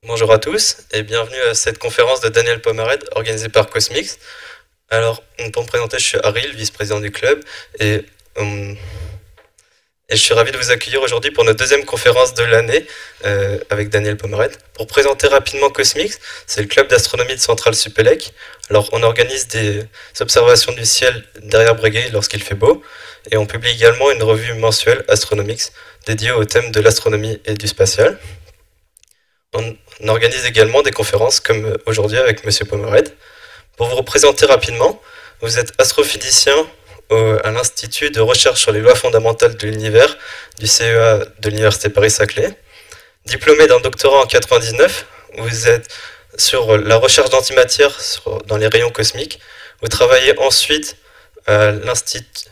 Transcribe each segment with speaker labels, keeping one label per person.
Speaker 1: Bonjour à tous et bienvenue à cette conférence de Daniel Pomared organisée par Cosmix. Alors, pour me présenter, je suis Harry, le vice-président du club, et, euh, et je suis ravi de vous accueillir aujourd'hui pour notre deuxième conférence de l'année avec Daniel Pomared. Pour présenter rapidement Cosmix, c'est le club d'astronomie de Centrale Supélec. Alors, on organise des observations du ciel derrière Breguet lorsqu'il fait beau, et on publie également une revue mensuelle Astronomix dédiée au thème de l'astronomie et du spatial. On organise également des conférences comme aujourd'hui avec Monsieur Pomered. Pour vous représenter rapidement, vous êtes astrophysicien à l'Institut de recherche sur les lois fondamentales de l'univers du CEA de l'Université Paris-Saclay. Diplômé d'un doctorat en 99, vous êtes sur la recherche d'antimatière dans les rayons cosmiques. Vous travaillez ensuite à l'Institut...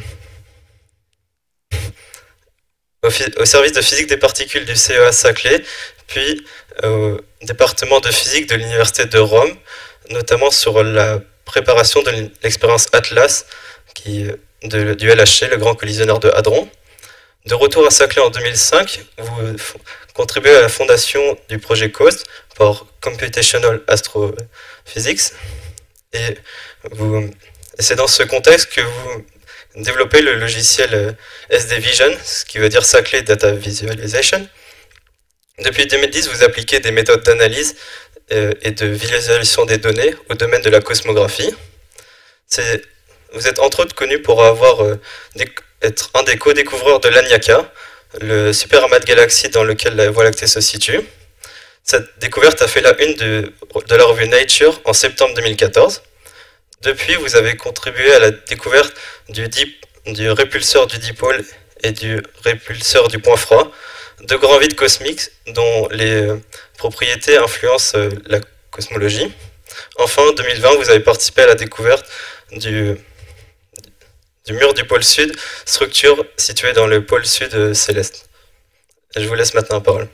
Speaker 1: au service de physique des particules du CEA Saclay, puis au département de physique de l'Université de Rome, notamment sur la préparation de l'expérience Atlas du LHC, le grand collisionneur de Hadron. De retour à Saclay en 2005, vous contribuez à la fondation du projet COAST pour Computational Astrophysics. Et c'est dans ce contexte que vous développez le logiciel SD Vision, ce qui veut dire Saclay Data Visualization. Depuis 2010, vous appliquez des méthodes d'analyse et de visualisation des données au domaine de la cosmographie. Vous êtes entre autres connu pour être un des co-découvreurs de l'Aniaka, le super amas de galaxies dans lequel la Voie lactée se situe. Cette découverte a fait la une de la revue Nature en septembre 2014. Depuis, vous avez contribué à la découverte du répulseur du dipôle et du répulseur du point froid, deux grands vides cosmiques dont les propriétés influencent la cosmologie. Enfin, en 2020, vous avez participé à la découverte du mur du pôle sud, structure située dans le pôle sud céleste. Et je vous laisse maintenant la parole.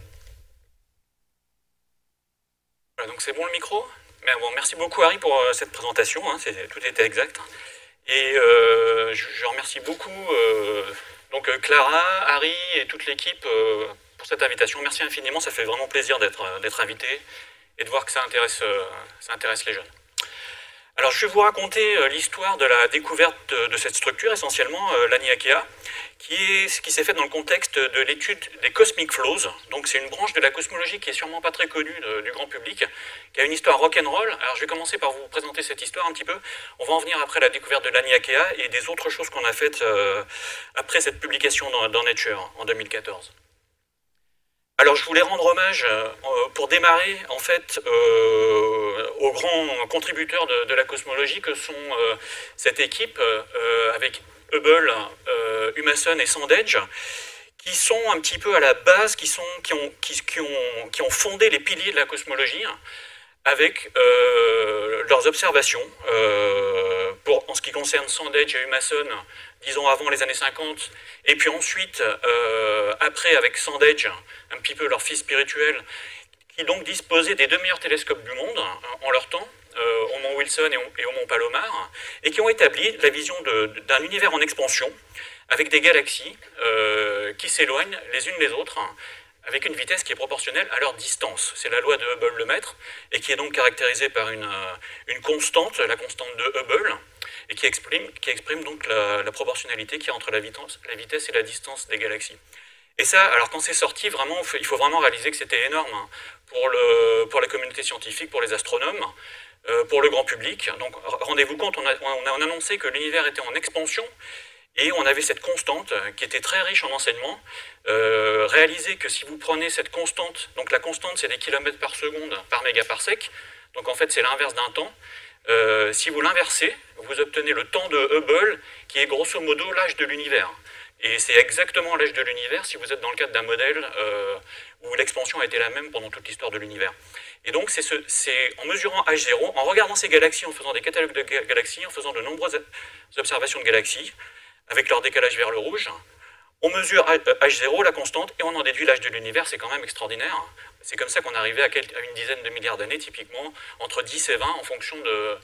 Speaker 2: Voilà, donc c'est bon le micro? Bon, merci beaucoup Harry pour cette présentation, hein, tout était exact. Et je remercie beaucoup donc Clara, Harry et toute l'équipe pour cette invitation. Merci infiniment, ça fait vraiment plaisir d'être invité et de voir que ça intéresse les jeunes. Alors je vais vous raconter l'histoire de la découverte de cette structure, essentiellement l'Aniakea, qui s'est faite dans le contexte de l'étude des cosmic flows. Donc c'est une branche de la cosmologie qui est sûrement pas très connue du grand public, qui a une histoire rock'n'roll. Alors je vais commencer par vous présenter cette histoire un petit peu. On va en venir après la découverte de l'Aniakea et des autres choses qu'on a faites après cette publication dans Nature en 2014. Alors je voulais rendre hommage, pour démarrer, en fait, aux grands contributeurs de la cosmologie que sont cette équipe avec Hubble, Humason et Sandage, qui sont un petit peu à la base, qui ont fondé les piliers de la cosmologie avec leurs observations. En ce qui concerne Sandage et Humason, disons avant les années 50, et puis ensuite, après avec Sandage, un petit peu leur fils spirituel, qui donc disposaient des deux meilleurs télescopes du monde en leur temps, au mont Wilson et au mont Palomar, et qui ont établi la vision d'un univers en expansion, avec des galaxies qui s'éloignent les unes des autres, avec une vitesse qui est proportionnelle à leur distance. C'est la loi de Hubble-Lemaitre, et qui est donc caractérisée par une constante, la constante de Hubble, et qui exprime donc la proportionnalité qu'il y a entre la vitesse et la distance des galaxies. Et ça, alors quand c'est sorti, vraiment, il faut vraiment réaliser que c'était énorme hein, pour la communauté scientifique, pour les astronomes, pour le grand public. Donc rendez-vous compte, on a annoncé que l'univers était en expansion, et on avait cette constante qui était très riche en enseignements. Réalisez que si vous prenez cette constante, donc la constante c'est des kilomètres par seconde par mégaparsec, donc en fait c'est l'inverse d'un temps. Si vous l'inversez, vous obtenez le temps de Hubble, qui est grosso modo l'âge de l'univers. Et c'est exactement l'âge de l'univers si vous êtes dans le cadre d'un modèle où l'expansion a été la même pendant toute l'histoire de l'univers. Et donc c'est en mesurant H0, en regardant ces galaxies, en faisant des catalogues de galaxies, en faisant de nombreuses observations de galaxies, avec leur décalage vers le rouge, on mesure H0, la constante, et on en déduit l'âge de l'univers, c'est quand même extraordinaire. C'est comme ça qu'on arrivait à une dizaine de milliards d'années, typiquement, entre 10 et 20, en fonction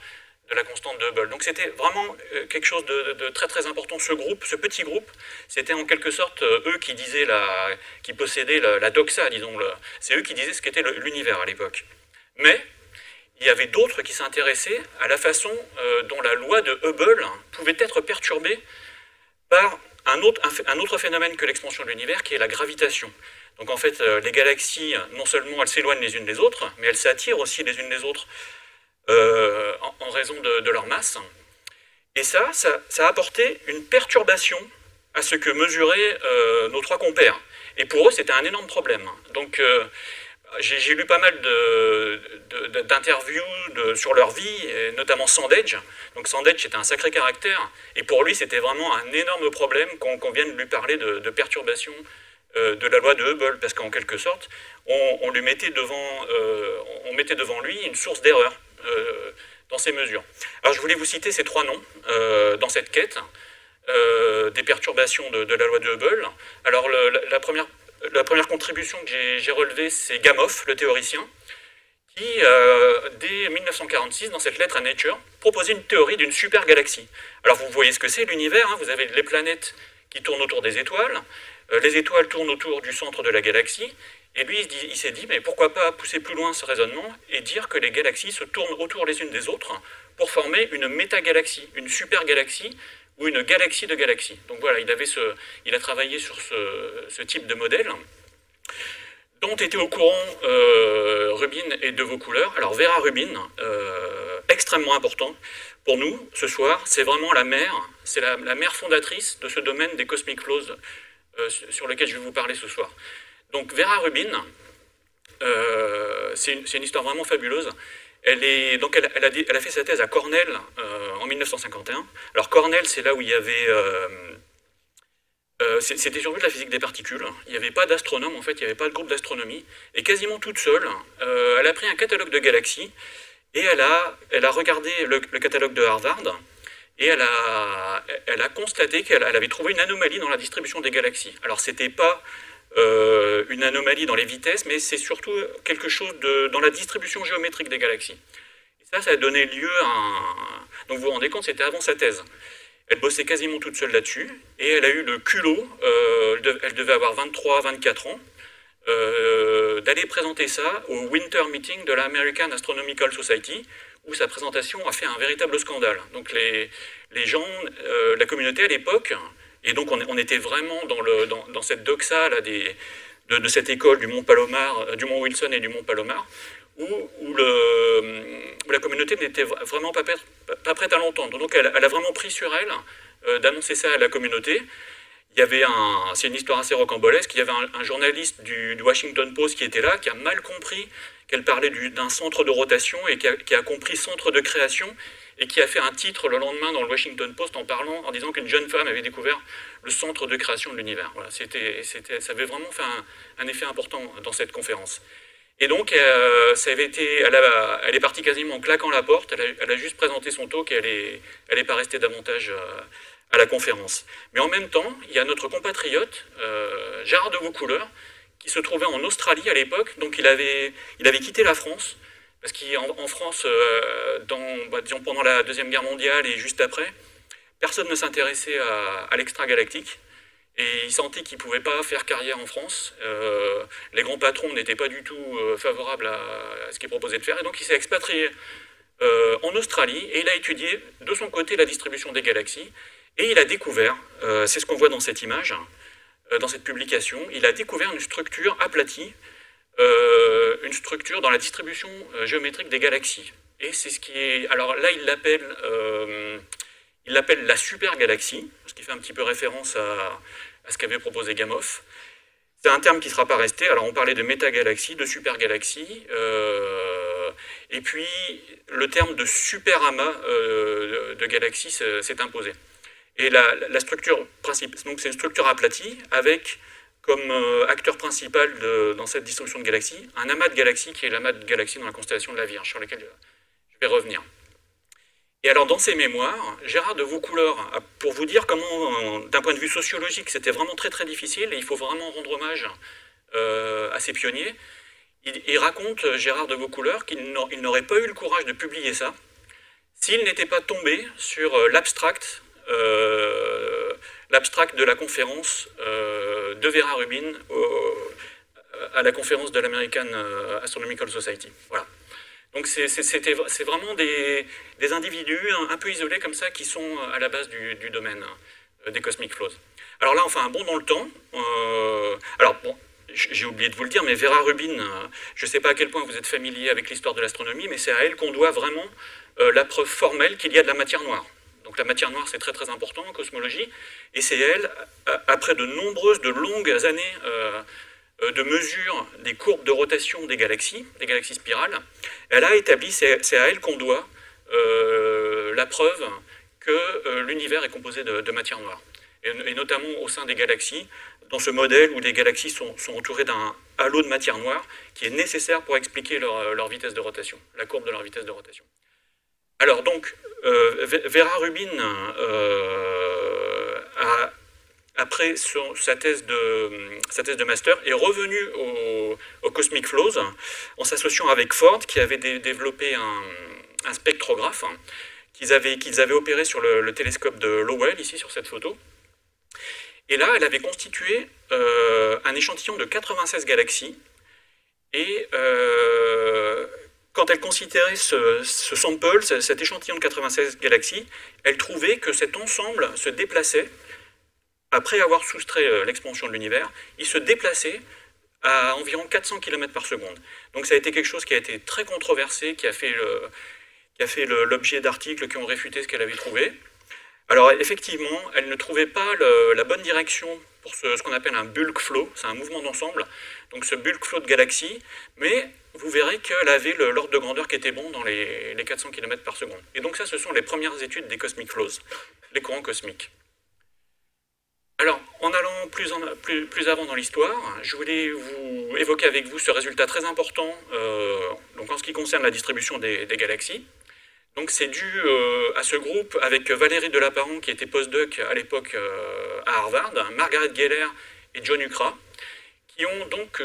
Speaker 2: de la constante de Hubble. Donc c'était vraiment quelque chose de très très important. Ce groupe, ce petit groupe, c'était en quelque sorte eux qui disaient qui possédaient la doxa, disons. C'est eux qui disaient ce qu'était l'univers à l'époque. Mais il y avait d'autres qui s'intéressaient à la façon dont la loi de Hubble pouvait être perturbée par un autre phénomène que l'expansion de l'univers, qui est la gravitation. Donc en fait, les galaxies, non seulement elles s'éloignent les unes des autres, mais elles s'attirent aussi les unes des autres en raison de leur masse. Et ça a apporté une perturbation à ce que mesuraient nos trois compères. Et pour eux, c'était un énorme problème. Donc j'ai lu pas mal d'interviews sur leur vie, et notamment Sandage. Donc Sandage était un sacré caractère, et pour lui c'était vraiment un énorme problème qu'on vienne lui parler de perturbation de la loi de Hubble, parce qu'en quelque sorte, on mettait devant lui une source d'erreur dans ses mesures. Alors je voulais vous citer ces trois noms dans cette quête des perturbations de la loi de Hubble. Alors la première contribution que j'ai relevée, c'est Gamow, le théoricien, qui, dès 1946, dans cette lettre à Nature, proposait une théorie d'une super-galaxie. Alors vous voyez ce que c'est l'univers, hein, vous avez les planètes qui tournent autour des étoiles, les étoiles tournent autour du centre de la galaxie, et lui il s'est dit, mais pourquoi pas pousser plus loin ce raisonnement et dire que les galaxies se tournent autour les unes des autres pour former une métagalaxie, une super-galaxie, ou une galaxie de galaxies. Donc voilà, il a travaillé sur ce type de modèle, dont étaient au courant Rubin et de Vaucouleurs. Alors Vera Rubin, extrêmement important pour nous ce soir, c'est vraiment la mère fondatrice de ce domaine des cosmic flows sur lequel je vais vous parler ce soir. Donc Vera Rubin, c'est une histoire vraiment fabuleuse. Elle a fait sa thèse à Cornell en 1951. Alors Cornell, c'est là où il y avait... c'était surtout de la physique des particules. Il n'y avait pas d'astronome, en fait, il n'y avait pas de groupe d'astronomie. Et quasiment toute seule, elle a pris un catalogue de galaxies et elle a regardé le catalogue de Harvard et elle a constaté qu'elle avait trouvé une anomalie dans la distribution des galaxies. Alors c'était pas une anomalie dans les vitesses, mais c'est surtout quelque chose dans la distribution géométrique des galaxies. Et ça a donné lieu à Donc vous vous rendez compte, c'était avant sa thèse. Elle bossait quasiment toute seule là-dessus, et elle a eu le culot, elle devait avoir 23-24 ans, d'aller présenter ça au Winter Meeting de l'American Astronomical Society, où sa présentation a fait un véritable scandale. Donc les gens, la communauté à l'époque, et donc on était vraiment dans cette doxa là, de cette école du Mont Palomar, du Mont Wilson et du Mont Palomar, où la communauté n'était vraiment pas prête à l'entendre. Donc elle a vraiment pris sur elle d'annoncer ça à la communauté. Il y avait c'est une histoire assez rocambolesque, il y avait un journaliste du Washington Post qui était là, qui a mal compris qu'elle parlait d'un centre de rotation et qui a compris centre de création, et qui a fait un titre le lendemain dans le Washington Post en disant qu'une jeune femme avait découvert le centre de création de l'univers. Voilà, ça avait vraiment fait un effet important dans cette conférence. Et donc, elle est partie quasiment en claquant la porte, elle a juste présenté son talk et elle n'est pas restée davantage à la conférence. Mais en même temps, il y a notre compatriote, Gérard de Vaucouleurs, qui se trouvait en Australie à l'époque, donc il avait quitté la France, parce qu'en France, disons pendant la Deuxième Guerre mondiale et juste après, personne ne s'intéressait à l'extragalactique, et il sentait qu'il ne pouvait pas faire carrière en France. Les grands patrons n'étaient pas du tout favorables à ce qu'il proposait de faire, et donc il s'est expatrié en Australie, et il a étudié de son côté la distribution des galaxies, et il a découvert, c'est ce qu'on voit dans cette image, dans cette publication, il a découvert une structure aplatie, une structure dans la distribution géométrique des galaxies. Et c'est ce qui est... Alors là, il l'appelle la supergalaxie, ce qui fait un petit peu référence à ce qu'avait proposé Gamow. C'est un terme qui ne sera pas resté. Alors on parlait de métagalaxie, de supergalaxie, et puis le terme de superamas de galaxies s'est imposé. Et la structure principale, donc c'est une structure aplatie avec comme acteur principal dans cette distribution de galaxies un amas de galaxies qui est l'amas de galaxies dans la constellation de la Vierge, sur lequel je vais revenir. Et alors dans ses mémoires, Gérard de Vaucouleurs, pour vous dire comment, d'un point de vue sociologique, c'était vraiment très très difficile, et il faut vraiment rendre hommage à ces pionniers, il raconte, Gérard de Vaucouleurs, qu'il n'aurait pas eu le courage de publier ça s'il n'était pas tombé sur l'abstract de la conférence de Vera Rubin à la conférence de l'American Astronomical Society. Voilà. Donc c'est vraiment des individus un peu isolés comme ça qui sont à la base du domaine des cosmic flows. Alors là, on fait un bond dans le temps. Alors bon, j'ai oublié de vous le dire, mais Vera Rubin, je ne sais pas à quel point vous êtes familier avec l'histoire de l'astronomie, mais c'est à elle qu'on doit vraiment la preuve formelle qu'il y a de la matière noire. Donc la matière noire, c'est très très important en cosmologie, et c'est elle, après de longues années de mesure des courbes de rotation des galaxies spirales, elle a établi, c'est à elle qu'on doit la preuve que l'univers est composé de matière noire. Et notamment au sein des galaxies, dans ce modèle où les galaxies sont entourées d'un halo de matière noire qui est nécessaire pour expliquer leur vitesse de rotation, la courbe de leur vitesse de rotation. Alors donc, Vera Rubin après sa thèse de master, est revenue au Cosmic Flows en s'associant avec Ford, qui avait développé un spectrographe qu'ils avaient opéré sur le télescope de Lowell, ici sur cette photo. Et là, elle avait constitué un échantillon de 96 galaxies, et quand elle considérait ce sample, cet échantillon de 96 galaxies, elle trouvait que cet ensemble se déplaçait, après avoir soustrait l'expansion de l'univers, il se déplaçait à environ 400 km par seconde. Donc ça a été quelque chose qui a été très controversé, qui a fait l'objet d'articles qui ont réfuté ce qu'elle avait trouvé. Alors effectivement, elle ne trouvait pas la bonne direction pour ce qu'on appelle un bulk flow, c'est un mouvement d'ensemble, donc ce bulk flow de galaxies, mais vous verrez qu'elle avait l'ordre de grandeur qui était bon dans les 400 km par seconde. Et donc ça, ce sont les premières études des cosmic flows, les courants cosmiques. Alors, en allant plus avant dans l'histoire, je voulais vous évoquer avec vous ce résultat très important donc en ce qui concerne la distribution des galaxies. Donc c'est dû à ce groupe avec Valérie Delaparent, qui était postdoc à l'époque à Harvard, Margaret Geller et John Ukra, qui ont donc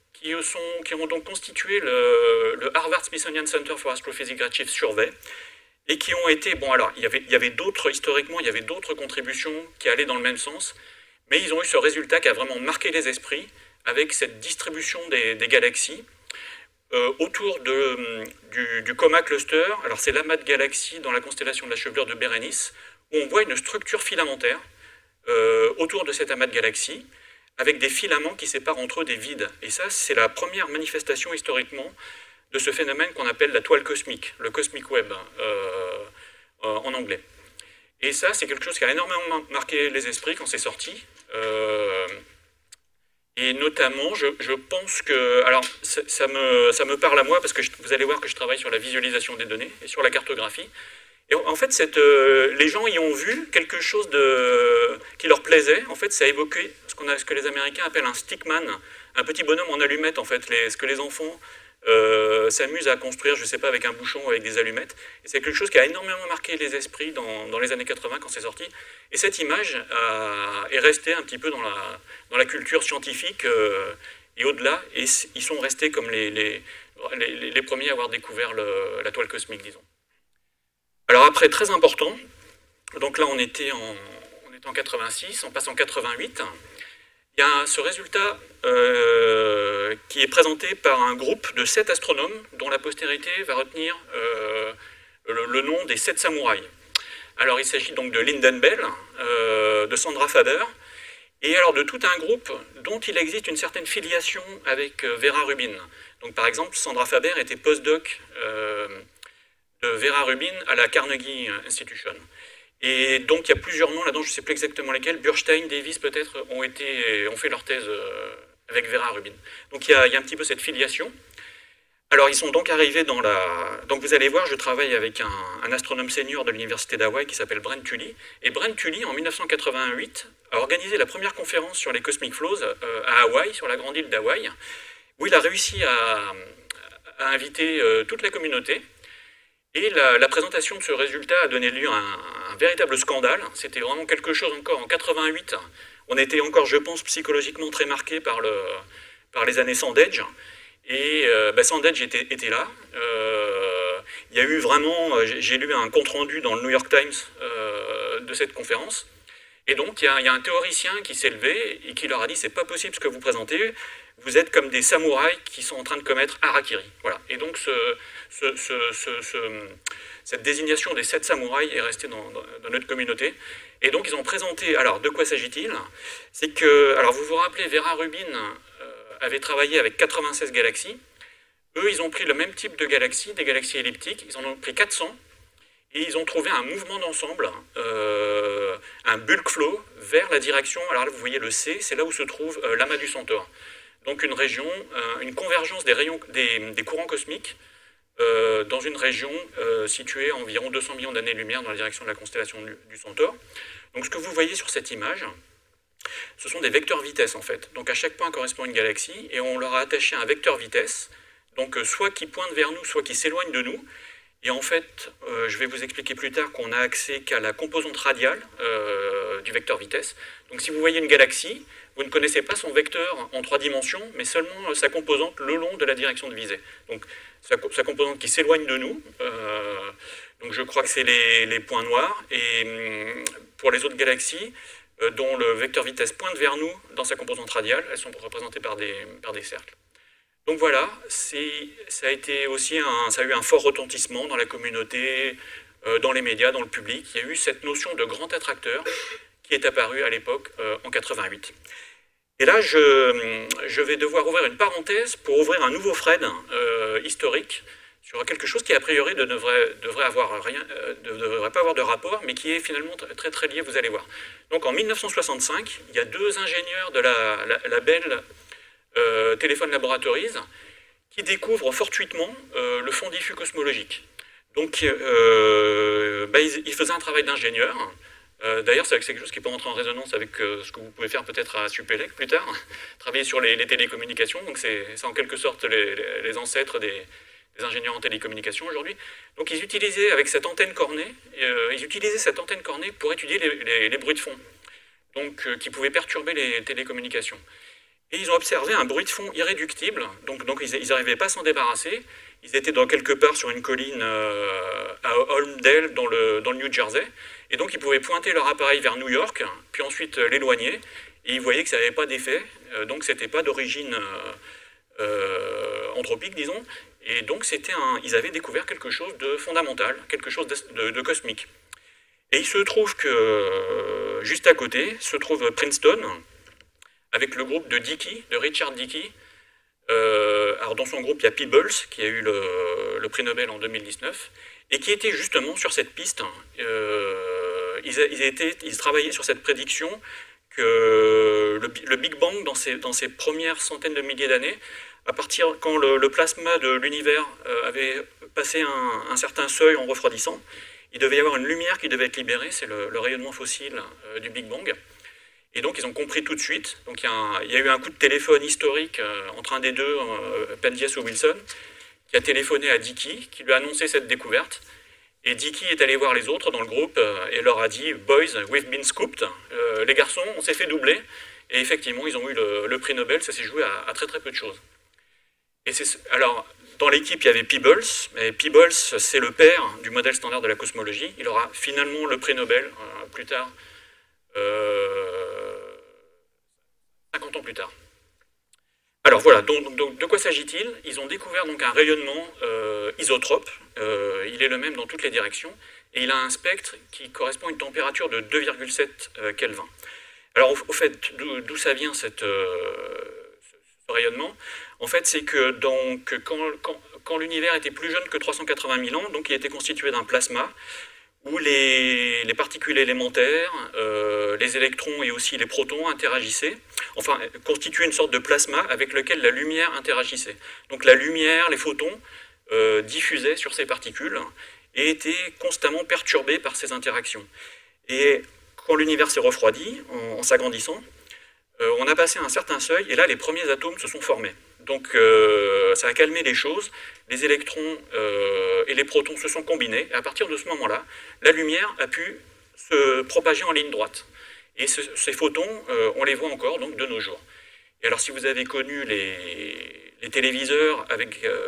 Speaker 2: constitué le Harvard Smithsonian Center for Astrophysics Redshift Survey, et qui ont été, bon alors, historiquement, il y avait d'autres contributions qui allaient dans le même sens, mais ils ont eu ce résultat qui a vraiment marqué les esprits, avec cette distribution des galaxies, autour du Coma Cluster. Alors c'est l'amas de galaxies dans la constellation de la chevelure de Bérénice, où on voit une structure filamentaire autour de cet amas de galaxies, avec des filaments qui séparent entre eux des vides. Et ça, c'est la première manifestation historiquement de ce phénomène qu'on appelle la toile cosmique, le cosmic web en anglais. Et ça, c'est quelque chose qui a énormément marqué les esprits quand c'est sorti. Et notamment, je pense que... Alors, ça me parle à moi, parce que vous allez voir que je travaille sur la visualisation des données et sur la cartographie. Et en fait, les gens y ont vu quelque chose qui leur plaisait. En fait, ça a évoqué ce que les Américains appellent un stickman, un petit bonhomme en allumette, en fait, ce que les enfants s'amusent à construire, je ne sais pas, avec un bouchon ou avec des allumettes. Et c'est quelque chose qui a énormément marqué les esprits dans les années 80 quand c'est sorti. Et cette image est restée un petit peu dans la culture scientifique et au-delà. Et ils sont restés comme les premiers à avoir découvert la toile cosmique, disons. Alors après, très important, donc là on était en 86, on passe en 88, il y a ce résultat qui est présenté par un groupe de 7 astronomes dont la postérité va retenir le nom des 7 samouraïs. Alors il s'agit donc de Lyndon Bell, de Sandra Faber, et alors de tout un groupe dont il existe une certaine filiation avec Vera Rubin. Donc par exemple, Sandra Faber était postdoc de Vera Rubin à la Carnegie Institution. Et donc il y a plusieurs noms là-dedans, je ne sais plus exactement lesquels, Burstein, Davis peut-être, ont fait leur thèse avec Vera Rubin. Donc il y a un petit peu cette filiation. Alors ils sont donc arrivés dans la... Donc vous allez voir, je travaille avec un astronome senior de l'université d'Hawaï qui s'appelle Brent Tully. Et Brent Tully, en 1988, a organisé la première conférence sur les Cosmic Flows à Hawaï, sur la grande île d'Hawaï, où il a réussi à inviter toute la communauté. Et la présentation de ce résultat a donné lieu à un véritable scandale. C'était vraiment quelque chose encore en 88. On était encore, je pense, psychologiquement très marqué par les années Sandage. Et Sandage était là. il y a eu vraiment, j'ai lu un compte-rendu dans le New York Times de cette conférence, et donc il y a un théoricien qui s'est levé et qui leur a dit « c'est pas possible ce que vous présentez, vous êtes comme des samouraïs qui sont en train de commettre harakiri ». Voilà. Et donc cette désignation des 7 samouraïs est restée dans notre communauté. Et donc ils ont présenté, alors de quoi s'agit-il? C'est que, alors vous vous rappelez, Vera Rubin avait travaillé avec 96 galaxies. Eux, ils ont pris le même type de galaxies, des galaxies elliptiques, ils en ont pris 400, et ils ont trouvé un mouvement d'ensemble, un bulk flow, vers la direction, alors là vous voyez le C, c'est là où se trouve l'amas du Centaure. Donc une région, une convergence des courants cosmiques dans une région située à environ 200 millions d'années-lumière dans la direction de la constellation du Centaure. Donc ce que vous voyez sur cette image, ce sont des vecteurs vitesse en fait. Donc à chaque point correspond une galaxie, et on leur a attaché un vecteur vitesse, donc soit qui pointe vers nous, soit qui s'éloigne de nous. Et en fait, je vais vous expliquer plus tard qu'on n'a accès qu'à la composante radiale du vecteur vitesse. Donc si vous voyez une galaxie, vous ne connaissez pas son vecteur en 3 dimensions, mais seulement sa composante le long de la direction de visée. Donc sa composante qui s'éloigne de nous, donc je crois que c'est les points noirs, et pour les autres galaxies, dont le vecteur vitesse pointe vers nous dans sa composante radiale, elles sont représentées par des cercles. Donc voilà, ça a été aussi ça a eu un fort retentissement dans la communauté, dans les médias, dans le public. Il y a eu cette notion de grand attracteur qui est apparue à l'époque, en 88. Et là, je vais devoir ouvrir une parenthèse pour ouvrir un nouveau thread historique sur quelque chose qui, a priori, ne devrait pas avoir de rapport, mais qui est finalement très très lié, vous allez voir. Donc en 1965, il y a 2 ingénieurs de la Bell Telephone Laboratories qui découvrent fortuitement le fond diffus cosmologique. Donc ils faisaient un travail d'ingénieur. D'ailleurs, c'est quelque chose qui peut entrer en résonance avec ce que vous pouvez faire peut-être à Supélec plus tard, travailler sur les télécommunications. Donc c'est en quelque sorte les ancêtres des ingénieurs en télécommunications aujourd'hui. Donc ils utilisaient avec cette antenne cornée, pour étudier les bruits de fond, donc qui pouvaient perturber les télécommunications. Et ils ont observé un bruit de fond irréductible, donc ils n'arrivaient pas à s'en débarrasser. Ils étaient quelque part sur une colline à Holmdel, dans le New Jersey, et donc ils pouvaient pointer leur appareil vers New York, puis ensuite l'éloigner, et ils voyaient que ça n'avait pas d'effet, donc c'était pas d'origine anthropique, disons, et donc ils avaient découvert quelque chose de fondamental, quelque chose de cosmique. Et il se trouve que, juste à côté, se trouve Princeton, avec le groupe de Dickey, de Richard Dickey. Alors dans son groupe, il y a Peebles, qui a eu le prix Nobel en 2019, et qui était justement sur cette piste. Ils travaillaient sur cette prédiction que le Big Bang, dans ses premières centaines de milliers d'années, quand le plasma de l'univers avait passé un certain seuil en refroidissant, il devait y avoir une lumière qui devait être libérée, c'est le rayonnement fossile du Big Bang. Et donc ils ont compris tout de suite. Donc il y a eu un coup de téléphone historique entre un des deux, Penzias ou Wilson, qui a téléphoné à Dickey, qui lui a annoncé cette découverte. Et Dickey est allé voir les autres dans le groupe et leur a dit « Boys, we've been scooped ». Les garçons, on s'est fait doubler. Et effectivement, ils ont eu le prix Nobel. Ça s'est joué à très très peu de choses. Et alors, dans l'équipe, il y avait Peebles. Et Peebles, c'est le père du modèle standard de la cosmologie. Il aura finalement le prix Nobel plus tard. 50 ans plus tard. Alors voilà, donc de quoi s'agit-il? Ils ont découvert donc un rayonnement isotrope, il est le même dans toutes les directions, et il a un spectre qui correspond à une température de 2,7 Kelvin. Alors au fait, d'où ça vient ce rayonnement? En fait, c'est que quand l'univers était plus jeune que 380 000 ans, donc il était constitué d'un plasma, où les particules élémentaires, les électrons et aussi les protons interagissaient, enfin constituaient une sorte de plasma avec lequel la lumière interagissait. Donc la lumière, les photons, diffusaient sur ces particules et étaient constamment perturbés par ces interactions. Et quand l'univers s'est refroidi, en s'agrandissant, on a passé un certain seuil, et là les premiers atomes se sont formés. Donc ça a calmé les choses, les électrons et les protons se sont combinés, et à partir de ce moment-là, la lumière a pu se propager en ligne droite. Et ces photons, on les voit encore donc, de nos jours. Et alors si vous avez connu les téléviseurs avec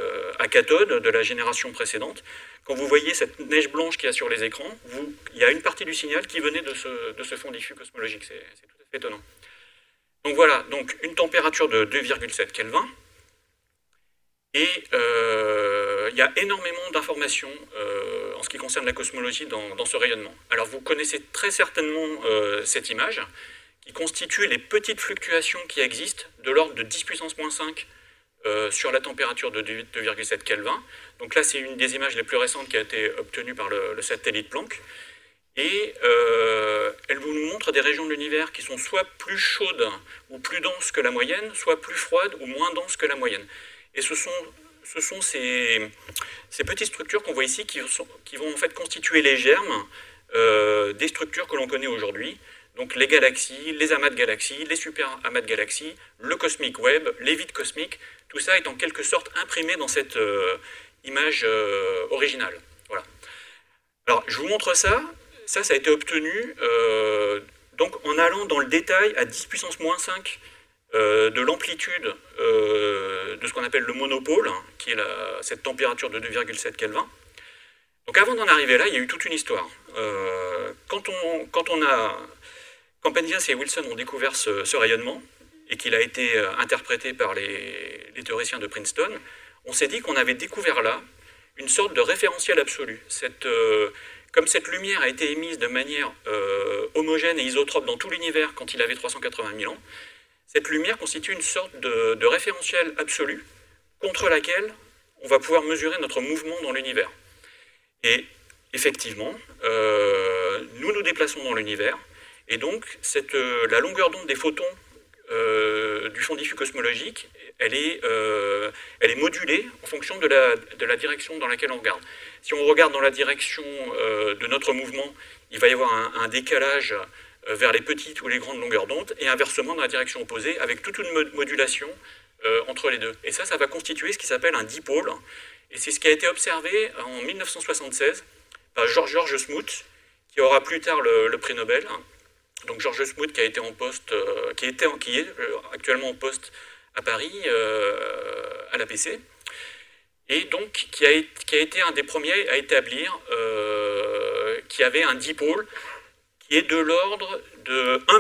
Speaker 2: à cathode de la génération précédente. Quand vous voyez cette neige blanche qu'il y a sur les écrans, il y a une partie du signal qui venait de ce fond diffus cosmologique. C'est tout à fait étonnant. Donc voilà, donc une température de 2,7 Kelvin. Et il y a énormément d'informations en ce qui concerne la cosmologie dans ce rayonnement. Alors vous connaissez très certainement cette image, qui constitue les petites fluctuations qui existent de l'ordre de 10 puissance moins 5 sur la température de 2,7 Kelvin. Donc là, c'est une des images les plus récentes qui a été obtenue par le satellite Planck. Et elle vous nous montre des régions de l'univers qui sont soit plus chaudes ou plus denses que la moyenne, soit plus froides ou moins denses que la moyenne. Et ce sont ces petites structures qu'on voit ici qui vont en fait constituer les germes des structures que l'on connaît aujourd'hui. Donc les galaxies, les amas de galaxies, les super amas de galaxies, le cosmic web, les vides cosmiques, tout ça est en quelque sorte imprimé dans cette image originale. Voilà. Alors je vous montre ça. Ça a été obtenu donc en allant dans le détail à 10 puissance moins 5 de l'amplitude de ce qu'on appelle le monopôle, hein, qui est cette température de 2,7 Kelvin. Donc avant d'en arriver là, il y a eu toute une histoire. Quand Penzias et Wilson ont découvert ce rayonnement, et qu'il a été interprété par les théoriciens de Princeton, on s'est dit qu'on avait découvert là une sorte de référentiel absolu. Comme cette lumière a été émise de manière homogène et isotrope dans tout l'univers quand il avait 380 000 ans, cette lumière constitue une sorte de référentiel absolu contre laquelle on va pouvoir mesurer notre mouvement dans l'univers. Et effectivement, nous nous déplaçons dans l'univers, et donc la longueur d'onde des photons du fond diffus cosmologique, elle est modulée en fonction de la direction dans laquelle on regarde. Si on regarde dans la direction de notre mouvement, il va y avoir un décalage vers les petites ou les grandes longueurs d'onde, et inversement dans la direction opposée, avec toute une modulation entre les deux. Et ça va constituer ce qui s'appelle un dipôle, et c'est ce qui a été observé en 1976 par George Smoot, qui aura plus tard le prix Nobel. Donc George Smoot qui est actuellement en poste à Paris, à l'APC, et donc qui a été un des premiers à établir qu'il y avait un dipôle qui est de l'ordre de 1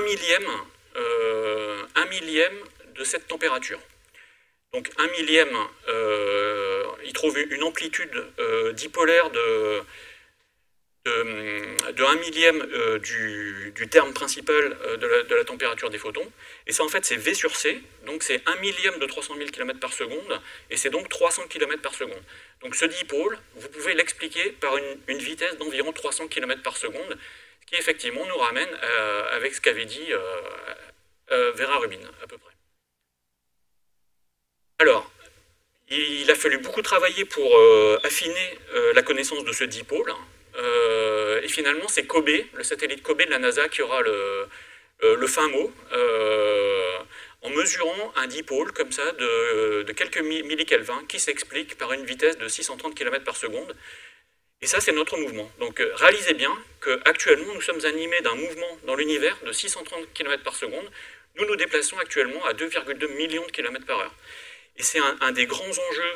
Speaker 2: millième de cette température. Donc 1 millième, il trouve une amplitude dipolaire de 1 millième du terme principal de la température des photons. Et ça, en fait, c'est V sur C. Donc, c'est 1 millième de 300 000 km par seconde. Et c'est donc 300 km par seconde. Donc, ce dipôle, vous pouvez l'expliquer par une vitesse d'environ 300 km par seconde, ce qui, effectivement, nous ramène avec ce qu'avait dit Vera Rubin, à peu près. Alors, il a fallu beaucoup travailler pour affiner la connaissance de ce dipôle. Et finalement, c'est Kobe, le satellite Kobe de la NASA, qui aura le fin mot en mesurant un dipôle comme ça de quelques millikelvins qui s'explique par une vitesse de 630 km par seconde. Et ça, c'est notre mouvement. Donc, réalisez bien qu'actuellement, nous sommes animés d'un mouvement dans l'univers de 630 km par seconde. Nous nous déplaçons actuellement à 2,2 millions de km par heure. Et c'est un des grands enjeux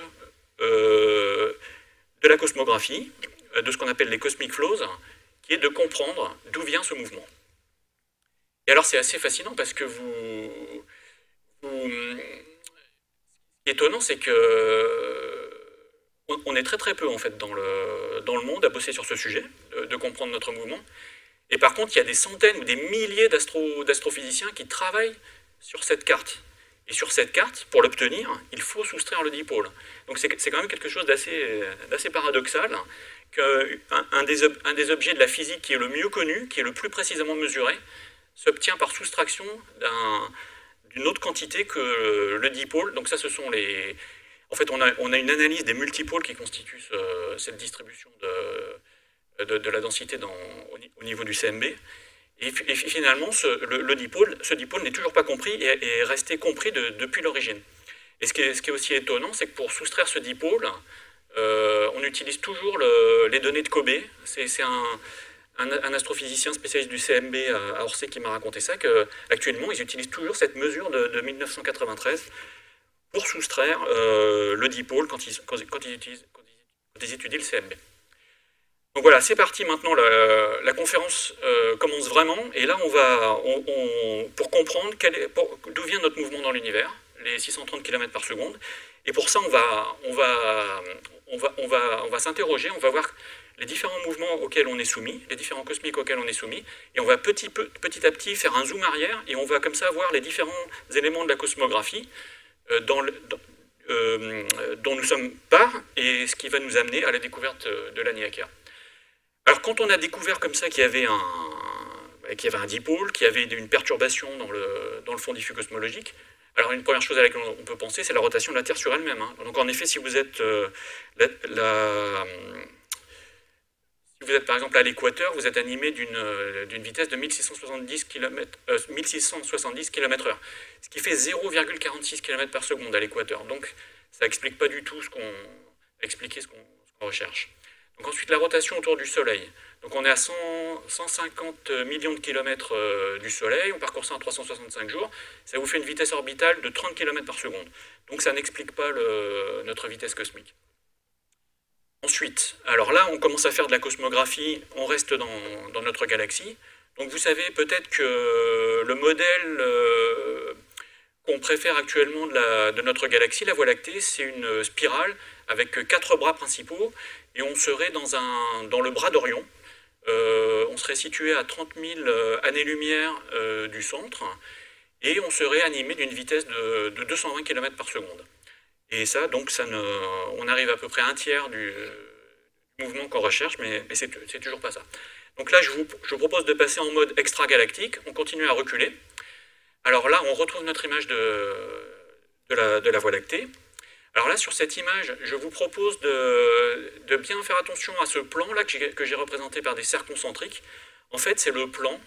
Speaker 2: de la cosmographie, de ce qu'on appelle les cosmic flows, qui est de comprendre d'où vient ce mouvement. Et alors c'est assez fascinant parce que ce qui est étonnant, c'est que on est très très peu en fait dans le monde à bosser sur ce sujet, de comprendre notre mouvement. Et par contre, il y a des centaines ou des milliers d'astrophysiciens qui travaillent sur cette carte. Et sur cette carte, pour l'obtenir, il faut soustraire le dipôle. Donc c'est quand même quelque chose d'assez paradoxal, qu'un des objets de la physique qui est le mieux connu, qui est le plus précisément mesuré, s'obtient par soustraction d'une autre quantité que le dipôle. Donc ça, ce sont les... En fait, on a une analyse des multipôles qui constituent cette distribution de la densité au niveau du CMB. Et finalement, ce dipôle n'est toujours pas compris et est resté compris depuis l'origine. Et ce qui est aussi étonnant, c'est que pour soustraire ce dipôle, on utilise toujours les données de Kobe. C'est un astrophysicien spécialiste du CMB à Orsay qui m'a raconté ça, qu'actuellement, ils utilisent toujours cette mesure de 1993 pour soustraire le dipôle quand ils étudient le CMB. Donc voilà, c'est parti maintenant, la conférence commence vraiment, et là pour comprendre d'où vient notre mouvement dans l'univers, les 630 km par seconde, et pour ça on va s'interroger, on va voir les différents mouvements auxquels on est soumis, les différents cosmiques auxquels on est soumis, et on va petit à petit faire un zoom arrière, et on va comme ça voir les différents éléments de la cosmographie dont nous sommes part, et ce qui va nous amener à la découverte de l'Aniakea. Alors quand on a découvert comme ça qu'il y avait un dipôle, qu'il y avait une perturbation dans le fond diffus cosmologique, alors une première chose à laquelle on peut penser, c'est la rotation de la Terre sur elle-même. Hein. Donc en effet, si vous êtes par exemple à l'équateur, vous êtes animé d'une vitesse de 1670 km/h, ce qui fait 0,46 km par seconde à l'équateur. Donc ça n'explique pas du tout ce qu'on recherche. Donc ensuite, la rotation autour du Soleil. Donc on est à 150 millions de kilomètres du Soleil, on parcourt ça en 365 jours, ça vous fait une vitesse orbitale de 30 km par seconde. Donc ça n'explique pas notre vitesse cosmique. Ensuite, alors là, on commence à faire de la cosmographie, on reste dans notre galaxie. Donc vous savez peut-être que le modèle qu'on préfère actuellement de notre galaxie, la Voie lactée, c'est une spirale avec 4 bras principaux, et on serait dans le bras d'Orion. On serait situé à 30 000 années-lumière du centre, et on serait animé d'une vitesse de 220 km par seconde. Et ça, donc, on arrive à peu près à un tiers du mouvement qu'on recherche, mais c'est toujours pas ça. Donc là, je vous propose de passer en mode extragalactique, on continue à reculer. Alors là, on retrouve notre image de la Voie lactée. Alors là, sur cette image, je vous propose de bien faire attention à ce plan-là que j'ai représenté par des cercles concentriques. En fait, c'est le plan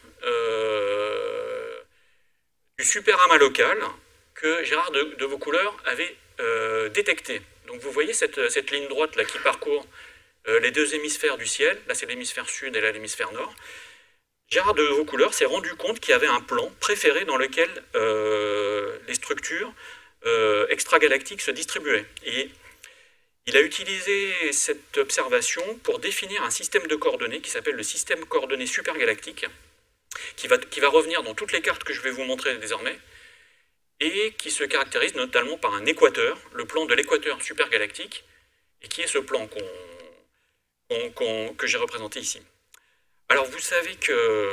Speaker 2: du superamas local que Gérard de Vaucouleurs avait détecté. Donc vous voyez cette ligne droite là qui parcourt les deux hémisphères du ciel. Là, c'est l'hémisphère sud et là, l'hémisphère nord. Gérard de Vaucouleurs s'est rendu compte qu'il y avait un plan préféré dans lequel les structures extragalactiques se distribuaient. Et il a utilisé cette observation pour définir un système de coordonnées qui s'appelle le système coordonné supergalactique, qui va revenir dans toutes les cartes que je vais vous montrer désormais, et qui se caractérise notamment par un équateur, le plan de l'équateur supergalactique, et qui est ce plan que j'ai représenté ici. Alors vous savez que,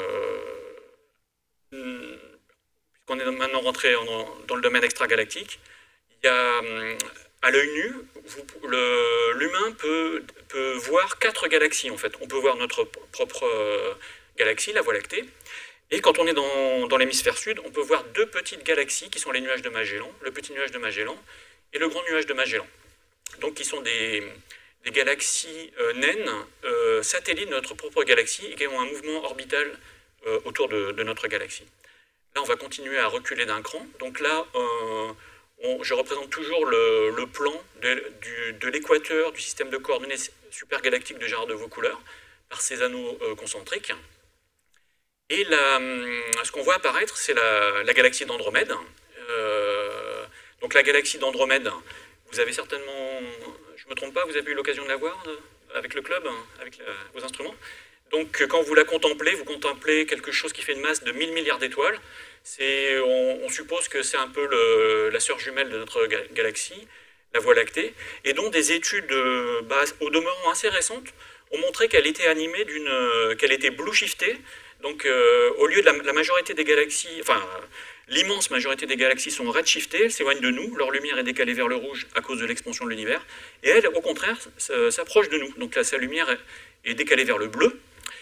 Speaker 2: puisqu'on est maintenant rentré dans le domaine extragalactique, il y a, à l'œil nu, l'humain peut voir 4 galaxies en fait. On peut voir notre propre galaxie, la Voie lactée, et quand on est dans l'hémisphère sud, on peut voir 2 petites galaxies qui sont les nuages de Magellan, le petit nuage de Magellan et le grand nuage de Magellan. Donc qui sont des galaxies naines, satellites de notre propre galaxie, et qui ont un mouvement orbital autour de notre galaxie. Là, on va continuer à reculer d'un cran. Donc là, je représente toujours le plan de l'équateur du système de coordonnées supergalactique de Gérard de Vaucouleurs par ces anneaux concentriques. Et ce qu'on voit apparaître, c'est la galaxie d'Andromède. Donc la galaxie d'Andromède, vous avez certainement, je ne me trompe pas, vous avez eu l'occasion de la voir avec le club, avec vos instruments. Donc quand vous la contemplez, vous contemplez quelque chose qui fait une masse de 1000 milliards d'étoiles. On suppose que c'est un peu la sœur jumelle de notre galaxie, la Voie lactée, et dont des études au demeurant assez récentes ont montré qu'elle était animée qu'elle était blue-shiftée. Donc au lieu de la majorité des galaxies, enfin l'immense majorité des galaxies sont redshiftées, elles s'éloignent de nous, leur lumière est décalée vers le rouge à cause de l'expansion de l'univers, et elle, au contraire, s'approche de nous. Donc là, sa lumière est décalée vers le bleu.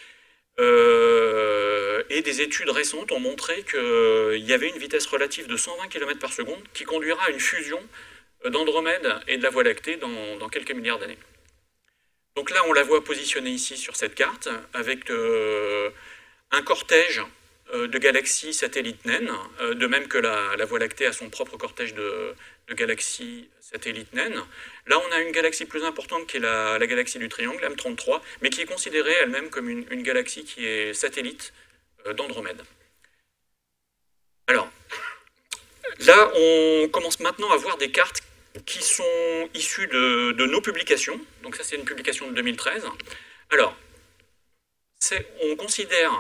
Speaker 2: Et des études récentes ont montré qu'il y avait une vitesse relative de 120 km par seconde qui conduira à une fusion d'Andromède et de la Voie lactée dans quelques milliards d'années. Donc là, on la voit positionnée ici sur cette carte, avec un cortège de galaxies satellites naines, de même que la Voie lactée a son propre cortège de galaxies satellites naines. Là, on a une galaxie plus importante qui est la galaxie du Triangle, M33, mais qui est considérée elle-même comme une galaxie qui est satellite d'Andromède. Alors, Là, on commence maintenant à voir des cartes qui sont issues de nos publications. Donc ça, c'est une publication de 2013. Alors, on considère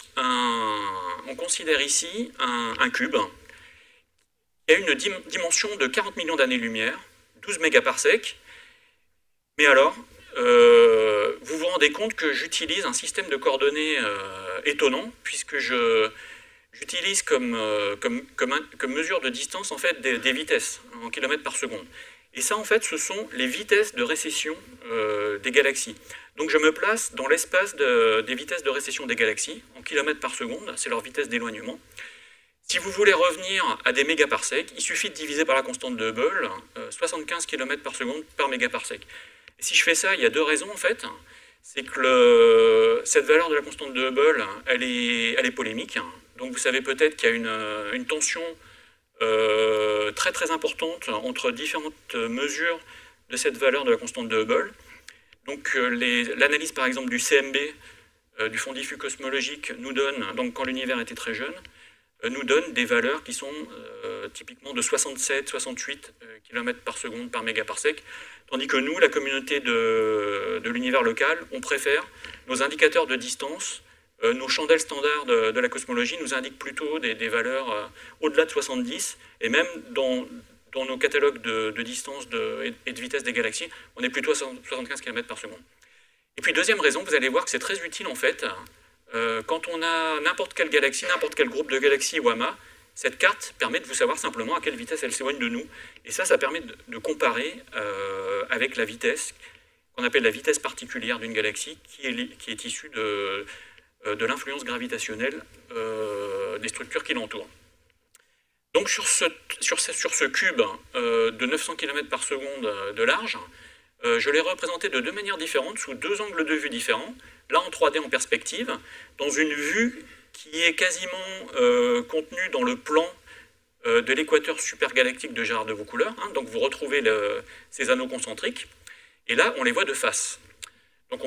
Speaker 2: ici un cube qui a une dimension de 40 millions d'années-lumière, 12 mégaparsecs. Mais alors, vous vous rendez compte que j'utilise un système de coordonnées étonnant, puisque j'utilise comme mesure de distance en fait, des vitesses en kilomètres par seconde. Et ça, en fait, ce sont les vitesses de récession des galaxies. Donc je me place dans l'espace des vitesses de récession des galaxies, en kilomètres par seconde, c'est leur vitesse d'éloignement. Si vous voulez revenir à des mégaparsecs, il suffit de diviser par la constante de Hubble, 75 km par seconde par mégaparsec. Et si je fais ça, il y a deux raisons en fait. C'est que cette valeur de la constante de Hubble, elle est polémique. Donc vous savez peut-être qu'il y a une tension très très importante entre différentes mesures de cette valeur de la constante de Hubble. Donc l'analyse par exemple du CMB, du fond diffus cosmologique, nous donne, donc quand l'univers était très jeune, nous donne des valeurs qui sont typiquement de 67-68 km par seconde par mégaparsec, tandis que nous, la communauté de l'univers local, on préfère nos indicateurs de distance, nos chandelles standards de la cosmologie nous indiquent plutôt des valeurs au-delà de 70, et même dans nos catalogues de distance et de vitesse des galaxies, on est plutôt à 75 km par seconde. Et puis deuxième raison, vous allez voir que c'est très utile en fait, quand on a n'importe quelle galaxie, n'importe quel groupe de galaxies ou amas, cette carte permet de vous savoir simplement à quelle vitesse elle s'éloigne de nous. Et ça permet de comparer avec la vitesse qu'on appelle la vitesse particulière d'une galaxie qui est issue de l'influence gravitationnelle des structures qui l'entourent. Donc sur ce cube de 900 km par seconde de large, je l'ai représenté de deux manières différentes, sous deux angles de vue différents, là en 3D en perspective, dans une vue qui est quasiment contenue dans le plan de l'équateur supergalactique de Gérard de Vaucouleurs. Hein, donc vous retrouvez ces anneaux concentriques, et là on les voit de face. Donc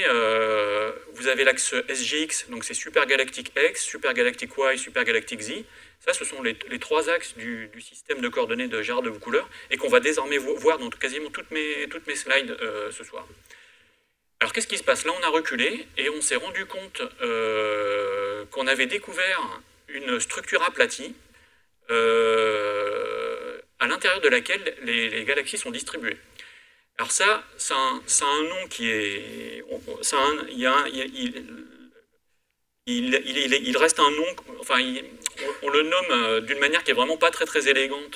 Speaker 2: vous avez l'axe SGX, donc c'est supergalactique X, supergalactique Y, supergalactique Z. Ça, ce sont les trois axes du système de coordonnées de Gérard de Vaucouleurs, et qu'on va désormais voir dans quasiment toutes mes slides ce soir. Alors qu'est-ce qui se passe? Là, on a reculé, et on s'est rendu compte qu'on avait découvert une structure aplatie à l'intérieur de laquelle les galaxies sont distribuées. Alors ça a un nom qui est... Il reste un nom... Enfin, on le nomme d'une manière qui est vraiment pas très très élégante.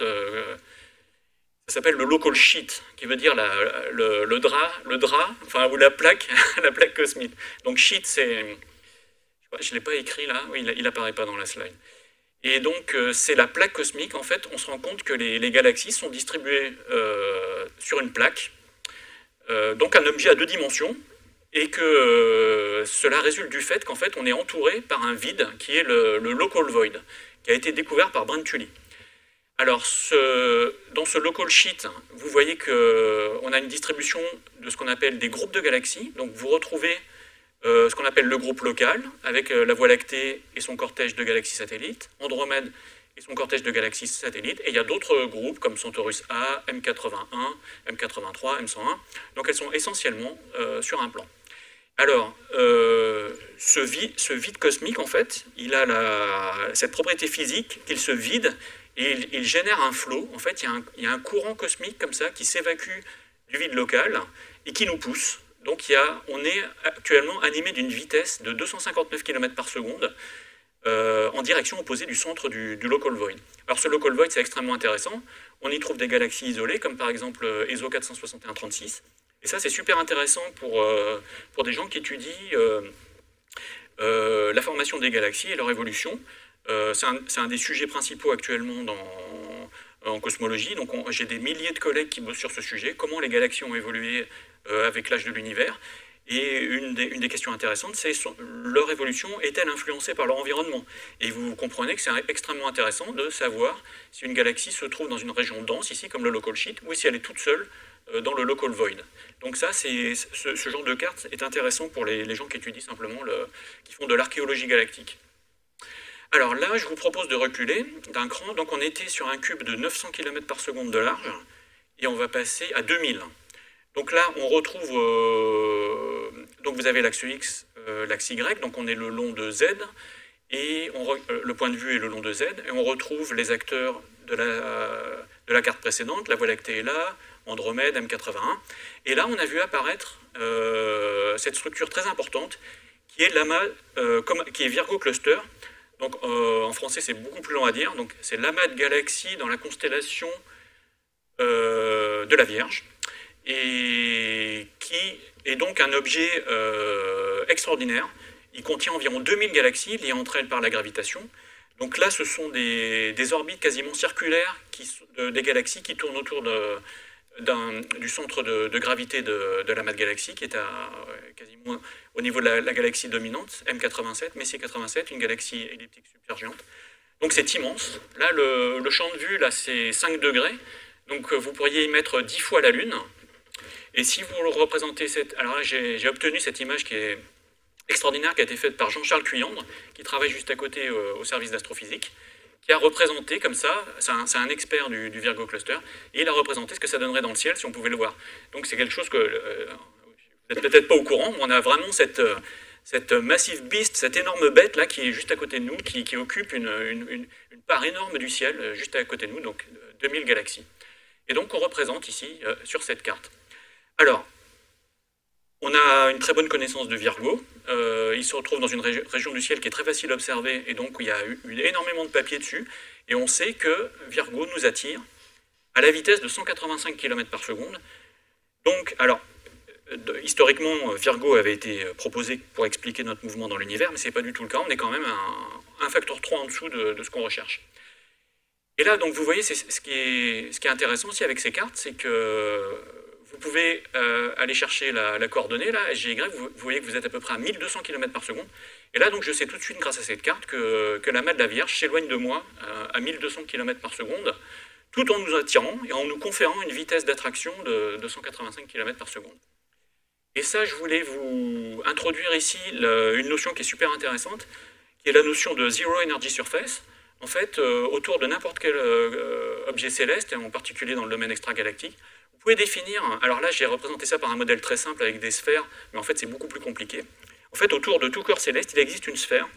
Speaker 2: Ça s'appelle le local sheet, qui veut dire le drap, enfin, ou la plaque, la plaque cosmique. Donc sheet, c'est... Je ne l'ai pas écrit là, oui, il n'apparaît pas dans la slide. Et donc, c'est la plaque cosmique. En fait, on se rend compte que les galaxies sont distribuées sur une plaque, donc un objet à deux dimensions, et que cela résulte du fait qu'en fait, on est entouré par un vide qui est le local void, qui a été découvert par Brent Tully. Alors, dans ce local sheet, vous voyez qu'on a une distribution de ce qu'on appelle des groupes de galaxies. Donc, vous retrouvez ce qu'on appelle le groupe local, avec la Voie lactée et son cortège de galaxies satellites, Andromède et son cortège de galaxies satellites, et il y a d'autres groupes comme Centaurus A, M81, M83, M101, donc elles sont essentiellement sur un plan. Alors, ce vide cosmique, en fait, il a cette propriété physique qu'il se vide, et il génère un flot. En fait, il y a un courant cosmique comme ça qui s'évacue du vide local et qui nous pousse. Donc on est actuellement animé d'une vitesse de 259 km par seconde en direction opposée du centre du local void. Alors ce local void, c'est extrêmement intéressant. On y trouve des galaxies isolées, comme par exemple ESO 46136. Et ça, c'est super intéressant pour des gens qui étudient la formation des galaxies et leur évolution. C'est un des sujets principaux actuellement en cosmologie. Donc j'ai des milliers de collègues qui bossent sur ce sujet. Comment les galaxies ont évolué avec l'âge de l'univers. Et une des questions intéressantes, c'est leur évolution est-elle influencée par leur environnement? Et vous comprenez que c'est extrêmement intéressant de savoir si une galaxie se trouve dans une région dense, ici comme le local sheet, ou si elle est toute seule dans le local void. Donc ça, ce genre de carte est intéressant pour les gens qui étudient simplement, qui font de l'archéologie galactique. Alors là, je vous propose de reculer d'un cran. Donc on était sur un cube de 900 km par seconde de large, et on va passer à 2000. Donc là, on retrouve... donc vous avez l'axe X, l'axe Y, donc on est le long de Z, et le point de vue est le long de Z, et on retrouve les acteurs de la carte précédente. La Voie lactée est là, Andromède, M81. Et là, on a vu apparaître cette structure très importante qui est qui est Virgo Cluster. Donc en français, c'est beaucoup plus long à dire. Donc c'est l'amas de galaxies dans la constellation de la Vierge, et qui est donc un objet extraordinaire. Il contient environ 2000 galaxies liées entre elles par la gravitation. Donc là, ce sont des orbites quasiment circulaires des galaxies qui tournent autour du centre de gravité de l'amas de galaxies, qui est quasiment au niveau de la galaxie dominante, M87, Messier 87, une galaxie elliptique supergéante. Donc c'est immense. Là, le champ de vue, là, c'est 5 degrés. Donc vous pourriez y mettre 10 fois la Lune. Et si vous représentez alors là, j'ai obtenu cette image qui est extraordinaire, qui a été faite par Jean-Charles Cuyandre, qui travaille juste à côté au service d'astrophysique, qui a représenté comme ça, c'est un expert du Virgo Cluster, et il a représenté ce que ça donnerait dans le ciel si on pouvait le voir. Donc c'est quelque chose que vous n'êtes peut-être pas au courant, mais on a vraiment cette massive beast, cette énorme bête là qui est juste à côté de nous, qui occupe une part énorme du ciel juste à côté de nous, donc 2000 galaxies. Et donc on représente ici sur cette carte. Alors, on a une très bonne connaissance de Virgo. Il se retrouve dans une région du ciel qui est très facile à observer, et donc il y a eu énormément de papier dessus. Et on sait que Virgo nous attire à la vitesse de 185 km par seconde. Donc, alors, historiquement, Virgo avait été proposé pour expliquer notre mouvement dans l'univers, mais ce n'est pas du tout le cas. On est quand même un facteur 3 en dessous de ce qu'on recherche. Et là, donc, vous voyez, ce qui est intéressant aussi avec ces cartes, c'est que vous pouvez aller chercher la coordonnée, là, SGY, vous voyez que vous êtes à peu près à 1200 km par seconde. Et là, donc, je sais tout de suite, grâce à cette carte, que l'amas de la Vierge s'éloigne de moi à 1200 km par seconde, tout en nous attirant et en nous conférant une vitesse d'attraction de 185 km par seconde. Et ça, je voulais vous introduire ici une notion qui est super intéressante, qui est la notion de Zero Energy Surface. En fait, autour de n'importe quel objet céleste, et en particulier dans le domaine extragalactique, vous pouvez définir, alors là j'ai représenté ça par un modèle très simple avec des sphères, mais en fait c'est beaucoup plus compliqué. En fait, autour de tout corps céleste, il existe une sphère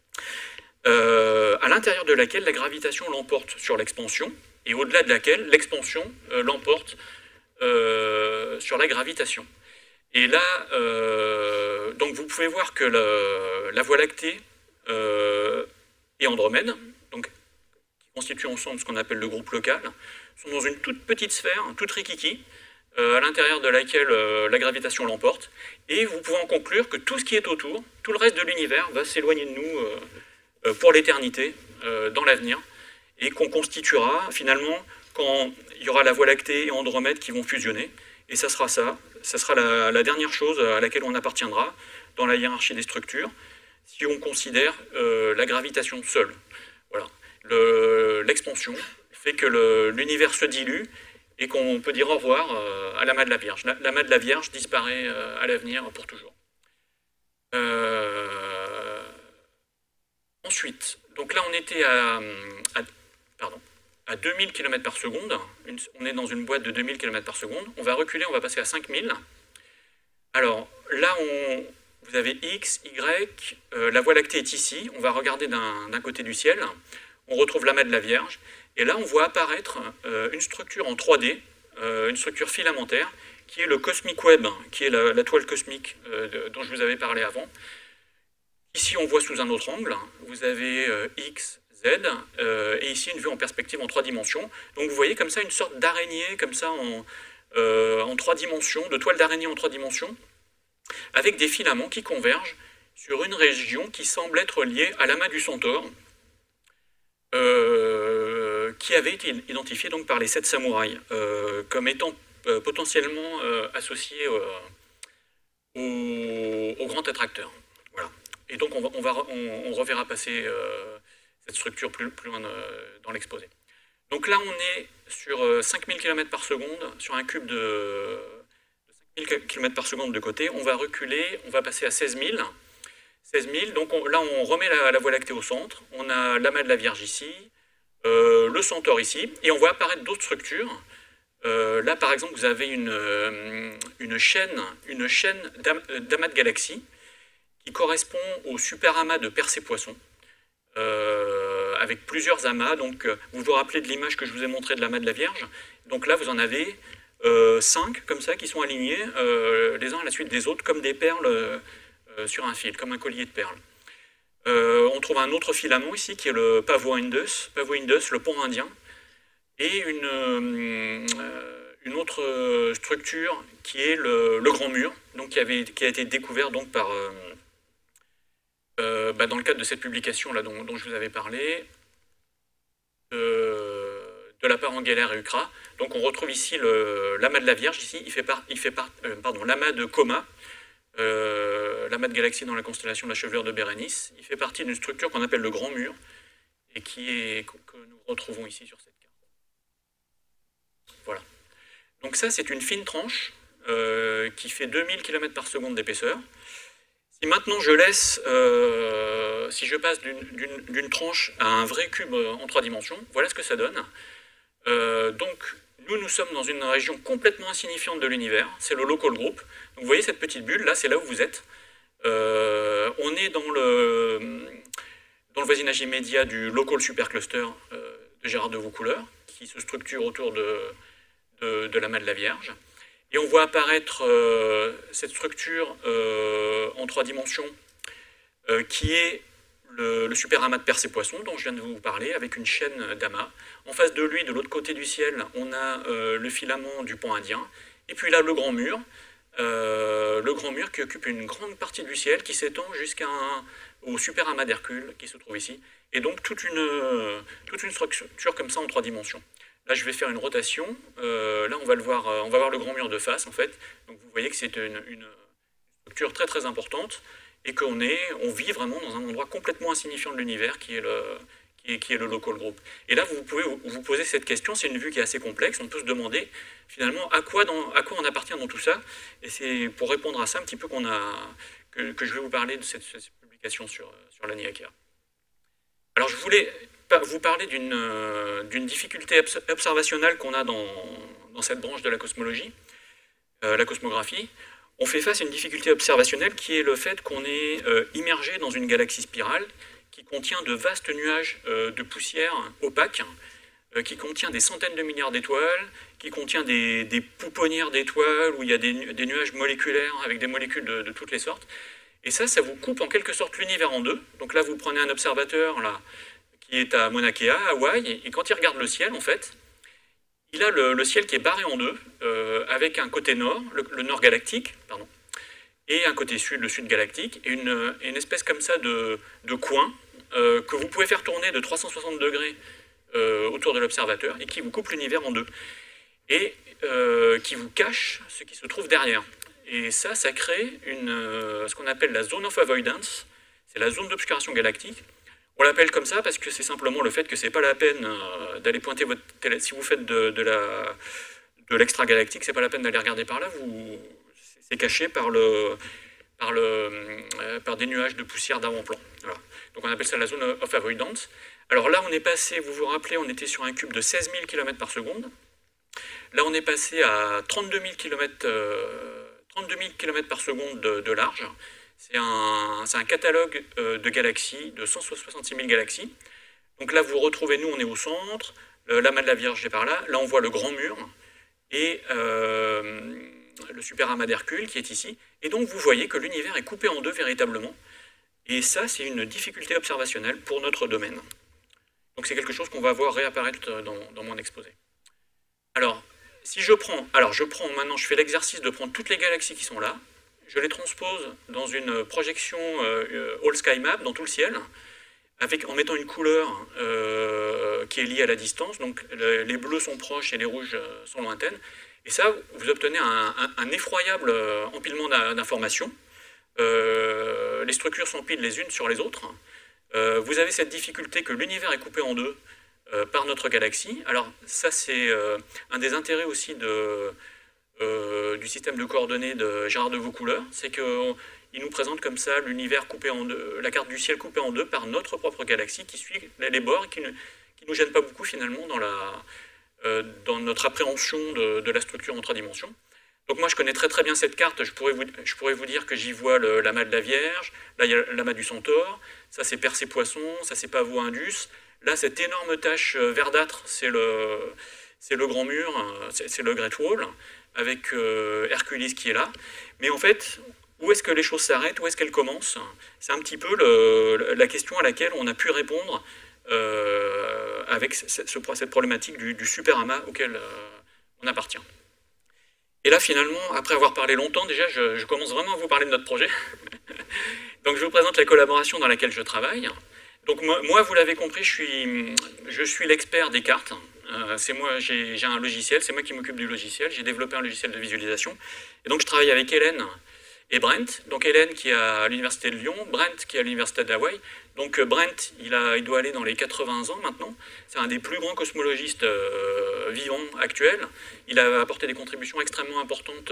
Speaker 2: à l'intérieur de laquelle la gravitation l'emporte sur l'expansion, et au-delà de laquelle l'expansion l'emporte sur la gravitation. Et là, donc vous pouvez voir que la Voie lactée et Andromède, donc, qui constituent ensemble ce qu'on appelle le groupe local, sont dans une toute petite sphère, toute rikiki, à l'intérieur de laquelle la gravitation l'emporte, et vous pouvez en conclure que tout ce qui est autour, tout le reste de l'univers, va s'éloigner de nous pour l'éternité, dans l'avenir, et qu'on constituera finalement quand il y aura la Voie lactée et Andromède qui vont fusionner, et ça sera la dernière chose à laquelle on appartiendra dans la hiérarchie des structures, si on considère la gravitation seule. Voilà. L'expansion fait que l'univers se dilue et qu'on peut dire au revoir à l'amas de la Vierge. L'amas de la Vierge disparaît à l'avenir pour toujours. Ensuite, donc là on était à 2000 km par seconde. On est dans une boîte de 2000 km par seconde. On va reculer, on va passer à 5000. Alors là, vous avez X, Y, la Voie lactée est ici. On va regarder d'un côté du ciel. On retrouve l'amas de la Vierge. Et là, on voit apparaître une structure en 3D, une structure filamentaire, qui est le Cosmic Web, qui est la toile cosmique dont je vous avais parlé avant. Ici, on voit sous un autre angle. Vous avez X, Z, et ici, une vue en perspective en 3 dimensions. Donc, vous voyez comme ça une sorte d'araignée, comme ça, en 3 dimensions, de toile d'araignée en 3 dimensions, avec des filaments qui convergent sur une région qui semble être liée à l'amas du Centaure, qui avait été identifié donc par les 7 samouraïs comme étant potentiellement associé au grand attracteur. Voilà. Et donc on reverra passer cette structure plus loin dans l'exposé. Donc là on est sur 5000 km par seconde, sur un cube de 5000 km par seconde de côté. On va reculer, on va passer à 16 000. 16 000. Donc là, on remet la Voie lactée au centre. On a l'amas de la Vierge ici, le Centaure ici, et on voit apparaître d'autres structures. Là, par exemple, vous avez une chaîne d'amas de galaxies qui correspond au superamas de Persée-Poisson, avec plusieurs amas. Donc, vous vous rappelez de l'image que je vous ai montrée de l'amas de la Vierge. Donc là, vous en avez 5 comme ça qui sont alignés les uns à la suite des autres, comme des perles sur un fil, comme un collier de perles. On trouve un autre filament ici qui est le Pavo Indus, le pont indien, et une autre structure qui est le Grand Mur, donc qui a été découvert donc par dans le cadre de cette publication là dont je vous avais parlé, de la part Engeler et Ukra. Donc on retrouve ici l'amas de la Vierge, ici l'amas de Coma, l'amas de galaxies dans la constellation de la Chevelure de Bérénice. Il fait partie d'une structure qu'on appelle le Grand Mur, et que nous retrouvons ici sur cette carte. Voilà. Donc ça, c'est une fine tranche qui fait 2000 km par seconde d'épaisseur. Si maintenant je laisse, si je passe d'une tranche à un vrai cube en 3 dimensions, voilà ce que ça donne. Donc nous sommes dans une région complètement insignifiante de l'univers, c'est le local group. Donc, vous voyez cette petite bulle, là c'est là où vous êtes. On est dans le voisinage immédiat du local supercluster de Gérard de Vaucouleurs, qui se structure autour de l'amas de la Vierge. Et on voit apparaître cette structure en 3 dimensions qui est le superamas de Persée-Poisson dont je viens de vous parler, avec une chaîne d'amas. En face de lui, de l'autre côté du ciel, on a le filament du pont indien. Et puis là, le Grand Mur qui occupe une grande partie du ciel, qui s'étend jusqu'au superamas d'Hercule qui se trouve ici. Et donc toute une structure comme ça en 3 dimensions. Là, je vais faire une rotation. Là, on va voir le Grand Mur de face, en fait. Donc, vous voyez que c'est une structure très, très importante et qu'on vit vraiment dans un endroit complètement insignifiant de l'univers qui est le local group. Et là, vous pouvez vous poser cette question. C'est une vue qui est assez complexe. On peut se demander, finalement, à quoi on appartient dans tout ça. Et c'est pour répondre à ça un petit peu que je vais vous parler de cette publication sur l'Agni Akela. Alors, je voulais vous parler d'une difficulté observationnelle qu'on a dans cette branche de la cosmologie, la cosmographie. On fait face à une difficulté observationnelle qui est le fait qu'on est immergé dans une galaxie spirale qui contient de vastes nuages de poussière opaque, qui contient des centaines de milliards d'étoiles, qui contient des pouponnières d'étoiles, où il y a des nuages moléculaires avec des molécules de toutes les sortes. Et ça vous coupe en quelque sorte l'univers en deux. Donc là, vous prenez un observateur là, qui est à Mauna Kea, à Hawaï, et quand il regarde le ciel, en fait, il a le ciel qui est barré en deux, avec un côté nord, le nord galactique, pardon, et un côté sud, le sud galactique, et une espèce comme ça de coin que vous pouvez faire tourner de 360 degrés autour de l'observateur, et qui vous coupe l'univers en deux, et qui vous cache ce qui se trouve derrière. Et ça crée ce qu'on appelle la zone of avoidance, c'est la zone d'obscuration galactique. On l'appelle comme ça parce que c'est simplement le fait que c'est pas la peine d'aller pointer votre télé. Si vous faites de l'extragalactique, c'est pas la peine d'aller regarder par là. C'est caché par des nuages de poussière d'avant-plan. Voilà. Donc on appelle ça la zone of avoidance. Alors là, on est passé, vous vous rappelez, on était sur un cube de 16 000 km par seconde. Là, on est passé à 32 000 km par seconde de large. C'est un catalogue de galaxies, de 166 000 galaxies. Donc là, vous retrouvez, nous, on est au centre, l'amas de la Vierge est par là. Là, on voit le Grand Mur et le superamas d'Hercule qui est ici. Et donc, vous voyez que l'univers est coupé en deux véritablement. Et ça, c'est une difficulté observationnelle pour notre domaine. Donc, c'est quelque chose qu'on va voir réapparaître dans mon exposé. Alors, maintenant, je fais l'exercice de prendre toutes les galaxies qui sont là. Je les transpose dans une projection All Sky Map dans tout le ciel, en mettant une couleur qui est liée à la distance. Donc les bleus sont proches et les rouges sont lointaines. Et ça, vous obtenez un effroyable empilement d'informations. Les structures s'empilent les unes sur les autres. Vous avez cette difficulté que l'univers est coupé en deux par notre galaxie. Alors ça, c'est un des intérêts aussi du du système de coordonnées de Gérard de Vaucouleurs, c'est qu'il nous présente comme ça l'univers coupé en deux, la carte du ciel coupée en deux par notre propre galaxie qui suit les bords et qui nous gêne pas beaucoup finalement dans notre appréhension de la structure en 3 dimensions. Donc moi je connais très bien cette carte, je pourrais vous dire que j'y vois l'amas de la Vierge, là il y a l'amas du Centaure, ça c'est Persée Poisson, ça c'est Pavot Indus, là cette énorme tache verdâtre c'est le grand mur, c'est le Great Wall, avec Hercules qui est là. Mais en fait, où est-ce que les choses s'arrêtent, où est-ce qu'elles commencent? C'est un petit peu la question à laquelle on a pu répondre avec cette problématique du super amas auquel on appartient. Et là, finalement, après avoir parlé longtemps, déjà, je commence vraiment à vous parler de notre projet. Donc, je vous présente la collaboration dans laquelle je travaille. Donc, moi vous l'avez compris, je suis l'expert des cartes. C'est moi, j'ai un logiciel, c'est moi qui m'occupe du logiciel. J'ai développé un logiciel de visualisation. Et donc, je travaille avec Hélène et Brent. Donc, Hélène qui est à l'Université de Lyon, Brent qui est à l'Université d'Hawaï. Donc, Brent, il doit aller dans les 80 ans maintenant. C'est un des plus grands cosmologistes vivants actuels. Il a apporté des contributions extrêmement importantes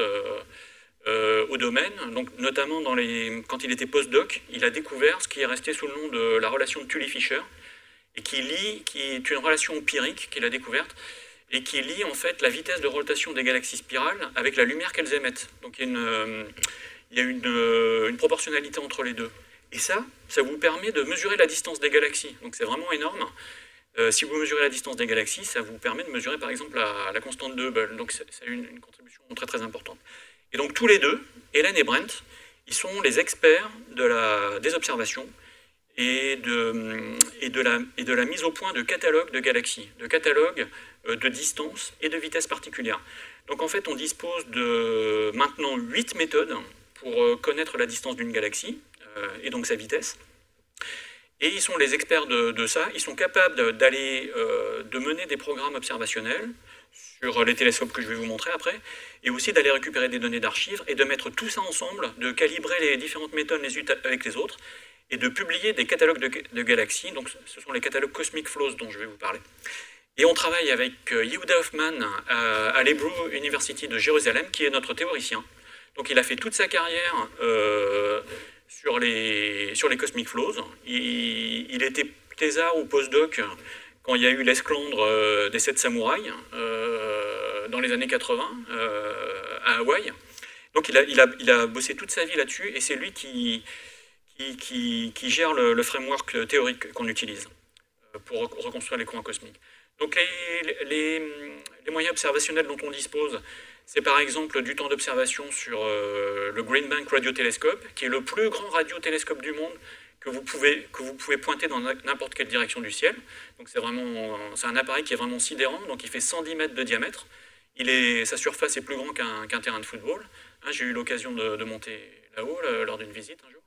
Speaker 2: au domaine. Donc, notamment quand il était postdoc, il a découvert ce qui est resté sous le nom de la relation de Tully-Fisher, et qui est une relation empirique qu'il a découverte, et qui lie en fait la vitesse de rotation des galaxies spirales avec la lumière qu'elles émettent. Donc il y a une proportionnalité entre les deux. Et ça vous permet de mesurer la distance des galaxies. Donc c'est vraiment énorme. Si vous mesurez la distance des galaxies, ça vous permet de mesurer par exemple la constante de Hubble. Donc c'est une contribution très important. Et donc tous les deux, Hélène et Brent, ils sont les experts des observations et de la mise au point de catalogues de galaxies, de catalogues de distance et de vitesse particulière. Donc en fait, on dispose de maintenant 8 méthodes pour connaître la distance d'une galaxie et donc sa vitesse. Et ils sont les experts de ça. Ils sont capables de mener des programmes observationnels sur les télescopes que je vais vous montrer après, et aussi d'aller récupérer des données d'archives et de mettre tout ça ensemble, de calibrer les différentes méthodes les unes avec les autres, et de publier des catalogues de galaxies. Donc ce sont les catalogues Cosmic Flows dont je vais vous parler. Et on travaille avec Yehuda Hoffman à l'Hebrew University de Jérusalem, qui est notre théoricien. Donc il a fait toute sa carrière sur les Cosmic Flows. Il était thésard ou postdoc quand il y a eu l'esclandre des 7 samouraïs dans les années 80 à Hawaï. Donc il a bossé toute sa vie là-dessus, et c'est lui qui gère le framework théorique qu'on utilise pour reconstruire les courants cosmiques. Donc les moyens observationnels dont on dispose, c'est par exemple du temps d'observation sur le Green Bank Radiotélescope, qui est le plus grand radiotélescope du monde que vous pouvez pointer dans n'importe quelle direction du ciel. Donc c'est un appareil qui est vraiment sidérant, donc il fait 110 mètres de diamètre. Sa surface est plus grande qu'un terrain de football. J'ai eu l'occasion de monter là-haut lors d'une visite un jour.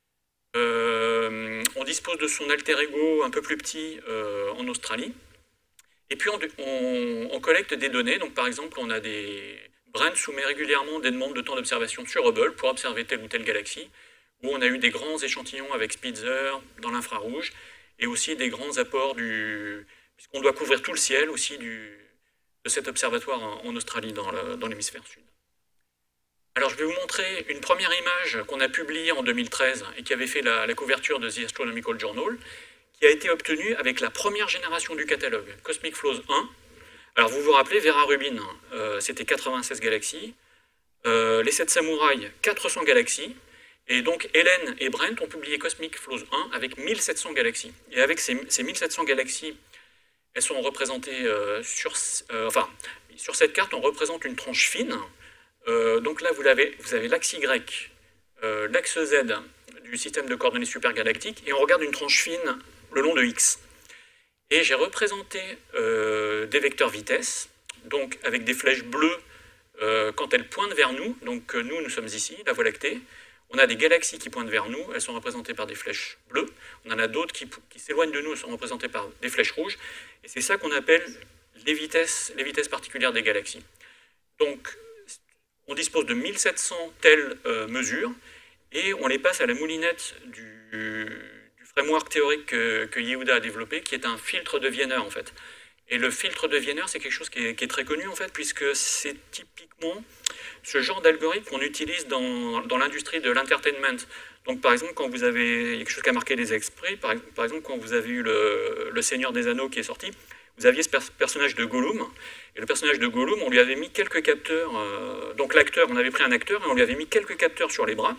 Speaker 2: On dispose de son alter ego un peu plus petit en Australie. Et puis on collecte des données. Donc par exemple, Brent soumet régulièrement des demandes de temps d'observation sur Hubble pour observer telle ou telle galaxie, où on a eu des grands échantillons avec Spitzer dans l'infrarouge, et aussi des grands apports puisqu'on doit couvrir tout le ciel aussi de cet observatoire en Australie, dans l'hémisphère sud. Alors je vais vous montrer une première image qu'on a publiée en 2013 et qui avait fait la couverture de The Astronomical Journal, qui a été obtenue avec la première génération du catalogue, Cosmic Flows 1. Alors vous vous rappelez, Vera Rubin, c'était 96 galaxies, les 7 samouraïs, 400 galaxies, et donc Hélène et Brent ont publié Cosmic Flows 1 avec 1700 galaxies. Et avec ces 1700 galaxies, elles sont représentées sur cette carte, on représente une tranche fine. Donc là, vous avez l'axe Y, l'axe Z du système de coordonnées supergalactiques, et on regarde une tranche fine le long de X. Et j'ai représenté des vecteurs vitesse, donc avec des flèches bleues quand elles pointent vers nous. Donc nous sommes ici, la Voie lactée. On a des galaxies qui pointent vers nous, elles sont représentées par des flèches bleues. On en a d'autres qui s'éloignent de nous, elles sont représentées par des flèches rouges. Et c'est ça qu'on appelle les vitesses particulières des galaxies. Donc, on dispose de 1700 telles mesures, et on les passe à la moulinette du framework théorique que Yehuda a développé, qui est un filtre de Wiener, en fait. Et le filtre de Wiener, c'est quelque chose qui est très connu, en fait, puisque c'est typiquement ce genre d'algorithme qu'on utilise dans l'industrie de l'entertainment. Donc par exemple, quand vous avez, il y a quelque chose qui a marqué les esprits, par exemple quand vous avez eu le Seigneur des Anneaux qui est sorti, vous aviez ce personnage de Gollum, et le personnage de Gollum, on lui avait mis quelques capteurs, donc l'acteur, on avait pris un acteur et on lui avait mis quelques capteurs sur les bras,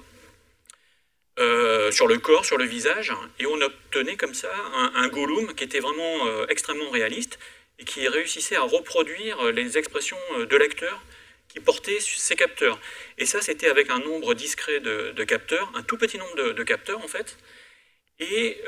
Speaker 2: sur le corps, sur le visage, et on obtenait comme ça un Gollum qui était vraiment extrêmement réaliste, et qui réussissait à reproduire les expressions de l'acteur qui portait ces capteurs. Et ça, c'était avec un nombre discret de capteurs, un tout petit nombre de capteurs en fait, et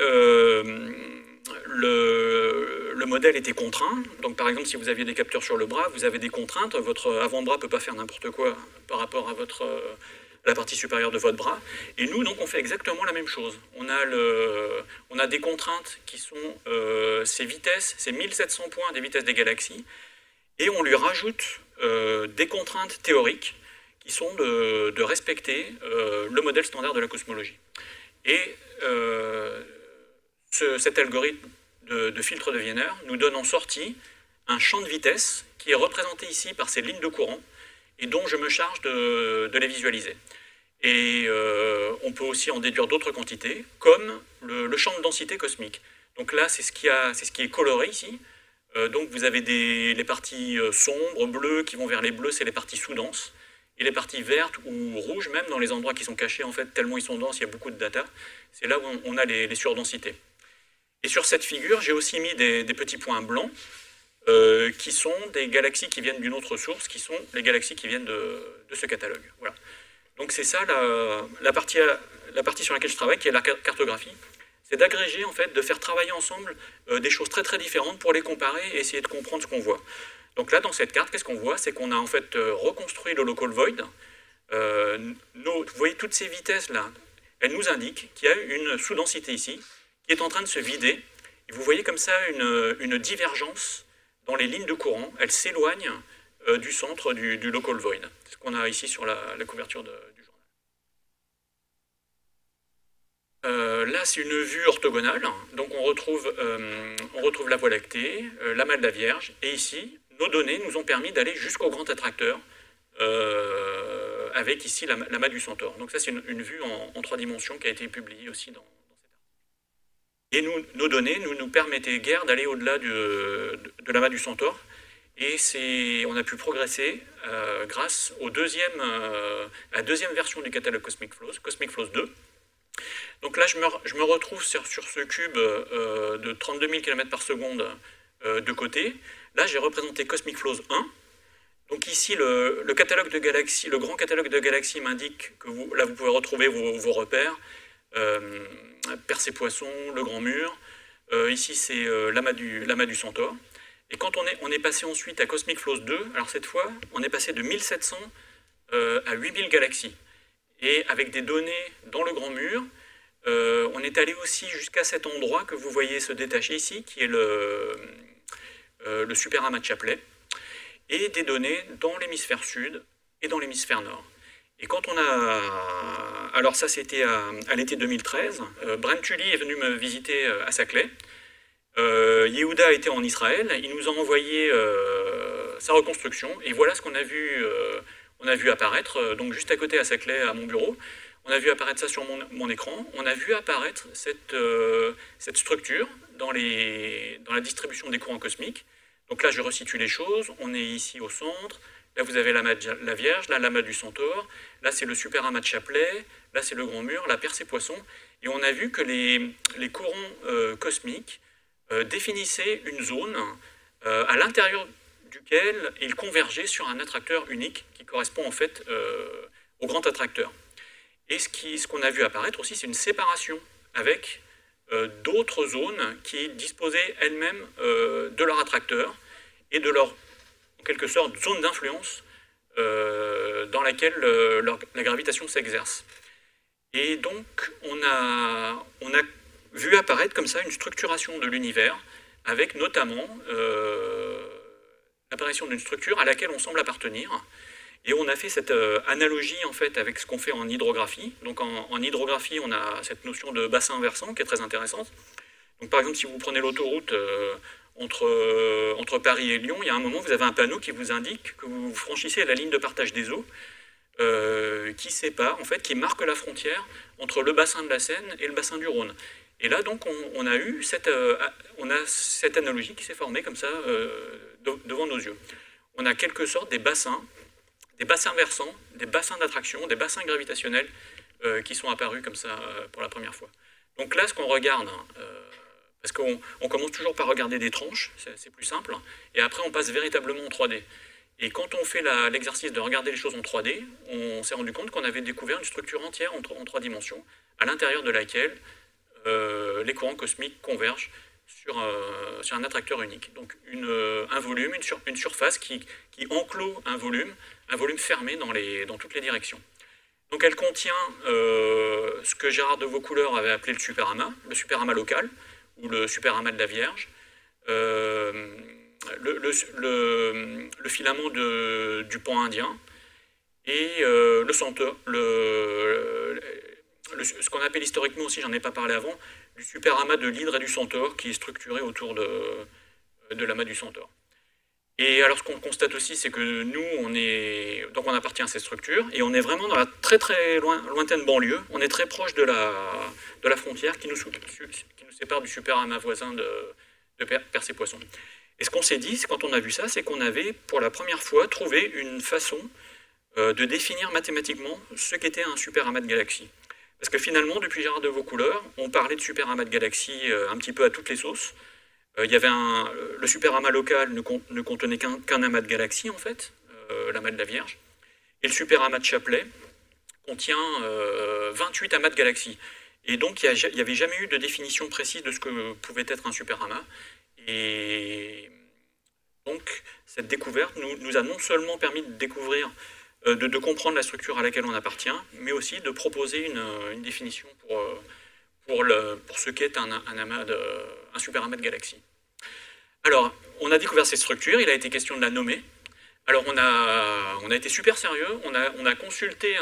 Speaker 2: le modèle était contraint. Donc par exemple, si vous aviez des capteurs sur le bras, vous avez des contraintes, votre avant-bras ne peut pas faire n'importe quoi par rapport à la partie supérieure de votre bras. Et nous, donc, on fait exactement la même chose. On a des contraintes qui sont ces vitesses, ces 1700 points des vitesses des galaxies, et on lui rajoute des contraintes théoriques qui sont de respecter le modèle standard de la cosmologie. Et cet algorithme de filtre de Wiener nous donne en sortie un champ de vitesse qui est représenté ici par ces lignes de courant et dont je me charge de les visualiser. Et on peut aussi en déduire d'autres quantités, comme le champ de densité cosmique. Donc là, c'est ce qui est coloré ici. Donc vous avez les parties sombres, bleues, qui vont vers les bleus, c'est les parties sous-denses. Et les parties vertes ou rouges, même dans les endroits qui sont cachés, en fait, tellement ils sont denses, il y a beaucoup de data. C'est là où on a les surdensités. Et sur cette figure, j'ai aussi mis des petits points blancs, qui sont des galaxies qui viennent d'une autre source, qui sont les galaxies qui viennent de ce catalogue. Voilà. Donc c'est ça la partie sur laquelle je travaille, qui est la cartographie. C'est d'agréger, en fait, de faire travailler ensemble des choses très très différentes pour les comparer et essayer de comprendre ce qu'on voit. Donc là, dans cette carte, qu'est-ce qu'on voit? C'est qu'on a en fait reconstruit le local void. Vous voyez toutes ces vitesses-là, elles nous indiquent qu'il y a une sous-densité ici qui est en train de se vider. Et vous voyez comme ça une divergence dans les lignes de courant. Elle s'éloigne du centre du local void. C'est ce qu'on a ici sur la couverture du journal. Là, c'est une vue orthogonale. Donc on retrouve la Voie lactée, l'amas de la Vierge, et ici, nos données nous ont permis d'aller jusqu'au grand attracteur, avec ici l'amas du Centaure. Donc ça, c'est une vue en 3 dimensions qui a été publiée aussi dans cet article. Et nos données nous permettaient guère d'aller au-delà de l'amas du Centaure, et on a pu progresser grâce à la deuxième version du catalogue Cosmic Flows 2. Donc là, je me retrouve sur ce cube de 32 000 km par seconde de côté. Là, j'ai représenté Cosmic Flows 1. Donc ici, le catalogue de galaxies, le grand catalogue de galaxies m'indique que vous pouvez retrouver vos repères. Persée-Poisson, le Grand Mur. Ici, c'est l'amas du Centaure. Et quand on est passé ensuite à Cosmic Flows 2, alors cette fois, on est passé de 1700 à 8000 galaxies. Et avec des données dans le Grand Mur, on est allé aussi jusqu'à cet endroit que vous voyez se détacher ici, qui est le super amas de Chapley, et des données dans l'hémisphère sud et dans l'hémisphère nord. Et quand on a... Alors ça, c'était à l'été 2013. Brent Tully est venu me visiter à Saclay. Yehuda était en Israël. Il nous a envoyé sa reconstruction. Et voilà ce qu'on a vu apparaître. Donc juste à côté à Saclay, à mon bureau. On a vu apparaître ça sur mon écran. On a vu apparaître cette structure dans la distribution des courants cosmiques. Donc là, je resitue les choses. On est ici au centre. Là, vous avez l'amas de la Vierge, là, l'amas du Centaure. Là, c'est le super amas de Chapley. Là, c'est le Grand Mur, la Persée-Poisson. Et on a vu que les courants cosmiques définissaient une zone à l'intérieur duquel ils convergeaient sur un attracteur unique qui correspond en fait au grand attracteur. Et ce qu'on a vu apparaître aussi, c'est une séparation avec d'autres zones qui disposaient elles-mêmes de leur attracteur et de leur, en quelque sorte, zone d'influence dans laquelle la gravitation s'exerce. Et donc, on a vu apparaître comme ça une structuration de l'univers, avec notamment l'apparition d'une structure à laquelle on semble appartenir. Et on a fait cette analogie en fait avec ce qu'on fait en hydrographie. Donc en hydrographie, on a cette notion de bassin versant qui est très intéressante. Donc par exemple, si vous prenez l'autoroute entre Paris et Lyon, il y a un moment, vous avez un panneau qui vous indique que vous franchissez la ligne de partage des eaux qui sépare, en fait, qui marque la frontière entre le bassin de la Seine et le bassin du Rhône. Et là, donc, on a eu on a cette analogie qui s'est formée comme ça devant nos yeux. On a quelque sorte des bassins versants, des bassins d'attraction, des bassins gravitationnels qui sont apparus comme ça pour la première fois. Donc là, ce qu'on regarde, parce qu'on commence toujours par regarder des tranches, c'est plus simple, et après on passe véritablement en 3D. Et quand on fait l'exercice de regarder les choses en 3D, on s'est rendu compte qu'on avait découvert une structure entière en 3 dimensions, à l'intérieur de laquelle les courants cosmiques convergent sur un attracteur unique. Donc un volume, une surface qui enclôt un volume fermé dans toutes les directions. Donc elle contient ce que Gérard de Vaucouleurs avait appelé le superamas local, ou le superamas de la Vierge, le filament du pan indien, et le centaure, ce qu'on appelle historiquement aussi, j'en ai pas parlé avant, du superamas de l'hydre et du centaure, qui est structuré autour de l'amas du centaure. Et alors ce qu'on constate aussi, c'est que nous, on appartient à cette structure, et on est vraiment dans la très très lointaine banlieue, on est très proche de la frontière qui nous sépare du superamas voisin de Percé-Poisson. Et ce qu'on s'est dit, quand on a vu ça, c'est qu'on avait pour la première fois trouvé une façon de définir mathématiquement ce qu'était un superamas de galaxies. Parce que finalement, depuis Gérard de Vaucouleurs, on parlait de superamas de galaxies un petit peu à toutes les sauces. Il y avait le superamas local ne contenait qu'un amas de galaxies, en fait, l'amas de la Vierge. Et le superamas de Chaplet contient 28 amas de galaxies. Et donc, il n'y avait jamais eu de définition précise de ce que pouvait être un superamas. Et donc, cette découverte nous a non seulement permis de découvrir, de comprendre la structure à laquelle on appartient, mais aussi de proposer une définition pour ce qu'est un superamas de galaxies. Alors, on a découvert cette structure, il a été question de la nommer. Alors, on a été super sérieux, on a consulté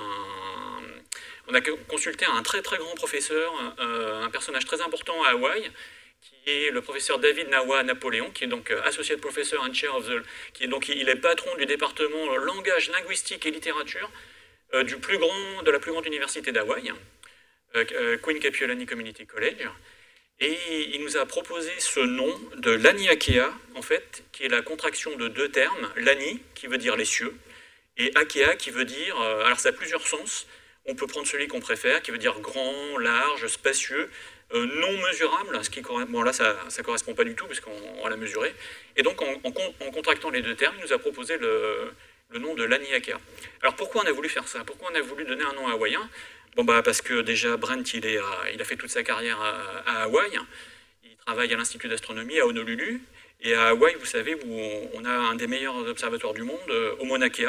Speaker 2: un très très grand professeur, un personnage très important à Hawaï, qui est le professeur David Nawa Napoléon, qui est donc Associate Professor and Chair of il est patron du département langage, linguistique et littérature de la plus grande université d'Hawaï, Queen Kapiolani Community College. Et il nous a proposé ce nom de Laniakea, en fait, qui est la contraction de 2 termes, Lani, qui veut dire les cieux, et Akea, qui veut dire, alors ça a plusieurs sens, on peut prendre celui qu'on préfère, qui veut dire grand, large, spacieux, non mesurable, bon là ça correspond pas du tout, puisqu'on l'a mesuré, et donc en contractant les 2 termes, il nous a proposé le nom de Laniakea. Alors pourquoi on a voulu faire ça? Pourquoi on a voulu donner un nom hawaïen? Bon, parce que déjà Brent, il a fait toute sa carrière à Hawaï. Il travaille à l'Institut d'astronomie à Honolulu. Et à Hawaï, vous savez, où on a un des meilleurs observatoires du monde, au Mauna Kea,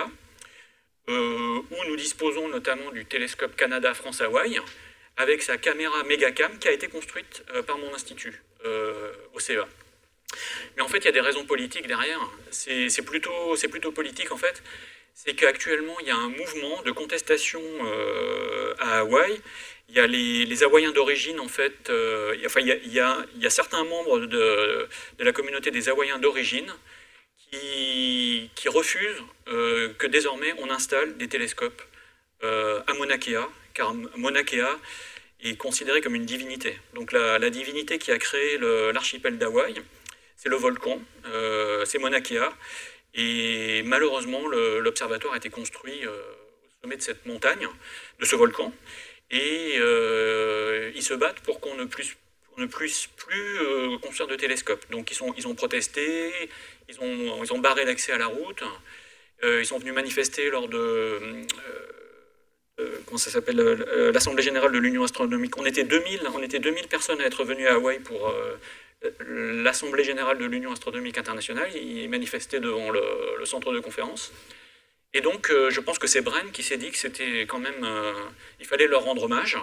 Speaker 2: où nous disposons notamment du télescope Canada-France-Hawaï, avec sa caméra Megacam qui a été construite par mon institut, au CEA. Mais en fait, il y a des raisons politiques derrière. C'est plutôt politique, en fait. C'est qu'actuellement, il y a un mouvement de contestation à Hawaï. Il y a les Hawaïens d'origine, en fait, il y a certains membres de la communauté des Hawaïens d'origine qui refusent que désormais on installe des télescopes à Mauna Kea, car Mauna Kea est considérée comme une divinité. Donc la divinité qui a créé l'archipel d'Hawaï, c'est le volcan, c'est Mauna Kea. Et malheureusement, l'observatoire a été construit au sommet de cette montagne, de ce volcan, et ils se battent pour qu'on ne puisse plus construire de télescopes. Donc ils ont protesté, ils ont barré l'accès à la route, ils sont venus manifester lors de comment ça s'appelle, l'Assemblée générale de l'Union astronomique. On était 2000 personnes à être venues à Hawaï pour l'Assemblée générale de l'Union astronomique internationale. Ils manifestaient devant le centre de conférence. Et donc, je pense que c'est Bren qui s'est dit que c'était quand même... il fallait leur rendre hommage.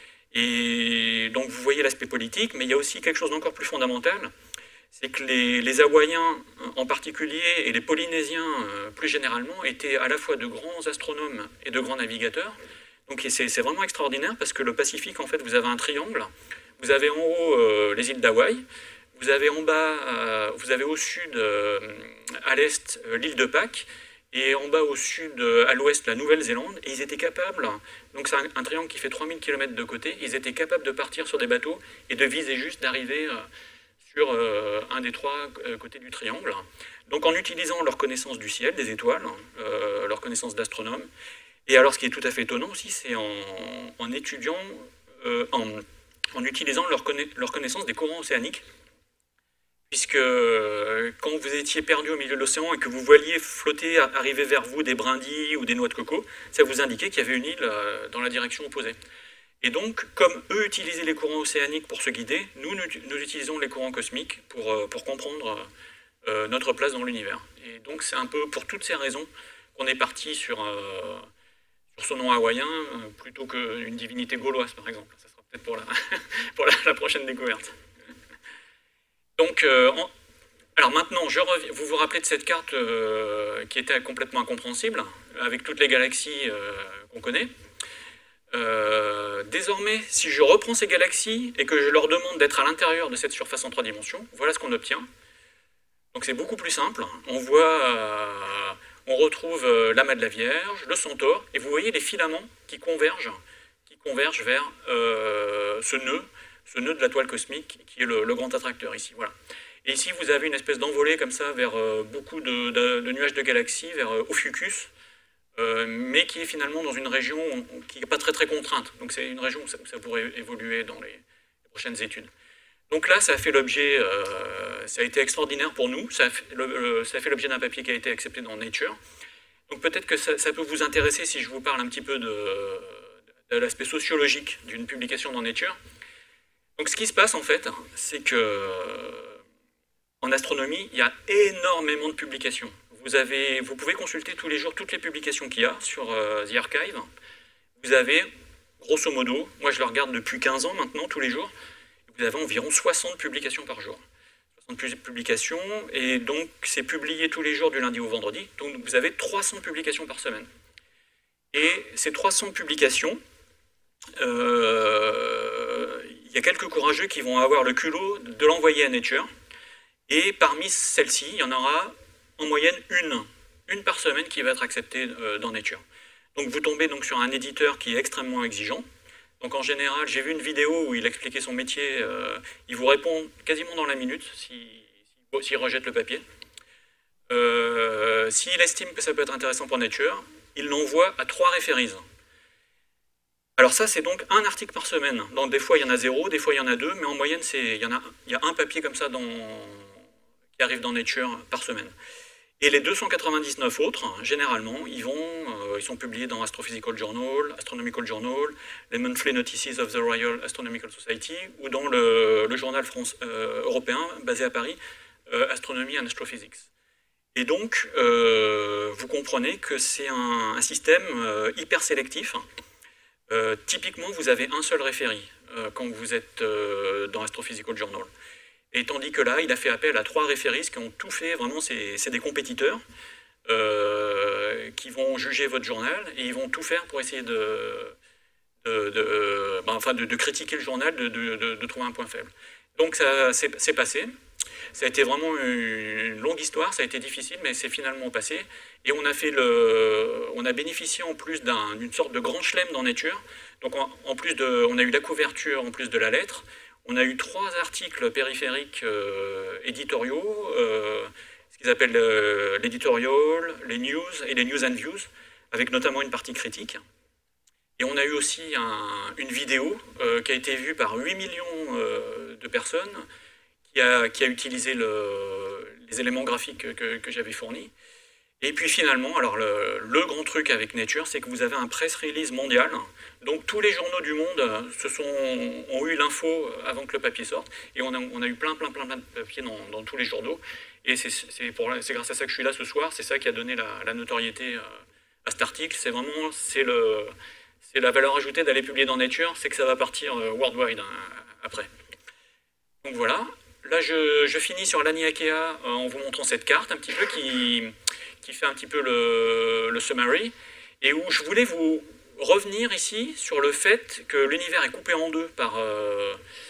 Speaker 2: Et donc, vous voyez l'aspect politique, mais il y a aussi quelque chose d'encore plus fondamental. C'est que les Hawaïens en particulier, et les Polynésiens plus généralement, étaient à la fois de grands astronomes et de grands navigateurs. Donc, c'est vraiment extraordinaire, parce que le Pacifique, en fait, vous avez un triangle. Vous avez en haut les îles d'Hawaï, vous avez en bas, vous avez au sud, à l'est, l'île de Pâques, et en bas au sud, à l'ouest, la Nouvelle-Zélande, et ils étaient capables, donc c'est un triangle qui fait 3000 km de côté, ils étaient capables de partir sur des bateaux et de viser juste d'arriver sur un des trois côtés du triangle. Donc en utilisant leur connaissance du ciel, des étoiles, leur connaissance d'astronomes, et alors ce qui est tout à fait étonnant aussi, c'est en étudiant, en utilisant leur connaissance des courants océaniques, puisque quand vous étiez perdu au milieu de l'océan et que vous voyez flotter, arriver vers vous des brindilles ou des noix de coco, ça vous indiquait qu'il y avait une île dans la direction opposée. Et donc, comme eux utilisaient les courants océaniques pour se guider, nous utilisons les courants cosmiques pour comprendre notre place dans l'univers. Et donc, c'est un peu pour toutes ces raisons qu'on est parti sur son nom hawaïen plutôt qu'une divinité gauloise, par exemple. Ça sera peut-être pour la prochaine découverte. Donc, alors maintenant, vous vous rappelez de cette carte qui était complètement incompréhensible, avec toutes les galaxies qu'on connaît. Désormais, si je reprends ces galaxies et que je leur demande d'être à l'intérieur de cette surface en 3 dimensions, voilà ce qu'on obtient. Donc c'est beaucoup plus simple. On retrouve l'amas de la Vierge, le Centaure, et vous voyez les filaments qui convergent vers ce nœud de la toile cosmique qui est le grand attracteur ici. Voilà. Et ici, vous avez une espèce d'envolée comme ça vers beaucoup de nuages de galaxies, vers Ophiuchus, mais qui est finalement dans une région qui n'est pas très très contrainte. Donc c'est une région où ça pourrait évoluer dans les prochaines études. Donc là, ça a fait l'objet, ça a été extraordinaire pour nous, ça a fait l'objet d'un papier qui a été accepté dans Nature. Donc peut-être que ça peut vous intéresser si je vous parle un petit peu de l'aspect sociologique d'une publication dans Nature. Donc ce qui se passe en fait, c'est que en astronomie, il y a énormément de publications. Vous pouvez consulter tous les jours toutes les publications qu'il y a sur The Archive. Vous avez, grosso modo, moi je le regarde depuis 15 ans maintenant, tous les jours, vous avez environ 60 publications par jour. 60 publications, et donc c'est publié tous les jours du lundi au vendredi, donc vous avez 300 publications par semaine. Et ces 300 publications, il y a quelques courageux qui vont avoir le culot de l'envoyer à Nature, et parmi celles-ci, il y en aura en moyenne une par semaine qui va être acceptée dans Nature. Donc vous tombez donc sur un éditeur qui est extrêmement exigeant. Donc en général, j'ai vu une vidéo où il expliquait son métier, il vous répond quasiment dans la minute s'il rejette le papier. S'il estime que ça peut être intéressant pour Nature, il l'envoie à 3 référises. Alors ça, c'est donc un article par semaine. Donc des fois, il y en a 0, des fois, il y en a 2, mais en moyenne, il y a un papier comme ça qui arrive dans Nature par semaine. Et les 299 autres, généralement, ils sont publiés dans Astrophysical Journal, Astronomical Journal, les Monthly Notices of the Royal Astronomical Society, ou dans le journal européen, basé à Paris, Astronomy and Astrophysics. Et donc, vous comprenez que c'est un système hyper sélectif. Typiquement, vous avez un seul référé quand vous êtes dans Astrophysical Journal. Et tandis que là, il a fait appel à 3 référistes qui ont tout fait, vraiment, c'est des compétiteurs qui vont juger votre journal et ils vont tout faire pour essayer de critiquer le journal, de trouver un point faible. Donc ça s'est passé. Ça a été vraiment une longue histoire, ça a été difficile, mais c'est finalement passé. Et on a bénéficié en plus d'une sorte de grand chelem dans Nature. Donc on a eu la couverture en plus de la lettre. On a eu 3 articles périphériques éditoriaux, ce qu'ils appellent l'éditorial, les news et les news and views, avec notamment une partie critique. Et on a eu aussi une vidéo qui a été vue par 8 millions de personnes, qui a utilisé les éléments graphiques que j'avais fournis. Et puis finalement, alors le grand truc avec Nature, c'est que vous avez un press release mondial. Donc tous les journaux du monde ont eu l'info avant que le papier sorte. Et on a eu plein de papiers dans tous les journaux. Et c'est grâce à ça que je suis là ce soir. C'est ça qui a donné la notoriété à cet article. C'est la valeur ajoutée d'aller publier dans Nature, c'est que ça va partir worldwide après. Donc voilà. Là, je finis sur l'Aniakea en vous montrant cette carte un petit peu qui fait un petit peu le summary, et où je voulais vous revenir ici sur le fait que l'univers est coupé en deux par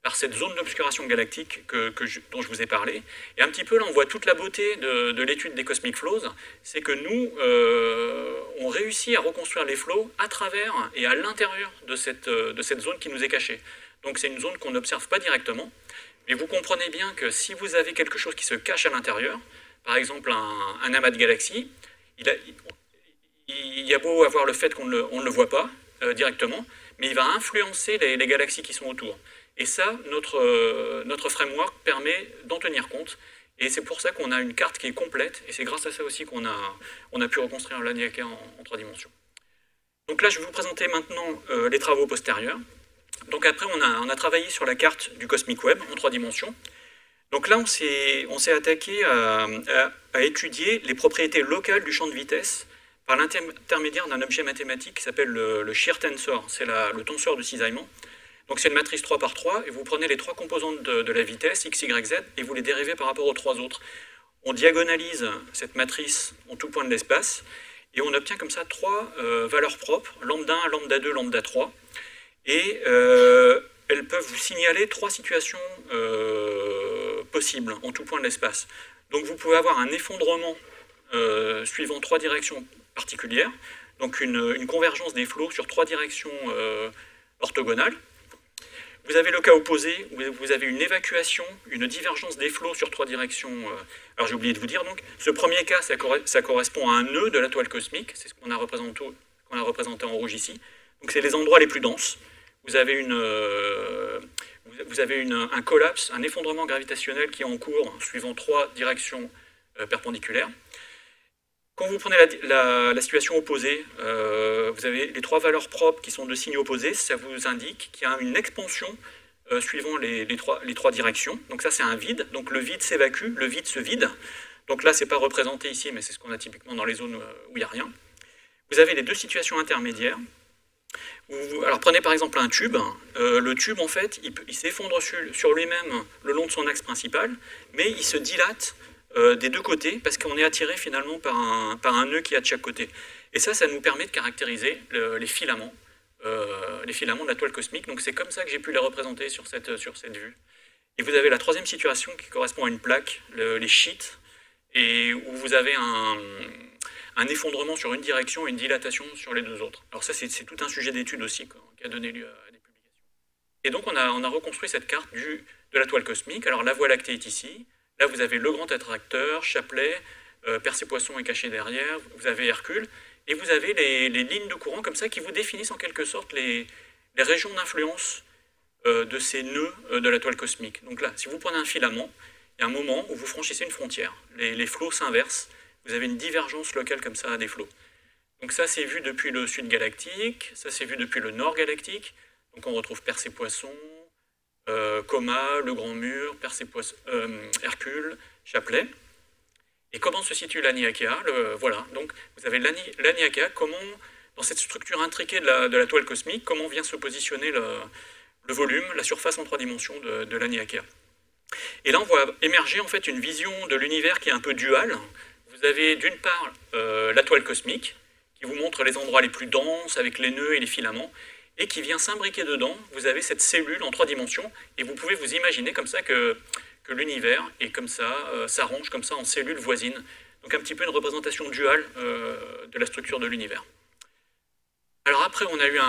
Speaker 2: par cette zone d'obscuration galactique dont je vous ai parlé. Et un petit peu là, on voit toute la beauté de l'étude des Cosmic Flows, c'est que nous, on réussit à reconstruire les flows à travers et à l'intérieur de cette zone qui nous est cachée. Donc c'est une zone qu'on n'observe pas directement, mais vous comprenez bien que si vous avez quelque chose qui se cache à l'intérieur, par exemple un amas de galaxies, il y a beau avoir le fait qu'on ne le voit pas directement, mais il va influencer les galaxies qui sont autour. Et ça, notre framework permet d'en tenir compte. Et c'est pour ça qu'on a une carte qui est complète, et c'est grâce à ça aussi qu'on a pu reconstruire Laniakea en 3 dimensions. Donc là, je vais vous présenter maintenant les travaux postérieurs. Donc après, on a travaillé sur la carte du Cosmic Web en 3 dimensions. Donc là, on s'est attaqué à étudier les propriétés locales du champ de vitesse par l'intermédiaire d'un objet mathématique qui s'appelle le shear tensor, c'est le tenseur de cisaillement. Donc c'est une matrice 3 par 3, et vous prenez les 3 composantes de la vitesse, x, y, z, et vous les dérivez par rapport aux 3 autres. On diagonalise cette matrice en tout point de l'espace, et on obtient comme ça 3 valeurs propres, lambda 1, lambda 2, lambda 3, et elles peuvent vous signaler 3 situations possibles en tout point de l'espace. Donc vous pouvez avoir un effondrement suivant 3 directions particulières, donc une convergence des flots sur 3 directions orthogonales. Vous avez le cas opposé, où vous avez une évacuation, une divergence des flots sur 3 directions. Alors j'ai oublié de vous dire, donc, ce premier cas, ça correspond à un nœud de la toile cosmique, c'est ce qu'on a représenté en rouge ici. Donc c'est les endroits les plus denses. Vous avez un collapse, un effondrement gravitationnel qui est en cours, suivant 3 directions perpendiculaires. Quand vous prenez la situation opposée, vous avez les 3 valeurs propres qui sont de signes opposés, ça vous indique qu'il y a une expansion suivant les 3 directions. Donc ça c'est un vide, donc le vide s'évacue, le vide se vide. Donc là c'est pas représenté ici, mais c'est ce qu'on a typiquement dans les zones où il n'y a rien. Vous avez les 2 situations intermédiaires. Alors prenez par exemple un tube. Le tube en fait, il s'effondre sur lui-même le long de son axe principal, mais il se dilate des 2 côtés, parce qu'on est attiré finalement par un nœud qui est de chaque côté. Et ça nous permet de caractériser les filaments de la toile cosmique. Donc c'est comme ça que j'ai pu les représenter sur cette vue. Et vous avez la 3e situation qui correspond à une plaque, les sheets, et où vous avez un effondrement sur une direction et une dilatation sur les 2 autres. Alors ça c'est tout un sujet d'étude aussi qui a donné lieu à des publications. Et donc on a reconstruit cette carte de la toile cosmique. Alors la Voie lactée est ici. Là, vous avez le grand attracteur, Chapelet, Persée-Poisson est caché derrière, vous avez Hercule, et vous avez les lignes de courant comme ça qui vous définissent en quelque sorte les régions d'influence de ces nœuds de la toile cosmique. Donc là, si vous prenez un filament, il y a un moment où vous franchissez une frontière. Les flots s'inversent, vous avez une divergence locale comme ça des flots. Donc ça, c'est vu depuis le sud galactique, ça c'est vu depuis le nord galactique, donc on retrouve Persée-Poisson, Coma, le Grand Mur, Hercule, Chapelet. Et comment se situe Laniakea? Voilà, donc vous avez Laniakea, comment, dans cette structure intriquée de la toile cosmique, comment vient se positionner le volume, la surface en 3 dimensions de Laniakea. Et là, on voit émerger en fait une vision de l'univers qui est un peu duale. Vous avez d'une part la toile cosmique, qui vous montre les endroits les plus denses, avec les nœuds et les filaments, et qui vient s'imbriquer dedans. Vous avez cette cellule en 3 dimensions, et vous pouvez vous imaginer comme ça que l'univers est comme ça, s'arrange comme ça en cellules voisines. Donc un petit peu une représentation duale de la structure de l'univers. Alors après, on a eu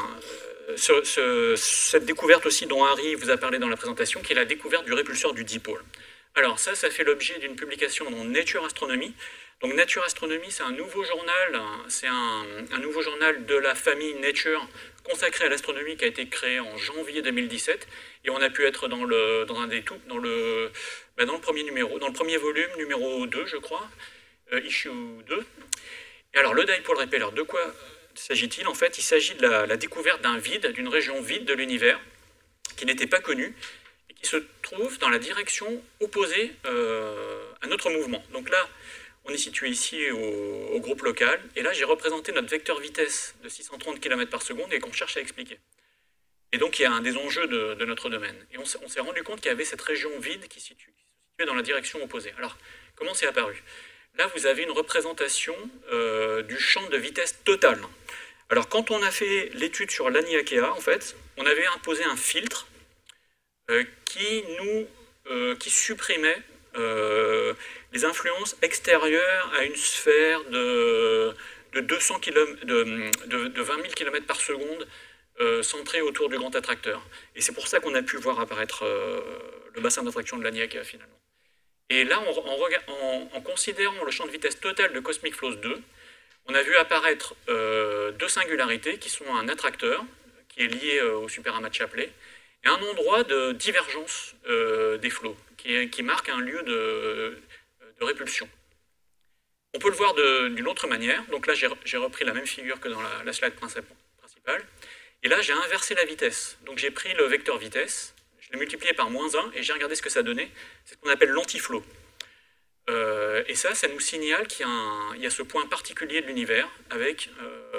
Speaker 2: cette découverte aussi dont Harry vous a parlé dans la présentation, qui est la découverte du répulseur du dipôle. Alors ça fait l'objet d'une publication dans Nature Astronomy. Donc Nature Astronomy, c'est un nouveau journal, c'est un nouveau journal de la famille Nature consacré à l'astronomie qui a été créé en janvier 2017, et on a pu être dans le premier numéro, dans le premier volume, numéro 2, je crois, issue 2. Et alors le dipole repeller, de quoi s'agit-il? En fait, il s'agit de la découverte d'un vide, d'une région vide de l'univers qui n'était pas connue et qui se trouve dans la direction opposée à notre mouvement. Donc là, on est situé ici au groupe local, et là j'ai représenté notre vecteur vitesse de 630 km par seconde et qu'on cherche à expliquer. Et donc il y a un des enjeux de notre domaine. Et on s'est rendu compte qu'il y avait cette région vide qui se situait dans la direction opposée. Alors, comment c'est apparu? Là, vous avez une représentation du champ de vitesse totale. Alors, quand on a fait l'étude sur Laniakea, en fait, on avait imposé un filtre qui supprimait les influences extérieures à une sphère de 200 km, de 20 000 km par seconde centrée autour du grand attracteur. Et c'est pour ça qu'on a pu voir apparaître le bassin d'attraction de l'ANIAC finalement. Et là, en considérant le champ de vitesse total de Cosmic Flows 2, on a vu apparaître deux singularités qui sont un attracteur, qui est lié au superamas de Shapley, et un endroit de divergence des flots, qui marque un lieu de répulsion. On peut le voir d'une autre manière. Donc là, j'ai repris la même figure que dans la slide principale. Et là, j'ai inversé la vitesse. Donc j'ai pris le vecteur vitesse, je l'ai multiplié par -1, et j'ai regardé ce que ça donnait. C'est ce qu'on appelle l'antiflow. Et ça nous signale qu'il y a ce point particulier de l'univers avec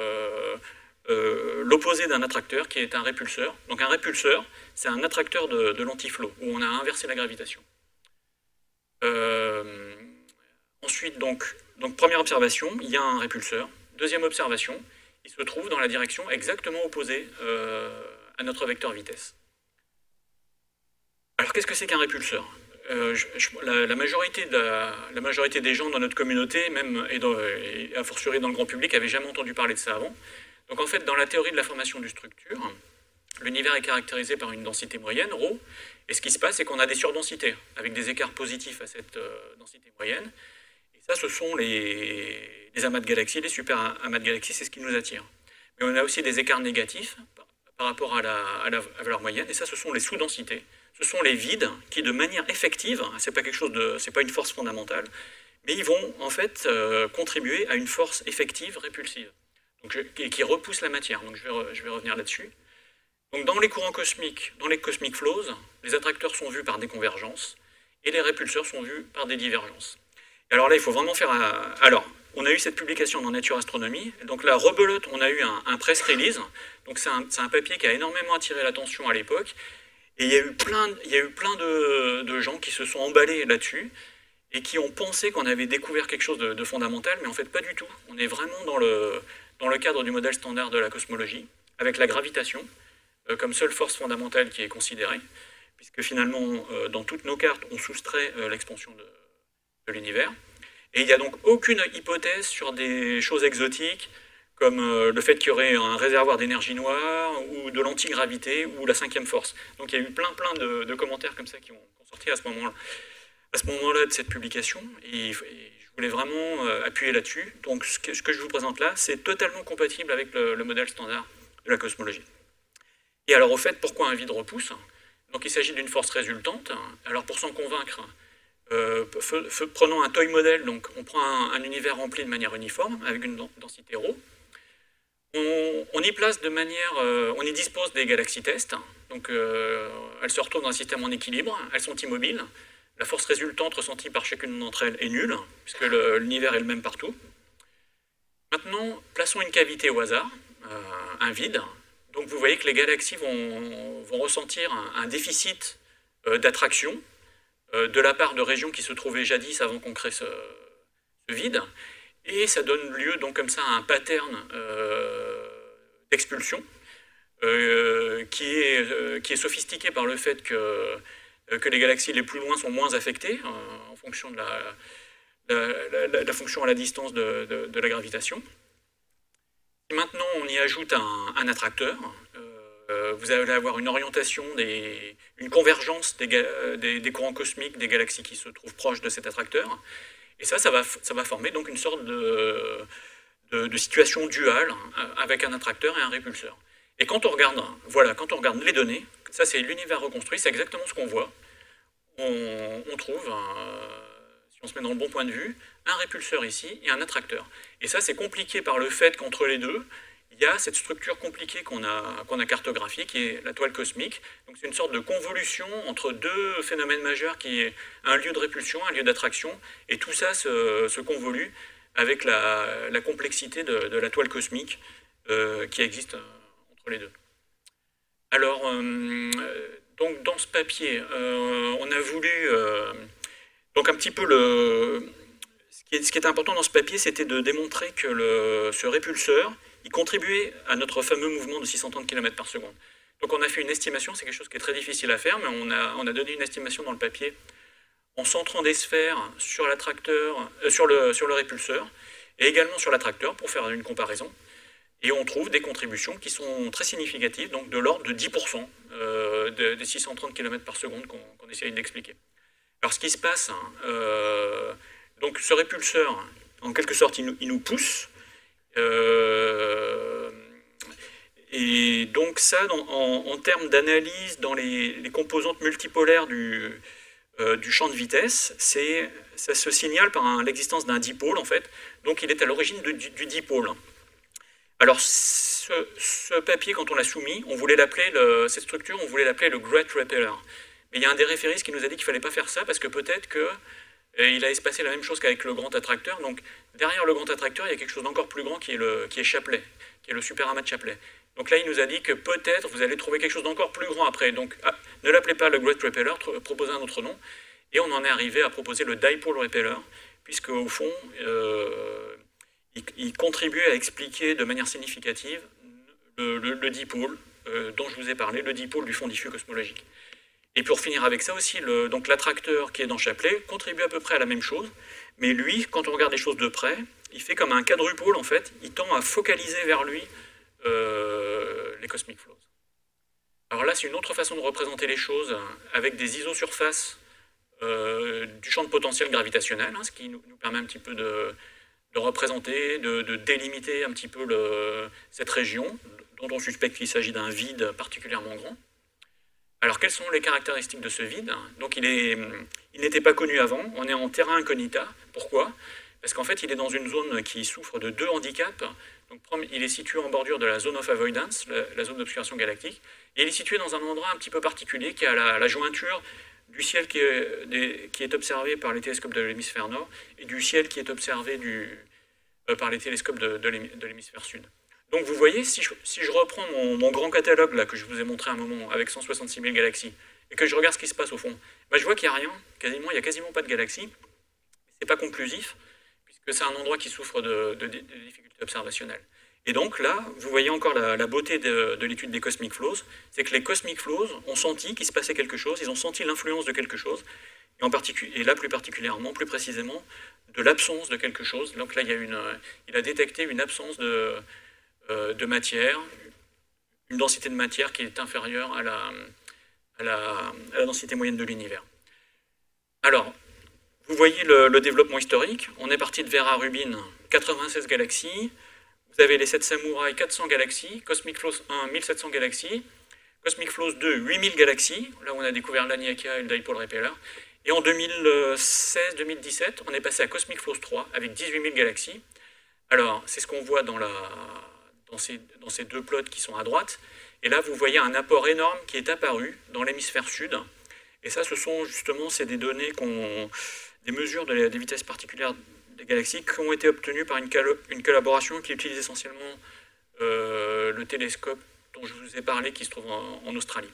Speaker 2: l'opposé d'un attracteur qui est un répulseur. Donc un répulseur, c'est un attracteur de l'antiflow, où on a inversé la gravitation. Ensuite, donc première observation, il y a un répulseur. Deuxième observation, il se trouve dans la direction exactement opposée à notre vecteur vitesse. Alors qu'est-ce que c'est qu'un répulseur ? La majorité des gens dans notre communauté, même et a fortiori dans le grand public, n'avaient jamais entendu parler de ça avant. Donc en fait, dans la théorie de la formation d'une structure, l'univers est caractérisé par une densité moyenne, ρ, et ce qui se passe, c'est qu'on a des surdensités, avec des écarts positifs à cette densité moyenne. Et ça, ce sont les amas de galaxies, les super amas de galaxies, c'est ce qui nous attire. Mais on a aussi des écarts négatifs par rapport à la valeur moyenne, et ça, ce sont les sous-densités. Ce sont les vides qui, de manière effective, c'est pas une force fondamentale, mais ils vont en fait contribuer à une force effective répulsive, donc, qui repousse la matière. Donc je vais revenir là-dessus. Donc dans les courants cosmiques, dans les cosmic flows, les attracteurs sont vus par des convergences et les répulseurs sont vus par des divergences. Et alors là, il faut vraiment faire... Alors, on a eu cette publication dans Nature Astronomy, donc là, rebelote, on a eu un press release, donc c'est un papier qui a énormément attiré l'attention à l'époque, et il y a eu plein de gens qui se sont emballés là-dessus, et qui ont pensé qu'on avait découvert quelque chose de fondamental, mais en fait pas du tout. On est vraiment dans le cadre du modèle standard de la cosmologie, avec la gravitation, comme seule force fondamentale qui est considérée, puisque finalement, dans toutes nos cartes, on soustrait l'expansion de l'univers. Et il n'y a donc aucune hypothèse sur des choses exotiques, comme le fait qu'il y aurait un réservoir d'énergie noire, ou de l'antigravité, ou la cinquième force. Donc il y a eu plein de commentaires comme ça qui ont sorti à ce moment-là de cette publication, et je voulais vraiment appuyer là-dessus. Donc ce que je vous présente là, c'est totalement compatible avec le modèle standard de la cosmologie. Et alors au fait, pourquoi un vide repousse ? Donc il s'agit d'une force résultante. Alors pour s'en convaincre, prenons un toy model, donc on prend un univers rempli de manière uniforme, avec une densité ρ. On y place on y dispose des galaxies test, donc elles se retrouvent dans un système en équilibre, elles sont immobiles. La force résultante ressentie par chacune d'entre elles est nulle, puisque l'univers est le même partout. Maintenant, plaçons une cavité au hasard, un vide. Donc vous voyez que les galaxies vont ressentir un déficit d'attraction de la part de régions qui se trouvaient jadis avant qu'on crée ce vide. Et ça donne lieu donc comme ça à un pattern d'expulsion qui est sophistiqué par le fait que les galaxies les plus loin sont moins affectées en fonction de la fonction à la distance de la gravitation. Et maintenant, on y ajoute un attracteur. Vous allez avoir une orientation, une convergence des courants cosmiques des galaxies qui se trouvent proches de cet attracteur. Et ça va former donc une sorte de situation duale avec un attracteur et un répulseur. Et quand on regarde les données, ça c'est l'univers reconstruit, c'est exactement ce qu'on voit. On trouve, si on se met dans le bon point de vue, un répulseur ici et un attracteur. Et ça c'est compliqué par le fait qu'entre les deux, il y a cette structure compliquée qu'on a cartographiée, qui est la toile cosmique. Donc c'est une sorte de convolution entre deux phénomènes majeurs, qui est un lieu de répulsion, un lieu d'attraction, et tout ça se convolue avec la complexité de la toile cosmique qui existe entre les deux. Alors, donc dans ce papier, on a voulu... donc un petit peu ce qui est important dans ce papier, c'était de démontrer que ce répulseur, il contribuait à notre fameux mouvement de 630 km par seconde. Donc on a fait une estimation, c'est quelque chose qui est très difficile à faire, mais on a donné une estimation dans le papier en centrant des sphères sur l'attracteur, sur le répulseur, et également sur l'attracteur pour faire une comparaison. Et on trouve des contributions qui sont très significatives, donc de l'ordre de 10% des 630 km par seconde qu'on essaye d'expliquer. Alors ce qui se passe, donc ce répulseur, en quelque sorte, il nous pousse. Et donc ça, en termes d'analyse dans les composantes multipolaires du champ de vitesse, ça se signale par l'existence d'un dipôle, en fait. Donc il est à l'origine du dipôle. Alors ce papier, quand on l'a soumis, on voulait l'appeler, cette structure, on voulait l'appeler le Great Repeller. Mais il y a un des référistes qui nous a dit qu'il ne fallait pas faire ça, parce que peut-être qu'il allait se passer la même chose qu'avec le grand attracteur. Donc derrière le grand attracteur, il y a quelque chose d'encore plus grand qui est Shapley, qui est le Superamas de Shapley. Donc là, il nous a dit que peut-être vous allez trouver quelque chose d'encore plus grand après. Donc ne l'appelez pas le Great Repeller, proposez un autre nom. Et on en est arrivé à proposer le Dipole Repeller, puisque au fond, il contribue à expliquer de manière significative le dipôle dont je vous ai parlé, le dipôle du fond diffus cosmologique. Et pour finir avec ça aussi, donc l'attracteur qui est dans Shapley contribue à peu près à la même chose, mais lui, quand on regarde les choses de près, il fait comme un quadrupôle en fait, il tend à focaliser vers lui les cosmic flows. Alors là, c'est une autre façon de représenter les choses avec des isosurfaces du champ de potentiel gravitationnel, ce qui nous permet un petit peu de représenter, de délimiter un petit peu cette région, dont on suspecte qu'il s'agit d'un vide particulièrement grand. Alors, quelles sont les caractéristiques de ce vide? Donc, il n'était pas connu avant, on est en terra incognita. Pourquoi? Parce qu'en fait, il est dans une zone qui souffre de deux handicaps. Donc, il est situé en bordure de la zone of avoidance, la zone d'obscuration galactique, et il est situé dans un endroit un petit peu particulier qui est à la jointure du ciel qui est observé par les télescopes de l'hémisphère nord et du ciel qui est observé par les télescopes de l'hémisphère sud. Donc vous voyez, si je reprends mon grand catalogue là, que je vous ai montré à un moment avec 166 000 galaxies et que je regarde ce qui se passe au fond, bah, je vois qu'il n'y a rien, il n'y a quasiment pas de galaxies. Ce n'est pas conclusif, puisque c'est un endroit qui souffre de difficultés observationnelles. Et donc là, vous voyez encore la beauté de l'étude des cosmic flows, c'est que les cosmic flows ont senti qu'il se passait quelque chose, ils ont senti l'influence de quelque chose, et là plus particulièrement, plus précisément, de l'absence de quelque chose. Donc là, il a détecté une absence de matière, une densité de matière qui est inférieure à la densité moyenne de l'univers. Alors, vous voyez le développement historique, on est parti de Vera Rubin, 96 galaxies, vous avez les 7 samouraïs, 400 galaxies, Cosmic Flows 1, 1700 galaxies, Cosmic Flows 2, 8000 galaxies, là où on a découvert l'Aniaka et le Dipole Repeller, et en 2016-2017, on est passé à Cosmic Flows 3 avec 18 000 galaxies. Alors, c'est ce qu'on voit dans ces deux plots qui sont à droite, et là vous voyez un apport énorme qui est apparu dans l'hémisphère sud, et ça ce sont justement des données, des mesures des vitesses particulières des galaxies qui ont été obtenues par une collaboration qui utilise essentiellement le télescope dont je vous ai parlé qui se trouve en Australie.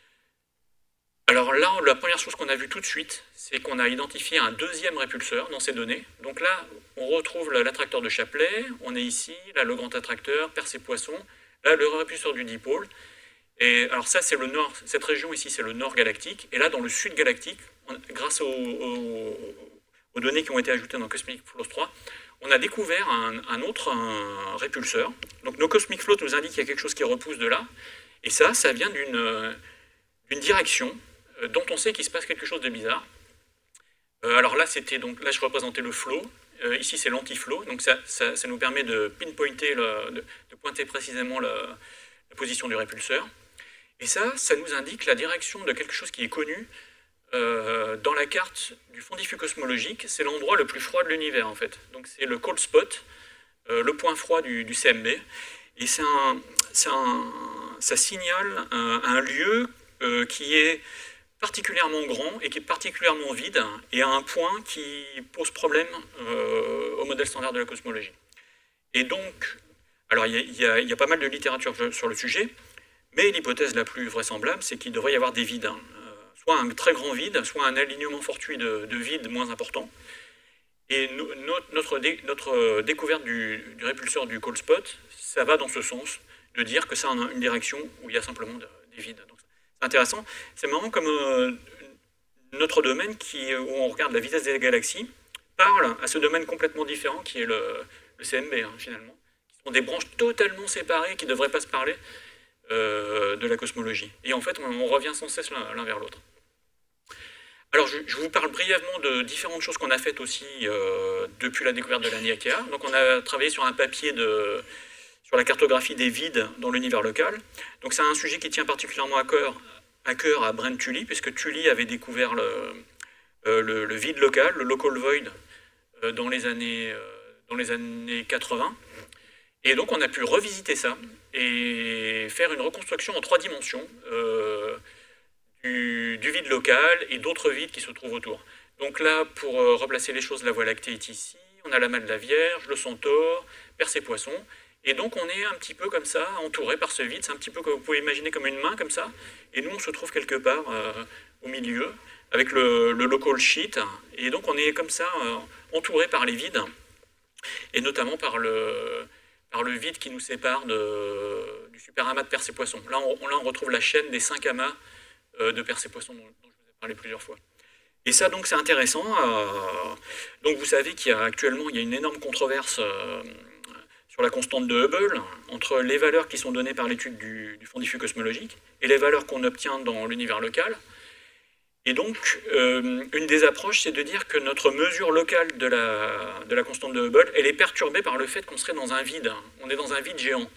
Speaker 2: Alors là, la première chose qu'on a vue tout de suite, c'est qu'on a identifié un deuxième répulseur dans ces données. Donc là, on retrouve l'attracteur de Shapley, on est ici, là le grand attracteur, Persée-Poisson, là le répulseur du dipôle. Et alors ça, c'est le nord, cette région ici, c'est le nord galactique. Et là, dans le sud galactique, grâce aux données qui ont été ajoutées dans Cosmic Flows 3, on a découvert un autre répulseur. Donc nos Cosmic Flows nous indiquent qu'il y a quelque chose qui repousse de là. Et ça vient d'une direction dont on sait qu'il se passe quelque chose de bizarre. Alors là, là je représentais le flow. Ici, c'est l'anti-flow. Donc ça nous permet de pinpointer, de pointer précisément la position du répulseur. Et ça nous indique la direction de quelque chose qui est connu dans la carte du fond diffus cosmologique. C'est l'endroit le plus froid de l'univers, en fait. Donc c'est le cold spot, le point froid du CMB. Et ça signale un lieu qui est particulièrement grand et qui est particulièrement vide et à un point qui pose problème au modèle standard de la cosmologie. Et donc, alors il y a pas mal de littérature sur le sujet, mais l'hypothèse la plus vraisemblable, c'est qu'il devrait y avoir des vides, soit un très grand vide, soit un alignement fortuit de vides moins important. Et notre découverte du répulseur du cold spot, ça va dans ce sens, de dire que ça a une direction où il y a simplement des est vide. C'est intéressant. C'est marrant comme notre domaine où on regarde la vitesse des galaxies parle à ce domaine complètement différent qui est le CMB, hein, finalement. Qui sont des branches totalement séparées qui ne devraient pas se parler de la cosmologie. Et en fait, on revient sans cesse l'un vers l'autre. Alors, je vous parle brièvement de différentes choses qu'on a faites aussi depuis la découverte de la Niakia. Donc, on a travaillé sur un papier sur la cartographie des vides dans l'univers local. Donc, c'est un sujet qui tient particulièrement à cœur à Brent Tully, puisque Tully avait découvert le vide local, le local void, dans les années 80. Et donc, on a pu revisiter ça et faire une reconstruction en 3 dimensions du vide local et d'autres vides qui se trouvent autour. Donc là, pour replacer les choses, la Voie lactée est ici, on a l'amas de la Vierge, le Centaure, Persée-Poisson, et donc on est un petit peu comme ça, entouré par ce vide, c'est un petit peu que vous pouvez imaginer comme une main comme ça, et nous on se trouve quelque part au milieu, avec le local sheet, et donc on est comme ça, entouré par les vides, et notamment par le vide qui nous sépare du super amas de Persée-Poisson. Là on retrouve la chaîne des 5 amas de Persée-Poisson dont je vous ai parlé plusieurs fois. Et ça, donc, c'est intéressant. Donc, vous savez qu'actuellement, il y a une énorme controverse sur la constante de Hubble entre les valeurs qui sont données par l'étude du fond diffus cosmologique et les valeurs qu'on obtient dans l'univers local. Et donc, une des approches, c'est de dire que notre mesure locale de la constante de Hubble, elle est perturbée par le fait qu'on serait dans un vide. On est dans un vide géant.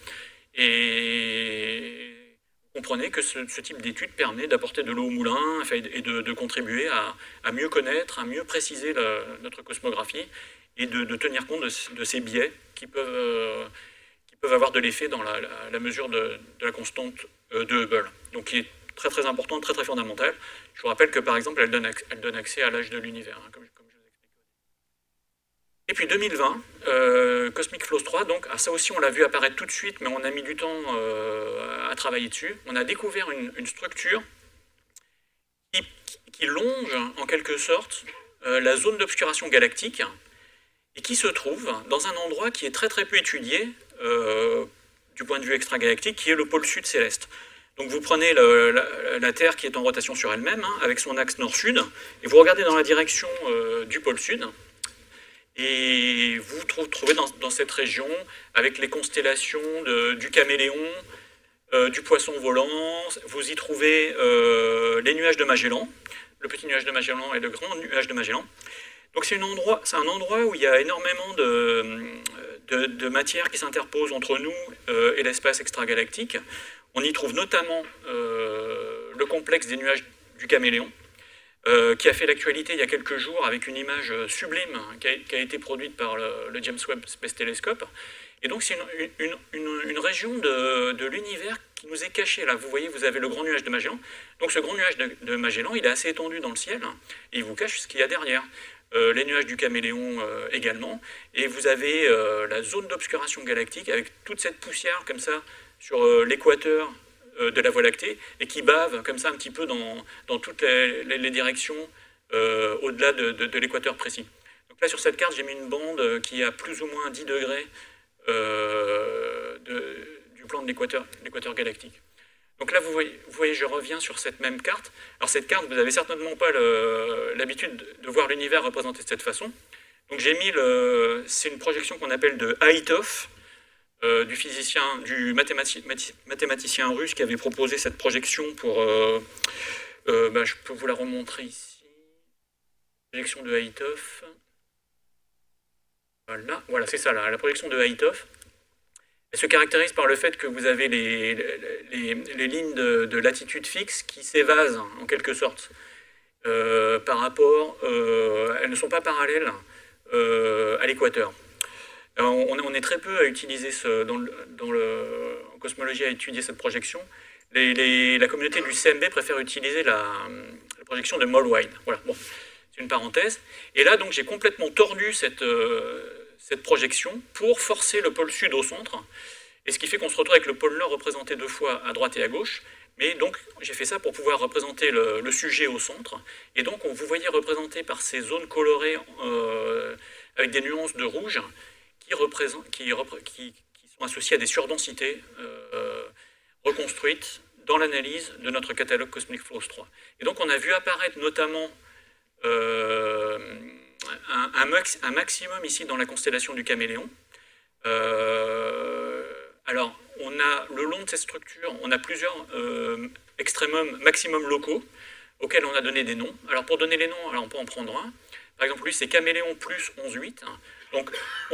Speaker 2: Et vous comprenez que ce type d'étude permet d'apporter de l'eau au moulin et de contribuer à mieux connaître, à mieux préciser notre cosmographie et de tenir compte de ces biais qui peuvent avoir de l'effet dans la mesure de la constante de Hubble. Donc qui est très très importante, très très fondamentale. Je vous rappelle que par exemple, elle donne accès à l'âge de l'univers, hein, comme je vous expliquais. Et puis 2020, Cosmic Flows 3, donc ça aussi on l'a vu apparaître tout de suite, mais on a mis du temps à travailler dessus. On a découvert une structure qui longe en quelque sorte la zone d'obscuration galactique et qui se trouve dans un endroit qui est très très peu étudié du point de vue extragalactique, qui est le pôle sud céleste. Donc vous prenez la Terre qui est en rotation sur elle-même, hein, avec son axe nord-sud, et vous regardez dans la direction du pôle sud, et vous vous trouvez dans cette région avec les constellations du Caméléon, du Poisson volant, vous y trouvez les nuages de Magellan, le petit nuage de Magellan et le grand nuage de Magellan. Donc c'est un endroit où il y a énormément de matière qui s'interpose entre nous et l'espace extragalactique. On y trouve notamment le complexe des nuages du Caméléon, qui a fait l'actualité il y a quelques jours avec une image sublime qui a été produite par le James Webb Space Telescope. Et donc c'est une région de l'univers qui nous est cachée. Là, vous voyez, vous avez le grand nuage de Magellan. Donc ce grand nuage de Magellan, il est assez étendu dans le ciel, et il vous cache ce qu'il y a derrière. Les nuages du Caméléon également. Et vous avez la zone d'obscuration galactique avec toute cette poussière comme ça sur l'équateur de la Voie lactée, et qui bave comme ça un petit peu dans toutes les directions au-delà de l'équateur précis. Donc là, sur cette carte, j'ai mis une bande qui est à plus ou moins 10 degrés du plan de l'équateur galactique. Donc là, vous voyez, je reviens sur cette même carte. Alors cette carte, vous n'avez certainement pas l'habitude de voir l'univers représenté de cette façon. Donc j'ai mis c'est une projection qu'on appelle de Haïtov, du mathématicien russe qui avait proposé cette projection pour... je peux vous la remontrer ici. Projection de Haïtov. Voilà, c'est ça, la projection de Haïtov. Elle se caractérise par le fait que vous avez les lignes de latitude fixe qui s'évasent, en quelque sorte, par rapport... elles ne sont pas parallèles à l'équateur. On est très peu à utiliser, en cosmologie, à étudier cette projection. La communauté du CMB préfère utiliser la projection de Mollwein. Voilà, bon, c'est une parenthèse. Et là, donc, j'ai complètement tordu cette projection pour forcer le pôle sud au centre, et ce qui fait qu'on se retrouve avec le pôle nord représenté 2 fois à droite et à gauche. Mais donc, j'ai fait ça pour pouvoir représenter le sujet au centre, et donc vous voyez représenté par ces zones colorées avec des nuances de rouge qui sont associées à des surdensités reconstruites dans l'analyse de notre catalogue Cosmic Flows 3. Et donc on a vu apparaître notamment un maximum ici dans la constellation du Caméléon. Alors, on a, le long de cette structure, on a plusieurs maximum locaux auxquels on a donné des noms. Alors, pour donner les noms, alors on peut en prendre un. Par exemple, lui, c'est Caméléon plus 11,8. Donc,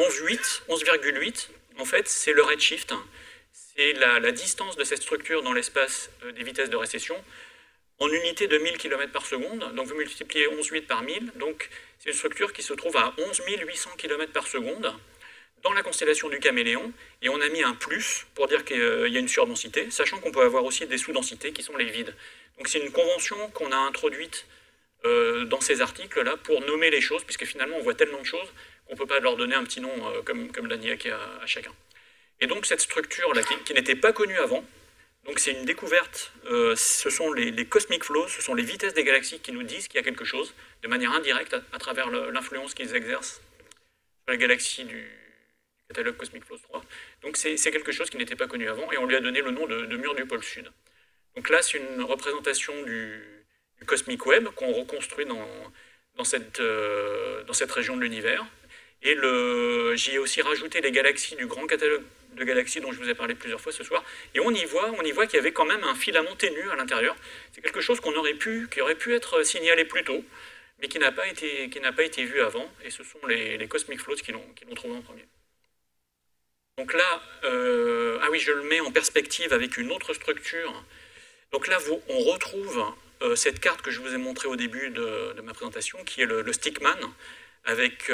Speaker 2: 11,8, en fait, c'est le redshift. C'est la distance de cette structure dans l'espace des vitesses de récession en unité de 1000 km par seconde. Donc, vous multipliez 11,8 par 1000. Donc, c'est une structure qui se trouve à 11 800 km par seconde dans la constellation du Caméléon, et on a mis un plus pour dire qu'il y a une surdensité, sachant qu'on peut avoir aussi des sous-densités qui sont les vides. Donc c'est une convention qu'on a introduite dans ces articles-là pour nommer les choses, puisque finalement on voit tellement de choses qu'on ne peut pas leur donner un petit nom comme l'ANIAC à chacun. Et donc cette structure-là, qui n'était pas connue avant, donc c'est une découverte, ce sont les cosmic flows, ce sont les vitesses des galaxies qui nous disent qu'il y a quelque chose, de manière indirecte, à travers l'influence qu'ils exercent sur les galaxies du catalogue Cosmic Flows 3. Donc c'est quelque chose qui n'était pas connu avant, et on lui a donné le nom de mur du pôle sud. Donc là, c'est une représentation du Cosmic Web qu'on reconstruit dans cette région de l'univers. Et j'y ai aussi rajouté les galaxies du grand catalogue de galaxies dont je vous ai parlé plusieurs fois ce soir. Et on y voit qu'il y avait quand même un filament ténu à l'intérieur. C'est quelque chose qui aurait pu être signalé plus tôt, mais qui n'a pas été vu avant. Et ce sont les Cosmic Flows qui l'ont trouvé en premier. Donc là, ah oui, je le mets en perspective avec une autre structure. Donc là, on retrouve cette carte que je vous ai montrée au début de ma présentation, qui est le Stickman, avec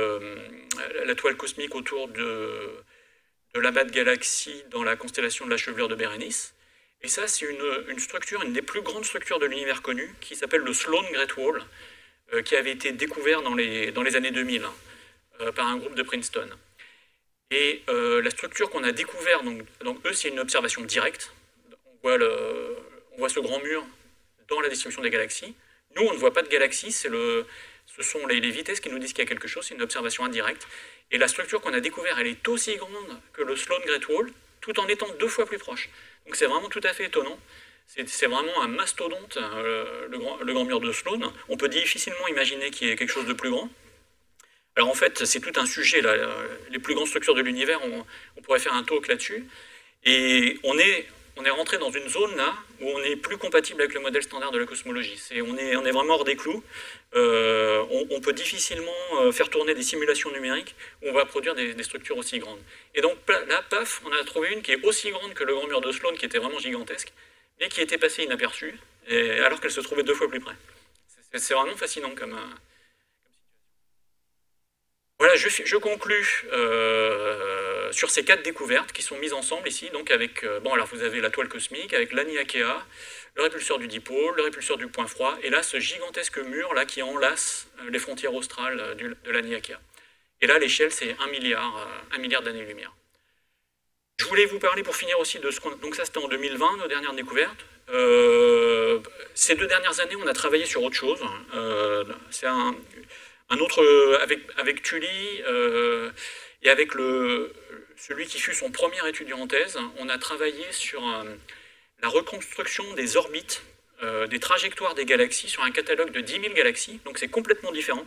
Speaker 2: la toile cosmique autour de l'amas de galaxies dans la constellation de la chevelure de Bérénice. Et ça, c'est une structure, une des plus grandes structures de l'univers connu, qui s'appelle le Sloan Great Wall, qui avait été découvert dans les années 2000 par un groupe de Princeton. Et la structure qu'on a découverte, donc eux, c'est une observation directe. On voit ce grand mur dans la distribution des galaxies. Nous, on ne voit pas de galaxies, ce sont les vitesses qui nous disent qu'il y a quelque chose, c'est une observation indirecte. Et la structure qu'on a découverte, elle est aussi grande que le Sloan Great Wall, tout en étant 2 fois plus proche. Donc c'est vraiment tout à fait étonnant. C'est vraiment un mastodonte, le grand mur de Sloan. On peut difficilement imaginer qu'il y ait quelque chose de plus grand. Alors en fait, c'est tout un sujet, là. Les plus grandes structures de l'univers, on pourrait faire un talk là-dessus. Et on est rentré dans une zone là où on est plus compatible avec le modèle standard de la cosmologie. On est vraiment hors des clous. On peut difficilement faire tourner des simulations numériques où on va produire des structures aussi grandes. Et donc là, paf, on a trouvé une qui est aussi grande que le grand mur de Sloan, qui était vraiment gigantesque, mais qui était passée inaperçue, alors qu'elle se trouvait 2 fois plus près. C'est vraiment fascinant comme voilà, je conclus sur ces 4 découvertes qui sont mises ensemble ici, donc avec, alors vous avez la toile cosmique, avec l'Aniakea, le répulseur du dipôle, le répulseur du point froid, et là, ce gigantesque mur là, qui enlace les frontières australes de l'Aniakea. Et là, l'échelle, c'est 1 milliard d'années-lumière. Je voulais vous parler pour finir aussi de donc ça, c'était en 2020, nos dernières découvertes. Ces 2 dernières années, on a travaillé sur autre chose. C'est un autre, avec Tully et avec celui qui fut son premier étudiant en thèse, on a travaillé sur la reconstruction des orbites, des trajectoires des galaxies sur un catalogue de 10 000 galaxies, donc c'est complètement différent.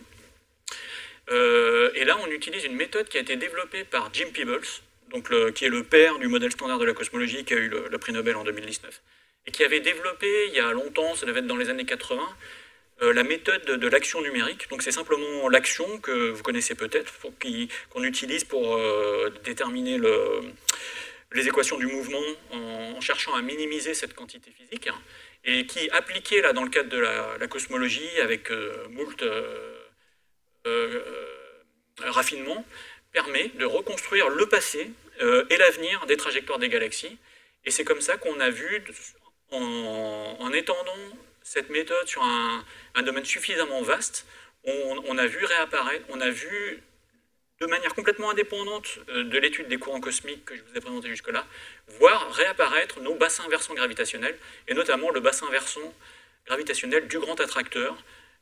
Speaker 2: Et là, on utilise une méthode qui a été développée par Jim Peebles, donc qui est le père du modèle standard de la cosmologie, qui a eu le prix Nobel en 2019, et qui avait développé, il y a longtemps, ça devait être dans les années 80, la méthode de l'action numérique. Donc c'est simplement l'action que vous connaissez peut-être, qu'on utilise pour déterminer les équations du mouvement en cherchant à minimiser cette quantité physique, et qui, appliquée là, dans le cadre de la cosmologie, avec moult raffinement, permet de reconstruire le passé et l'avenir des trajectoires des galaxies. Et c'est comme ça qu'on a vu, en étendant cette méthode sur un domaine suffisamment vaste, on a vu réapparaître, on a vu de manière complètement indépendante de l'étude des courants cosmiques que je vous ai présenté jusque-là, voir réapparaître nos bassins versants gravitationnels, et notamment le bassin versant gravitationnel du grand attracteur,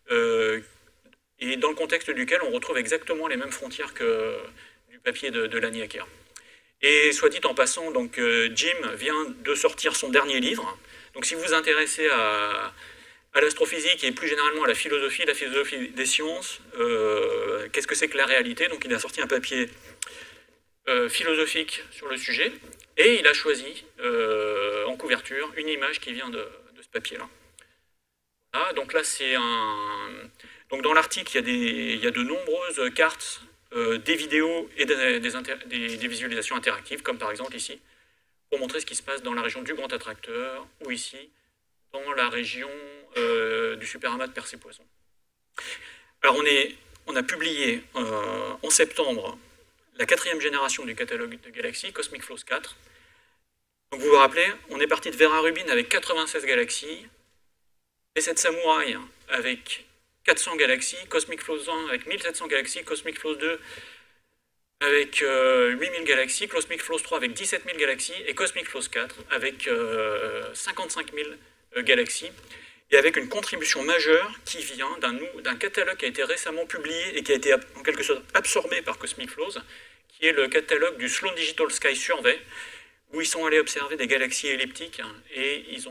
Speaker 2: et dans le contexte duquel on retrouve exactement les mêmes frontières que du papier de l'Aniakea. Et soit dit en passant, donc, Jim vient de sortir son dernier livre, Donc si vous vous intéressez à l'astrophysique et plus généralement à la philosophie des sciences, qu'est-ce que c'est que la réalité? Donc il a sorti un papier philosophique sur le sujet, et il a choisi en couverture une image qui vient de ce papier-là. Voilà, donc là c'est un... Donc dans l'article il y a de nombreuses cartes, des vidéos et des visualisations interactives, comme par exemple ici, pour montrer ce qui se passe dans la région du Grand Attracteur, ou ici, dans la région du superamas de Percé-Poisson. Alors on a publié en septembre la 4e génération du catalogue de galaxies, Cosmic Flows 4. Donc vous vous rappelez, on est parti de Vera Rubin avec 96 galaxies, et cette Samouraï avec 400 galaxies, Cosmic Flows 1 avec 1700 galaxies, Cosmic Flows 2 avec 8000 galaxies, Cosmic Flows 3 avec 17 000 galaxies, et Cosmic Flows 4 avec 55 000 galaxies, et avec une contribution majeure qui vient d'un catalogue qui a été récemment publié et qui a été en quelque sorte absorbé par Cosmic Flows, qui est le catalogue du Sloan Digital Sky Survey, où ils sont allés observer des galaxies elliptiques, et ils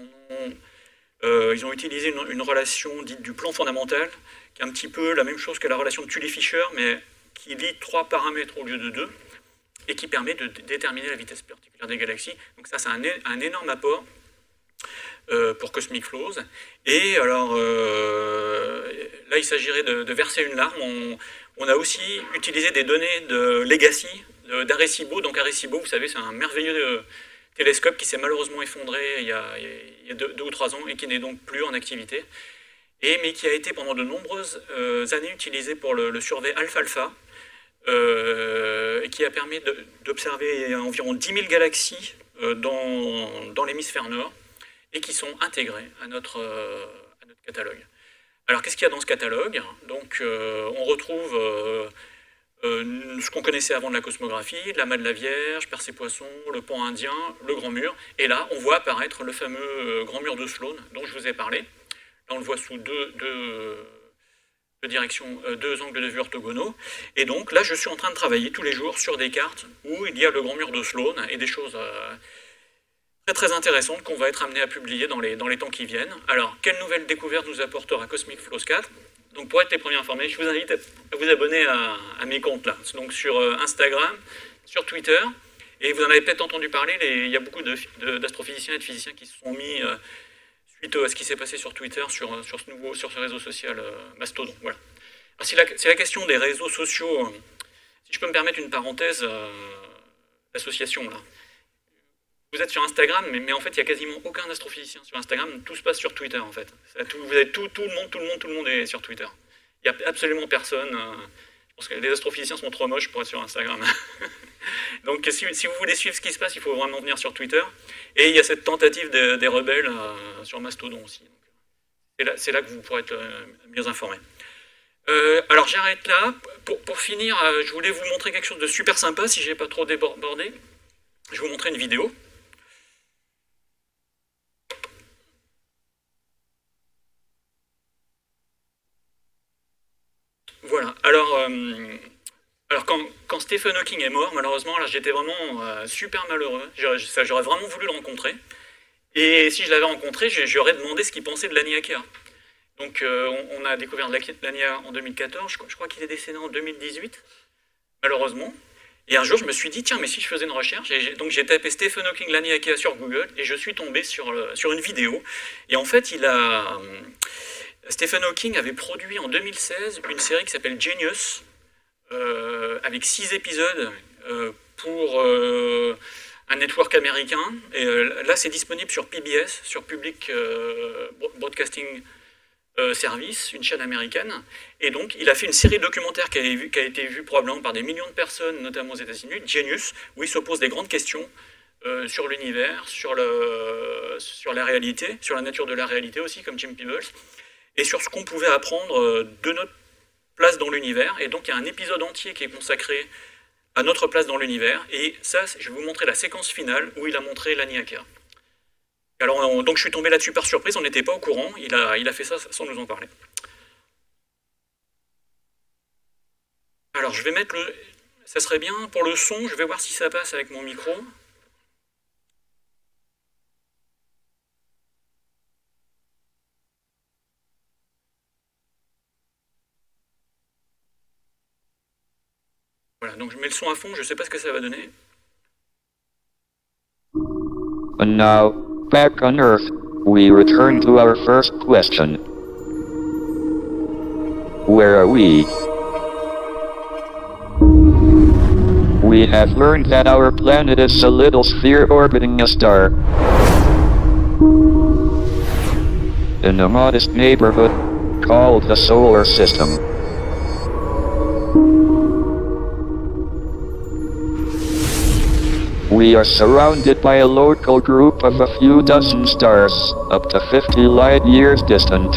Speaker 2: ont utilisé une relation dite du plan fondamental, qui est un petit peu la même chose que la relation de Tully-Fisher, mais qui lie 3 paramètres au lieu de 2, et qui permet de déterminer la vitesse particulière des galaxies. Donc ça, c'est un énorme apport pour Cosmic Flows. Et alors, là, il s'agirait de verser une larme. On a aussi utilisé des données de Legacy, d'Arecibo. Donc Arecibo, vous savez, c'est un merveilleux télescope qui s'est malheureusement effondré il y a 2 ou 3 ans et qui n'est donc plus en activité, mais qui a été pendant de nombreuses années utilisé pour le survey Alpha-Alpha, qui a permis d'observer environ 10 000 galaxies dans l'hémisphère nord, et qui sont intégrées à notre catalogue. Alors qu'est-ce qu'il y a dans ce catalogue? Donc on retrouve ce qu'on connaissait avant de la cosmographie, l'amas de la Vierge, Percé-Poisson, le pan indien, le Grand Mur, et là on voit apparaître le fameux Grand Mur de Sloan dont je vous ai parlé. Là on le voit sous deux angles de vue orthogonaux, et donc là je suis en train de travailler tous les jours sur des cartes où il y a le Grand Mur de Sloan et des choses très intéressantes qu'on va être amené à publier dans les temps qui viennent. Alors, quelle nouvelle découverte nous apportera Cosmic Flows 4? Donc, pour être les premiers informés, je vous invite à vous abonner à mes comptes là, donc sur Instagram, sur Twitter, et vous en avez peut-être entendu parler, il y a beaucoup d'astrophysiciens et de physiciens qui se sont mis suite à ce qui s'est passé sur Twitter, sur ce réseau social Mastodon. Voilà. Alors, c'est la question des réseaux sociaux. Si je peux me permettre une parenthèse d'association là. Vous êtes sur Instagram, mais en fait, il n'y a quasiment aucun astrophysicien sur Instagram. Tout se passe sur Twitter, en fait. Vous avez tout le monde est sur Twitter. Il n'y a absolument personne. Je pense que les astrophysiciens sont trop moches pour être sur Instagram. Donc, si vous voulez suivre ce qui se passe, il faut vraiment venir sur Twitter. Et il y a cette tentative des rebelles sur Mastodon aussi. C'est là que vous pourrez être mieux informés. Alors, j'arrête là. Pour finir, je voulais vous montrer quelque chose de super sympa, si je n'ai pas trop débordé. Je vais vous montrer une vidéo. Voilà, alors quand Stephen Hawking est mort, malheureusement, là j'étais vraiment super malheureux, j'aurais vraiment voulu le rencontrer, et si je l'avais rencontré, j'aurais demandé ce qu'il pensait de l'Aniakea. Donc on a découvert l'Ania en 2014, je crois qu'il est décédé en 2018, malheureusement, et un jour je me suis dit, tiens, mais si je faisais une recherche, et donc j'ai tapé Stephen Hawking l'Aniakea sur Google, et je suis tombé sur une vidéo, et en fait Stephen Hawking avait produit en 2016 une série qui s'appelle Genius, avec 6 épisodes pour un network américain. Et là, c'est disponible sur PBS, sur Public Broadcasting Service, une chaîne américaine. Et donc, il a fait une série documentaire qui a été vue probablement par des millions de personnes, notamment aux États-Unis, Genius, où il se pose des grandes questions sur l'univers, sur la réalité, sur la nature de la réalité aussi, comme Jim Peebles, et sur ce qu'on pouvait apprendre de notre place dans l'univers. Et donc il y a un épisode entier qui est consacré à notre place dans l'univers, et ça, je vais vous montrer la séquence finale où il a montré l'Aniakea. Alors donc je suis tombé là-dessus par surprise, on n'était pas au courant, il a fait ça sans nous en parler. Alors je vais mettre ça serait bien pour le son, je vais voir si ça passe avec mon micro. Voilà, donc je mets le son à fond, je ne sais pas ce que ça va donner.
Speaker 3: And now, back on Earth, we return to our first question. Where are we? We have learned that our planet is a little sphere orbiting a star. In a modest neighborhood called the solar system. We are surrounded by a local group of a few dozen stars, up to 50 light years distant.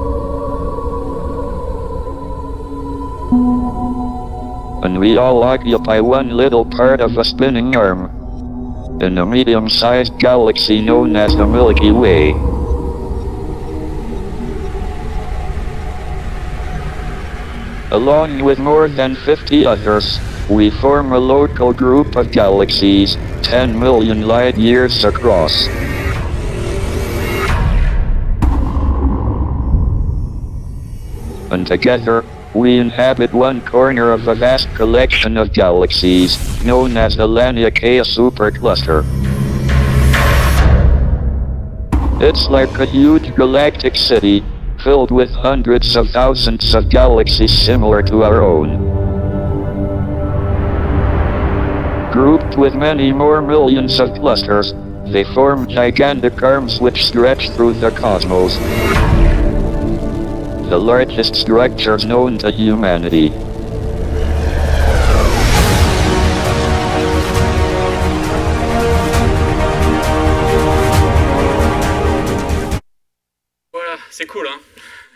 Speaker 3: And we all occupy one little part of a spinning arm in a medium-sized galaxy known as the Milky Way. Along with more than 50 others, we form a local group of galaxies, 10 million light years across. And together, we inhabit one corner of a vast collection of galaxies, known as the Laniakea supercluster. It's like a huge galactic city, filled with hundreds of thousands of galaxies similar to our own. Grouped with many more millions of clusters, they form gigantic arms which stretch through the cosmos. The largest structures known to humanity.
Speaker 2: Voilà, c'est cool, hein.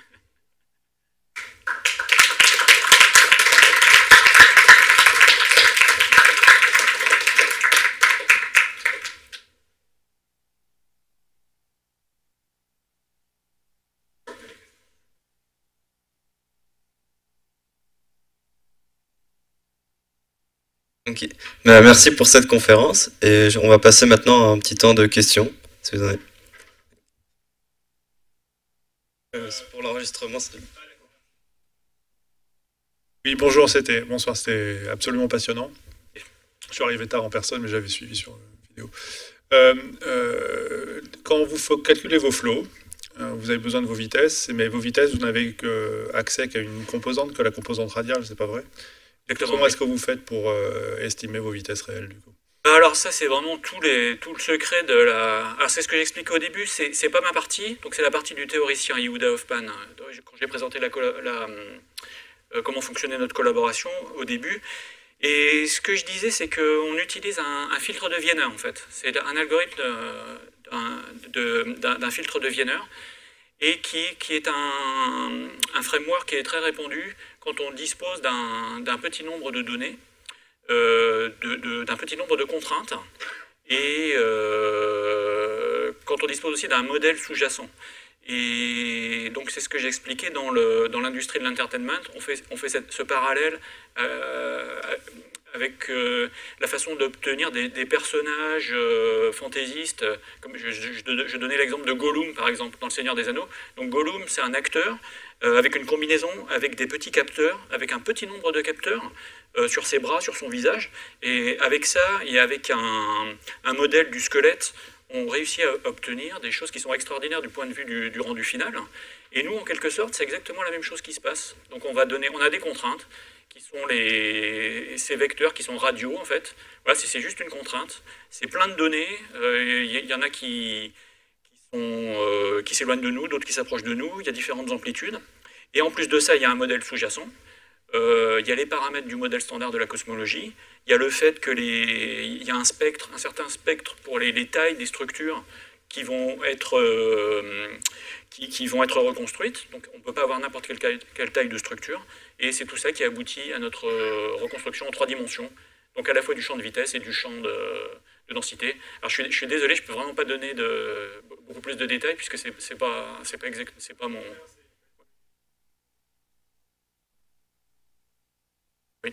Speaker 1: Ok. Merci pour cette conférence et on va passer maintenant à un petit temps de questions. Si vous en avez. C'est pour l'enregistrement.
Speaker 4: Oui, bonjour, bonsoir, c'était absolument passionnant. Je suis arrivé tard en personne, mais j'avais suivi sur vidéo. Quand vous calculez vos flows, vous avez besoin de vos vitesses, mais vos vitesses, vous n'avez accès qu'à une composante, que la composante radiale, c'est pas vrai? Comment est-ce que vous faites pour estimer vos vitesses réelles, du coup?
Speaker 2: Alors ça, c'est vraiment tout le secret de la... Alors c'est ce que j'expliquais au début, c'est pas ma partie, donc c'est la partie du théoricien Yehuda Hoffman. Quand j'ai présenté comment fonctionnait notre collaboration au début. Et ce que je disais, c'est qu'on utilise un filtre de Wiener, en fait. C'est un algorithme d'un filtre de Wiener, et qui est un framework qui est très répandu quand on dispose d'un petit nombre de données, d'un petit nombre de contraintes, et quand on dispose aussi d'un modèle sous-jacent. Et donc c'est ce que j'ai expliqué dans l'industrie de l'entertainment. On fait ce parallèle avec la façon d'obtenir des personnages fantaisistes. Comme je donnais l'exemple de Gollum, par exemple, dans Le Seigneur des Anneaux. Donc Gollum, c'est un acteur avec une combinaison, avec des petits capteurs, avec un petit nombre de capteurs sur ses bras, sur son visage. Et avec ça, et avec un modèle du squelette, on réussit à obtenir des choses qui sont extraordinaires du point de vue du rendu final. Et nous, en quelque sorte, c'est exactement la même chose qui se passe. Donc on a des contraintes, qui sont ces vecteurs qui sont radiaux, en fait. Voilà, c'est juste une contrainte. C'est plein de données. Il y en a qui s'éloignent de nous, d'autres qui s'approchent de nous. Il y a différentes amplitudes. Et en plus de ça, il y a un modèle sous-jacent. Il y a les paramètres du modèle standard de la cosmologie. Il y a le fait il y a un certain spectre pour les tailles des structures qui vont être reconstruites. Donc on ne peut pas avoir n'importe quelle taille de structure. Et c'est tout ça qui aboutit à notre reconstruction en 3 dimensions. Donc à la fois du champ de vitesse et du champ de densité. Alors je suis désolé, je ne peux vraiment pas donner beaucoup plus de détails puisque c'est pas mon... Oui.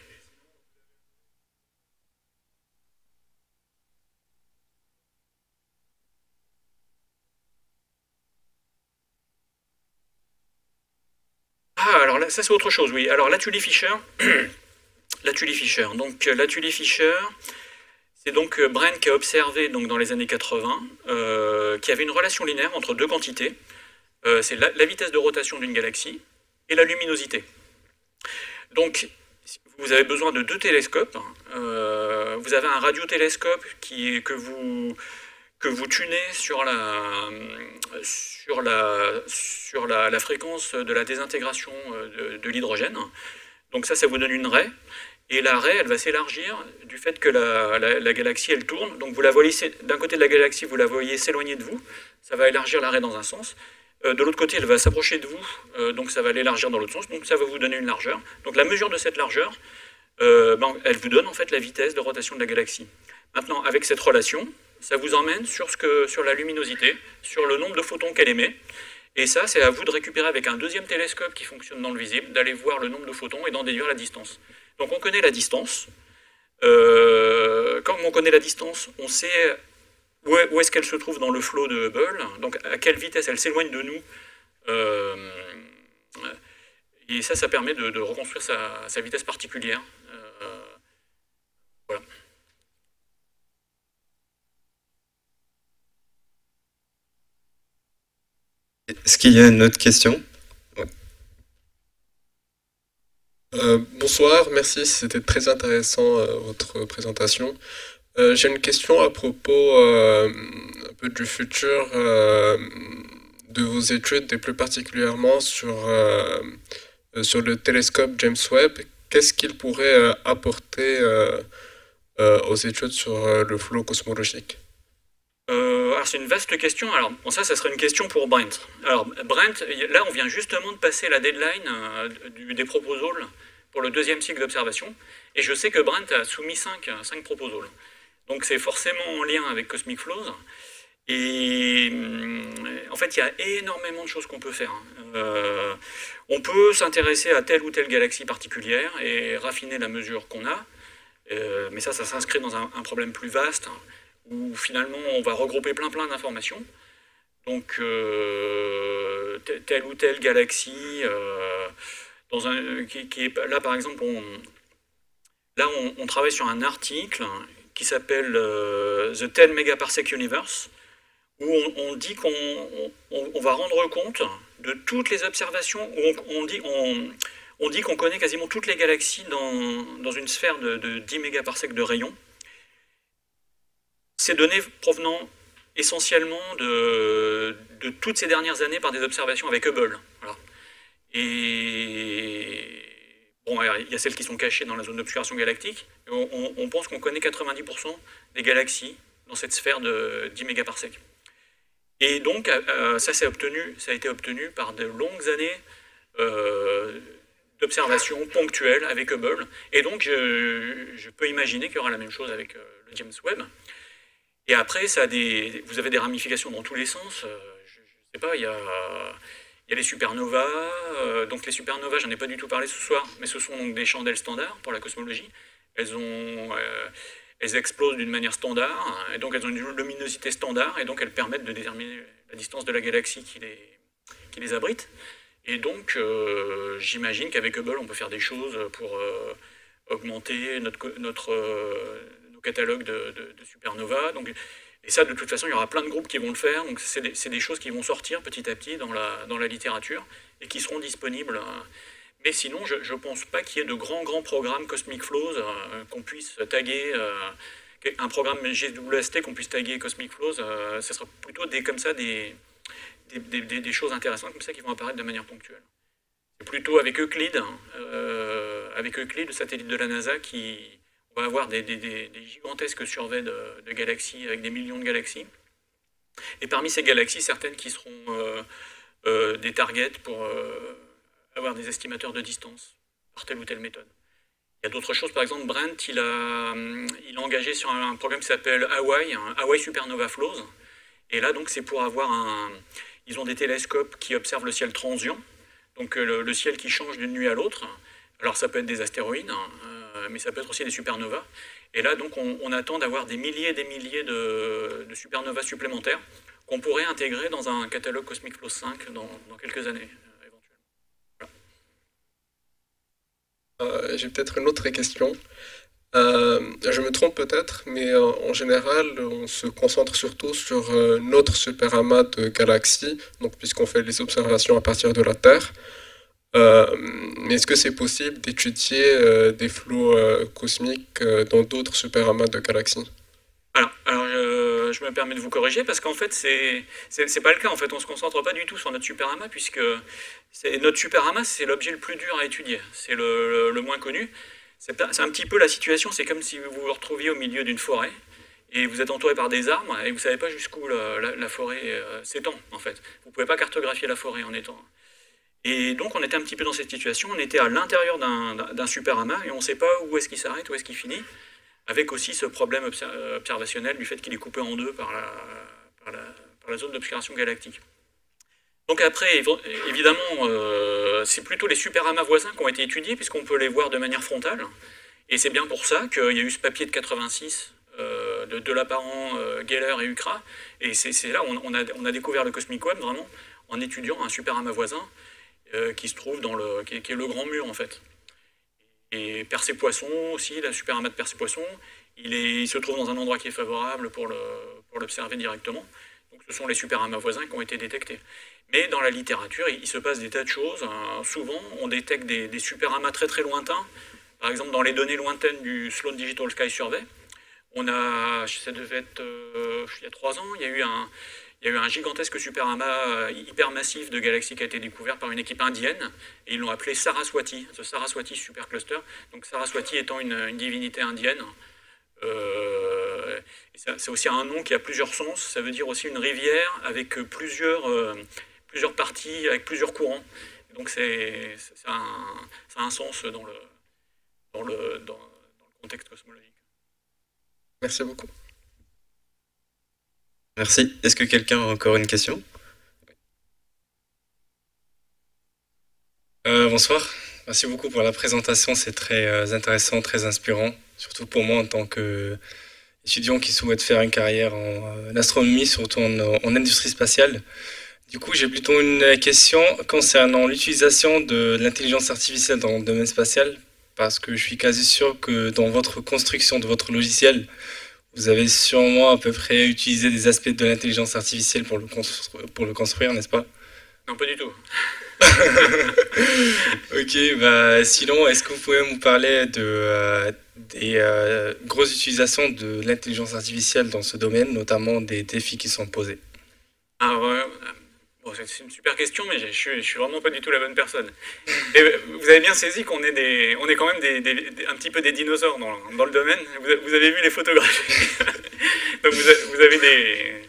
Speaker 2: Ah, alors là, ça c'est autre chose, oui. Alors là, Tully Fisher, la Tully-Fisher. Donc la Tully-Fisher, c'est donc Brent qui a observé donc, dans les années 80 qu'il y avait une relation linéaire entre deux quantités. C'est la vitesse de rotation d'une galaxie et la luminosité. Donc vous avez besoin de deux télescopes. Vous avez un radiotélescope que vous tunez sur la fréquence de la désintégration de l'hydrogène. Donc ça vous donne une raie. Et la raie, elle va s'élargir du fait que la galaxie, elle tourne. Donc vous la voyez d'un côté de la galaxie, vous la voyez s'éloigner de vous. Ça va élargir la raie dans un sens. De l'autre côté, elle va s'approcher de vous. Donc ça va l'élargir dans l'autre sens. Donc ça va vous donner une largeur. Donc la mesure de cette largeur, elle vous donne en fait la vitesse de rotation de la galaxie. Maintenant, avec cette relation, ça vous emmène sur la luminosité, sur le nombre de photons qu'elle émet. Et ça, c'est à vous de récupérer avec un deuxième télescope qui fonctionne dans le visible, d'aller voir le nombre de photons et d'en déduire la distance. Donc on connaît la distance. Quand on connaît la distance, on sait où est-ce qu'elle se trouve dans le flot de Hubble, donc à quelle vitesse elle s'éloigne de nous. Et ça permet de reconstruire sa vitesse particulière. Voilà.
Speaker 1: Est-ce qu'il y a une autre question?
Speaker 5: Bonsoir, merci, c'était très intéressant votre présentation. J'ai une question à propos un peu du futur de vos études et plus particulièrement sur le télescope James Webb. Qu'est-ce qu'il pourrait apporter aux études sur le flot cosmologique?
Speaker 2: Alors c'est une vaste question. Alors bon, ça serait une question pour Brent. Alors Brent, là on vient justement de passer la deadline des proposals pour le deuxième cycle d'observation, et je sais que Brent a soumis 5 proposals. Donc c'est forcément en lien avec Cosmic Flows. Et en fait, il y a énormément de choses qu'on peut faire. On peut s'intéresser à telle ou telle galaxie particulière et raffiner la mesure qu'on a. Mais ça s'inscrit dans un problème plus vaste, où finalement on va regrouper plein d'informations. Donc telle ou telle galaxie, qui est là par exemple, on travaille sur un article qui s'appelle The 10 Megaparsec Universe, où on dit qu'on va rendre compte de toutes les observations, où on dit qu'on connaît quasiment toutes les galaxies dans une sphère de 10 mégaparsecs de rayon. Ces données provenant essentiellement de toutes ces dernières années par des observations avec Hubble. Voilà. Et bon, il y a celles qui sont cachées dans la zone d'obscuration galactique. On pense qu'on connaît 90% des galaxies dans cette sphère de 10 mégaparsecs. Et donc, ça a été obtenu par de longues années d'observations ponctuelles avec Hubble. Et donc, je peux imaginer qu'il y aura la même chose avec le James Webb. Et après, vous avez des ramifications dans tous les sens. Je ne sais pas, il y a les supernovas. Donc les supernovas, j'en ai pas du tout parlé ce soir, mais ce sont donc des chandelles standards pour la cosmologie. Elles explosent d'une manière standard, et donc elles ont une luminosité standard, et donc elles permettent de déterminer la distance de la galaxie qui les abrite. Et donc, j'imagine qu'avec Hubble, on peut faire des choses pour augmenter nos catalogues de supernovas. Donc, et ça, de toute façon, il y aura plein de groupes qui vont le faire. Donc, c'est des choses qui vont sortir petit à petit dans la littérature et qui seront disponibles. Mais sinon, je ne pense pas qu'il y ait de grands programmes Cosmic Flows qu'on puisse taguer, un programme GWST qu'on puisse taguer Cosmic Flows. Ce sera plutôt des choses intéressantes comme ça qui vont apparaître de manière ponctuelle. C'est plutôt avec Euclide, le satellite de la NASA, qui va avoir des gigantesques surveys de galaxies avec des millions de galaxies. Et parmi ces galaxies, certaines qui seront des targets pour avoir des estimateurs de distance par telle ou telle méthode. Il y a d'autres choses, par exemple, Brent, il a engagé sur un programme qui s'appelle Hawaii Supernova Flows. Et là, donc, c'est pour avoir ils ont des télescopes qui observent le ciel transient, donc le ciel qui change d'une nuit à l'autre. Alors, ça peut être des astéroïdes, mais ça peut être aussi des supernovas. Et là, donc, on attend d'avoir des milliers et des milliers de supernovas supplémentaires qu'on pourrait intégrer dans un catalogue Cosmic Flows 5 dans quelques années.
Speaker 5: J'ai peut-être une autre question. Je me trompe peut-être, mais en général, on se concentre surtout sur notre super amas de galaxies, donc puisqu'on fait les observations à partir de la Terre. Mais est-ce que c'est possible d'étudier des flots cosmiques dans d'autres super amas de galaxies?
Speaker 2: Je me permets de vous corriger parce qu'en fait, c'est pas le cas. En fait, on se concentre pas du tout sur notre super amas puisque notre super amas, c'est l'objet le plus dur à étudier. C'est le moins connu. C'est un petit peu la situation. C'est comme si vous vous retrouviez au milieu d'une forêt et vous êtes entouré par des arbres et vous savez pas jusqu'où la forêt s'étend. En fait, vous pouvez pas cartographier la forêt en étant. Et donc, on était un petit peu dans cette situation. On était à l'intérieur d'un super amas et on ne sait pas où est-ce qu'il s'arrête, où est-ce qu'il finit, avec aussi ce problème observationnel du fait qu'il est coupé en deux par la zone d'obscuration galactique. Donc après, évidemment, c'est plutôt les superamas voisins qui ont été étudiés, puisqu'on peut les voir de manière frontale. Et c'est bien pour ça qu'il y a eu ce papier de 86 de l'apparent Geller et Ukra. Et c'est là où on a découvert le Cosmic Web, vraiment, en étudiant un superamas voisin qui se trouve qui est le grand mur, en fait. Et Persée-Poisson aussi, la superamas de Persée-Poisson, il se trouve dans un endroit qui est favorable pour l'observer directement. Donc ce sont les superamas voisins qui ont été détectés. Mais dans la littérature, il se passe des tas de choses. Souvent, on détecte des superamas très très lointains. Par exemple, dans les données lointaines du Sloan Digital Sky Survey, ça devait être il y a 3 ans, il y a eu un gigantesque superamas hypermassif de galaxies qui a été découvert par une équipe indienne, et ils l'ont appelé Saraswati, The Saraswati Supercluster. Donc Saraswati étant une divinité indienne. C'est aussi un nom qui a plusieurs sens. Ça veut dire aussi une rivière avec plusieurs parties, avec plusieurs courants. Donc ça a un sens dans le contexte cosmologique.
Speaker 5: Merci beaucoup.
Speaker 1: Merci. Est-ce que quelqu'un a encore une question? Bonsoir. Merci beaucoup pour la présentation. C'est très intéressant, très inspirant, surtout pour moi en tant qu'étudiant qui souhaite faire une carrière en astronomie, surtout en industrie spatiale. Du coup, j'ai plutôt une question concernant l'utilisation de l'intelligence artificielle dans le domaine spatial, parce que je suis quasi sûr que dans votre construction de votre logiciel, vous avez sûrement à peu près utilisé des aspects de l'intelligence artificielle pour le construire, n'est-ce pas?
Speaker 2: Non, pas du tout.
Speaker 1: Ok, bah sinon, est-ce que vous pouvez me parler des grosses utilisations de l'intelligence artificielle dans ce domaine, notamment des défis qui sont posés?
Speaker 2: Bon, c'est une super question, mais je suis vraiment pas du tout la bonne personne. Et vous avez bien saisi qu'on est quand même un petit peu des dinosaures dans le domaine. Vous avez vu les photographies. Donc vous avez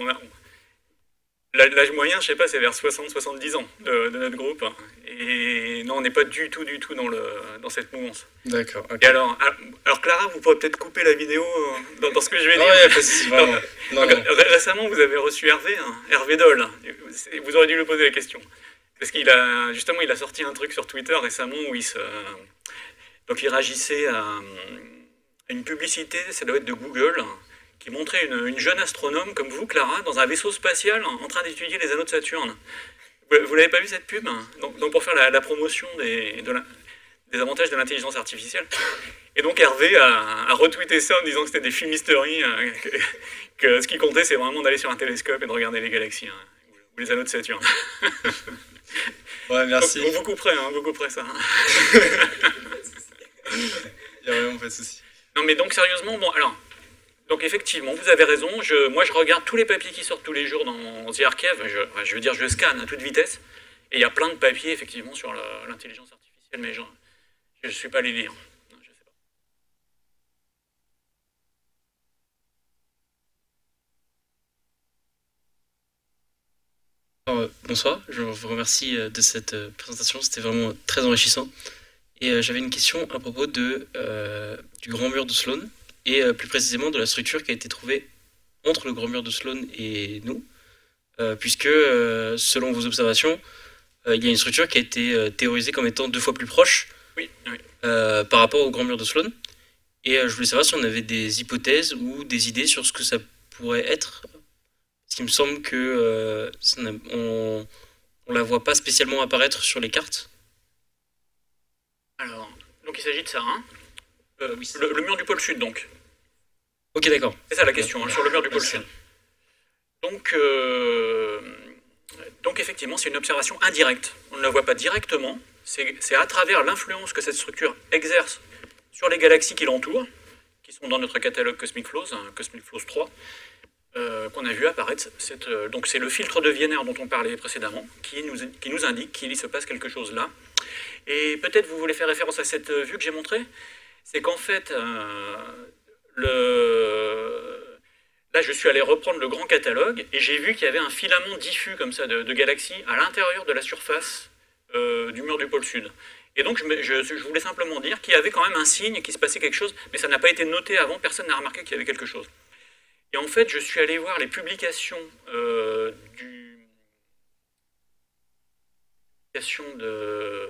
Speaker 2: l'âge moyen, je sais pas, c'est vers 60-70 ans de notre groupe. Et non, on n'est pas du tout dans cette mouvance.
Speaker 1: D'accord. Okay.
Speaker 2: Et alors Clara, vous pourrez peut-être couper la vidéo dans ce que je vais dire.
Speaker 1: Non, il n'y a pas de souci, vraiment.
Speaker 2: Récemment, vous avez reçu Hervé Doll. Vous aurez dû lui poser la question. Parce qu'il a sorti un truc sur Twitter récemment où il réagissait à une publicité, ça doit être de Google, qui montrait une jeune astronome comme vous, Clara, dans un vaisseau spatial en train d'étudier les anneaux de Saturne. Vous l'avez pas vu cette pub? Donc pour faire la promotion des avantages de l'intelligence artificielle. Et donc Hervé a retweeté ça en disant que c'était des fumisteries, que ce qui comptait c'est vraiment d'aller sur un télescope et de regarder les galaxies, ou les anneaux de Saturne.
Speaker 1: Ouais, merci.
Speaker 2: Donc, vous couperez ça.
Speaker 1: Il n'y a vraiment pas de souci.
Speaker 2: Non mais donc sérieusement, bon alors... Donc effectivement, vous avez raison, moi je regarde tous les papiers qui sortent tous les jours dans The Archive, je veux dire je scanne à toute vitesse, et il y a plein de papiers effectivement sur l'intelligence artificielle, mais je ne suis pas allé lire, non, je sais pas.
Speaker 6: Alors, bonsoir, je vous remercie de cette présentation, c'était vraiment très enrichissant. Et j'avais une question à propos du grand mur de Sloan, et plus précisément de la structure qui a été trouvée entre le grand mur de Sloan et nous, puisque selon vos observations, il y a une structure qui a été théorisée comme étant 2 fois plus proche par rapport au grand mur de Sloan. Et je voulais savoir si on avait des hypothèses ou des idées sur ce que ça pourrait être. Parce qu'il me semble que on la voit pas spécialement apparaître sur les cartes.
Speaker 2: Alors, Donc il s'agit de ça, hein.
Speaker 6: Oui.
Speaker 2: Le mur du pôle sud, donc.
Speaker 6: Ok, d'accord.
Speaker 2: C'est ça la question, hein, sur le mur du pôle sud. Donc effectivement, c'est une observation indirecte. On ne la voit pas directement. C'est à travers l'influence que cette structure exerce sur les galaxies qui l'entourent, qui sont dans notre catalogue Cosmic Flows, Cosmic Flows 3, qu'on a vu apparaître. Donc c'est le filtre de Wiener dont on parlait précédemment, qui nous indique qu'il se passe quelque chose là. Et peut-être vous voulez faire référence à cette vue que j'ai montrée. C'est qu'en fait, là je suis allé reprendre le grand catalogue et j'ai vu qu'il y avait un filament diffus comme ça de galaxies à l'intérieur de la surface du mur du pôle sud. Et donc je voulais simplement dire qu'il y avait quand même un signe, qu'il se passait quelque chose, mais ça n'a pas été noté avant, personne n'a remarqué qu'il y avait quelque chose. Et en fait, je suis allé voir les publications de...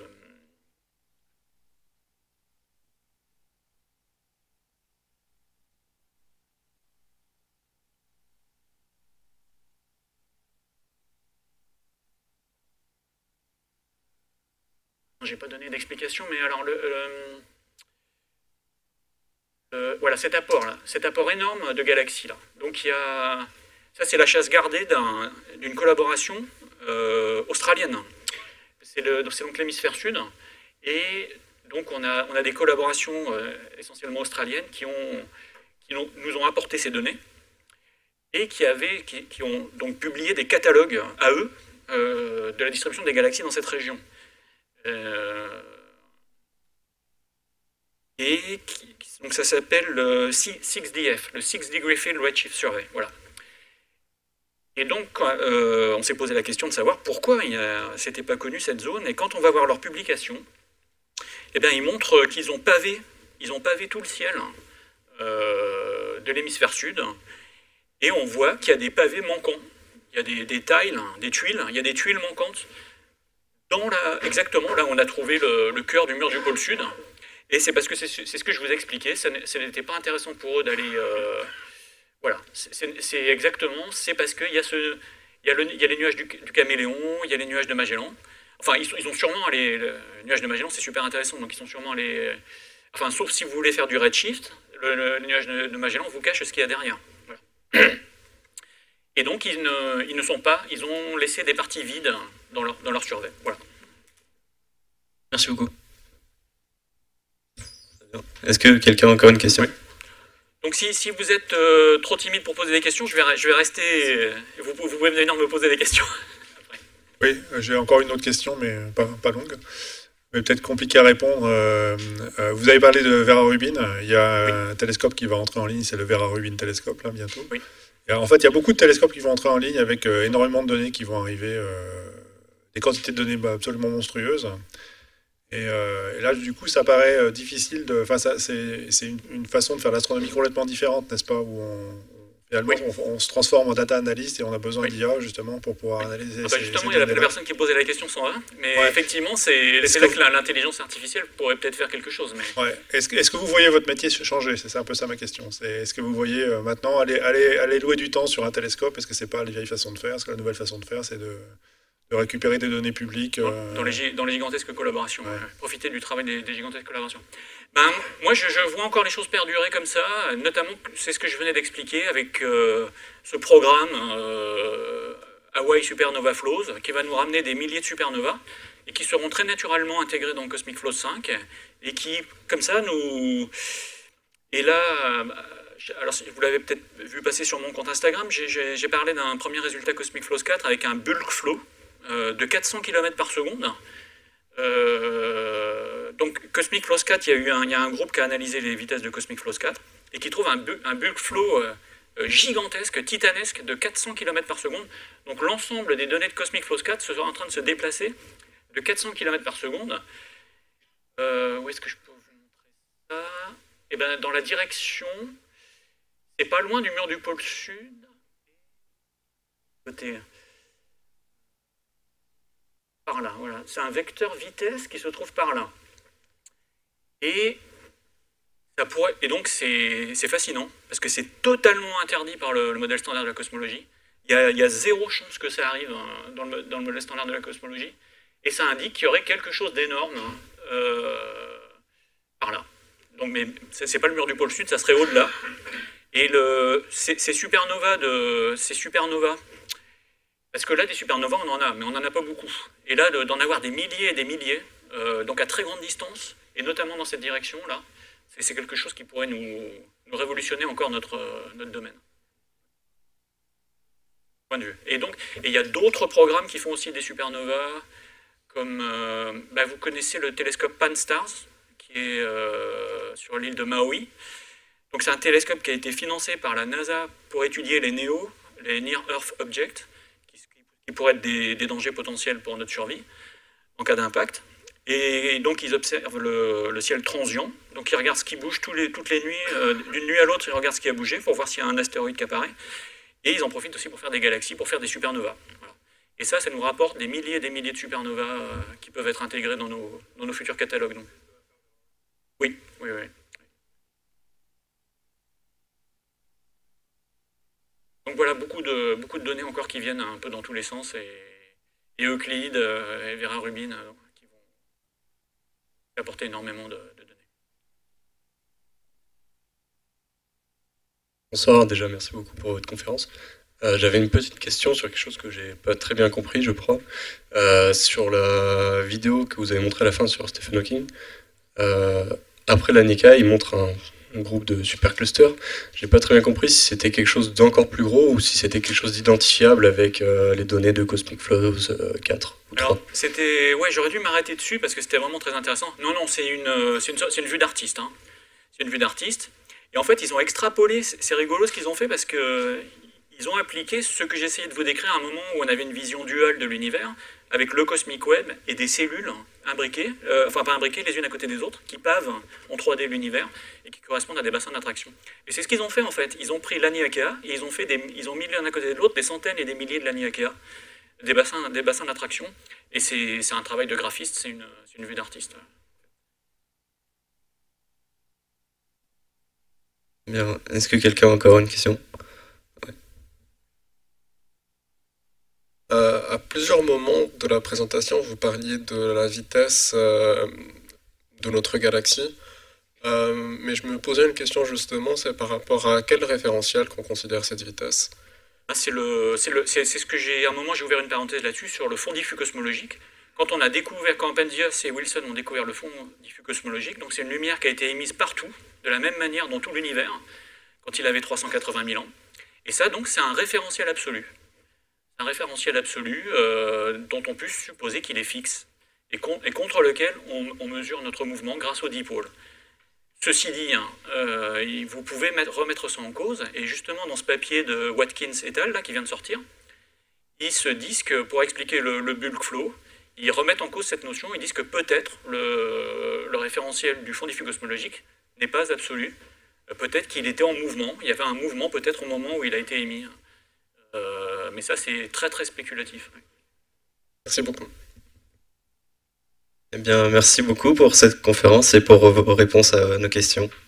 Speaker 2: J'ai pas donné d'explication, mais alors voilà cet apport énorme de galaxies là. Donc ça c'est la chasse gardée d'une collaboration australienne. C'est donc l'hémisphère sud, et donc on a des collaborations essentiellement australiennes qui nous ont apporté ces données et qui ont donc publié des catalogues à eux de la distribution des galaxies dans cette région. Donc ça s'appelle le 6DF, le 6 Degree Field Redshift Survey. Voilà. Et donc on s'est posé la question de savoir pourquoi c'était pas connu cette zone. Et quand on va voir leurs publications, eh bien ils montrent qu'ils ont pavé tout le ciel de l'hémisphère sud, et on voit qu'il y a des pavés manquants. Il y a des tiles, des tuiles. Il y a des tuiles manquantes. Exactement là où on a trouvé le cœur du mur du pôle sud, et c'est parce que c'est ce que je vous ai expliqué, ce n'était pas intéressant pour eux d'aller... voilà, c'est parce qu'il y a les nuages du Caméléon, il y a les nuages de Magellan, enfin ils ont sûrement allé... Le nuage de Magellan c'est super intéressant, donc ils sont sûrement allés... Enfin, sauf si vous voulez faire du redshift, le nuage de Magellan vous cache ce qu'il y a derrière. Voilà. Et donc ils ne sont pas, ils ont laissé des parties vides dans leur survey. Voilà.
Speaker 6: Merci beaucoup.
Speaker 1: Est-ce que quelqu'un a encore une question?
Speaker 2: Oui. Donc si vous êtes trop timide pour poser des questions, je vais rester. Vous pouvez venir me poser des questions. Après.
Speaker 4: Oui, j'ai encore une autre question, mais pas longue. Mais peut-être compliqué à répondre. Vous avez parlé de Vera Rubin. Il y a un télescope qui va entrer en ligne, c'est le Vera Rubin télescope, là, bientôt.
Speaker 2: Oui.
Speaker 4: Et en fait, il y a beaucoup de télescopes qui vont entrer en ligne avec énormément de données qui vont arriver, des quantités de données absolument monstrueuses. Et là, du coup, ça paraît difficile de... Enfin, c'est une façon de faire l'astronomie complètement différente, n'est-ce pas? Où on se transforme en data analyst et on a besoin d'IA, justement, pour pouvoir analyser
Speaker 2: justement, il y a la personne qui posait la question sans un, mais effectivement, c'est là que l'intelligence artificielle pourrait peut-être faire quelque chose. Mais...
Speaker 4: Ouais. Est-ce que vous voyez votre métier changer? C'est un peu ça ma question. Est-ce que vous voyez maintenant aller louer du temps sur un télescope? Est-ce que c'est pas les vieilles façons de faire? Est-ce que la nouvelle façon de faire, c'est de récupérer des données publiques
Speaker 2: dans les gigantesques collaborations, profiter du travail des gigantesques collaborations. Moi, je vois encore les choses perdurer comme ça, notamment, c'est ce que je venais d'expliquer avec ce programme Hawaii Supernova Flows, qui va nous ramener des milliers de supernovas, et qui seront très naturellement intégrés dans Cosmic Flows 5, et qui, comme ça, nous... Et là... Alors, vous l'avez peut-être vu passer sur mon compte Instagram, j'ai parlé d'un premier résultat Cosmic Flows 4 avec un bulk flow de 400 km par seconde. Donc Cosmic Flows 4, il y a un groupe qui a analysé les vitesses de Cosmic Flows 4 et qui trouve un bulk flow gigantesque, titanesque, de 400 km par seconde. Donc l'ensemble des données de Cosmic Flows 4 sera en train de se déplacer de 400 km par seconde. Où est-ce que je peux vous montrer ça? Eh bien, dans la direction... C'est pas loin du mur du pôle sud. Côté. Par là, voilà. C'est un vecteur vitesse qui se trouve par là. Et donc c'est fascinant, parce que c'est totalement interdit par le modèle standard de la cosmologie. Il y a zéro chance que ça arrive dans le modèle standard de la cosmologie. Et ça indique qu'il y aurait quelque chose d'énorme par là. Donc, mais c'est pas le mur du pôle sud, ça serait au-delà. Et ces supernovas, parce que là, des supernovas, on en a, mais on n'en a pas beaucoup. Et là, d'en avoir des milliers et des milliers, donc à très grande distance, et notamment dans cette direction-là, c'est quelque chose qui pourrait nous révolutionner encore notre domaine. Point de vue. Et donc, il y a d'autres programmes qui font aussi des supernovas, comme vous connaissez le télescope Pan-STARRS, qui est sur l'île de Maui. Donc c'est un télescope qui a été financé par la NASA pour étudier les NEO, les Near Earth Objects, qui pourraient être des dangers potentiels pour notre survie en cas d'impact. Et donc ils observent le ciel transient, donc ils regardent ce qui bouge toutes les nuits, d'une nuit à l'autre, ils regardent ce qui a bougé pour voir s'il y a un astéroïde qui apparaît. Et ils en profitent aussi pour faire des galaxies, pour faire des supernovas. Voilà. Et ça nous rapporte des milliers et des milliers de supernovas qui peuvent être intégrés dans nos futurs catalogues. Donc. Oui. Donc voilà, beaucoup de données encore qui viennent un peu dans tous les sens, et Euclide et Vera Rubin qui vont apporter énormément de données.
Speaker 7: Bonsoir, déjà merci beaucoup pour votre conférence. J'avais une petite question sur quelque chose que j'ai pas très bien compris, je crois, sur la vidéo que vous avez montrée à la fin sur Stephen Hawking. Après la NECA, il montre un groupe de superclusters. J'ai pas très bien compris si c'était quelque chose d'encore plus gros ou si c'était quelque chose d'identifiable avec les données de Cosmic Flows 4 ou 3.
Speaker 2: Alors, j'aurais dû m'arrêter dessus parce que c'était vraiment très intéressant. Non, c'est une vue d'artiste. Hein. C'est une vue d'artiste. Et en fait, ils ont extrapolé, c'est rigolo ce qu'ils ont fait parce que ils ont appliqué ce que j'essayais de vous décrire à un moment où on avait une vision duale de l'univers avec le Cosmic Web et des cellules imbriquées, pas imbriquées les unes à côté des autres, qui pavent en 3D l'univers et qui correspondent à des bassins d'attraction. Et c'est ce qu'ils ont fait en fait. Ils ont pris Laniakea et ils ont mis l'un à côté de l'autre des centaines et des milliers de Laniakea, des bassins d'attraction. Et c'est un travail de graphiste, c'est une vue d'artiste.
Speaker 1: Bien, est-ce que quelqu'un a encore une question?
Speaker 5: À plusieurs moments de la présentation, vous parliez de la vitesse de notre galaxie, mais je me posais une question justement, c'est par rapport à quel référentiel qu'on considère cette vitesse?
Speaker 2: C'est ce que à un moment j'ai ouvert une parenthèse là-dessus sur le fond diffus cosmologique. Quand Penzias et Wilson ont découvert le fond diffus cosmologique, donc c'est une lumière qui a été émise partout, de la même manière dans tout l'univers, quand il avait 380 000 ans. Et ça, donc, c'est un référentiel absolu. Un référentiel absolu dont on peut supposer qu'il est fixe et contre lequel on mesure notre mouvement grâce au dipôle. Ceci dit, vous pouvez remettre ça en cause, et justement dans ce papier de Watkins et al. Là, qui vient de sortir, ils se disent que pour expliquer le bulk flow, ils remettent en cause cette notion, ils disent que peut-être le référentiel du fond diffus cosmologique n'est pas absolu, peut-être qu'il était en mouvement, il y avait un mouvement peut-être au moment où il a été émis. Mais ça, c'est très très spéculatif.
Speaker 5: Merci beaucoup.
Speaker 1: Eh bien, merci beaucoup pour cette conférence et pour vos réponses à nos questions.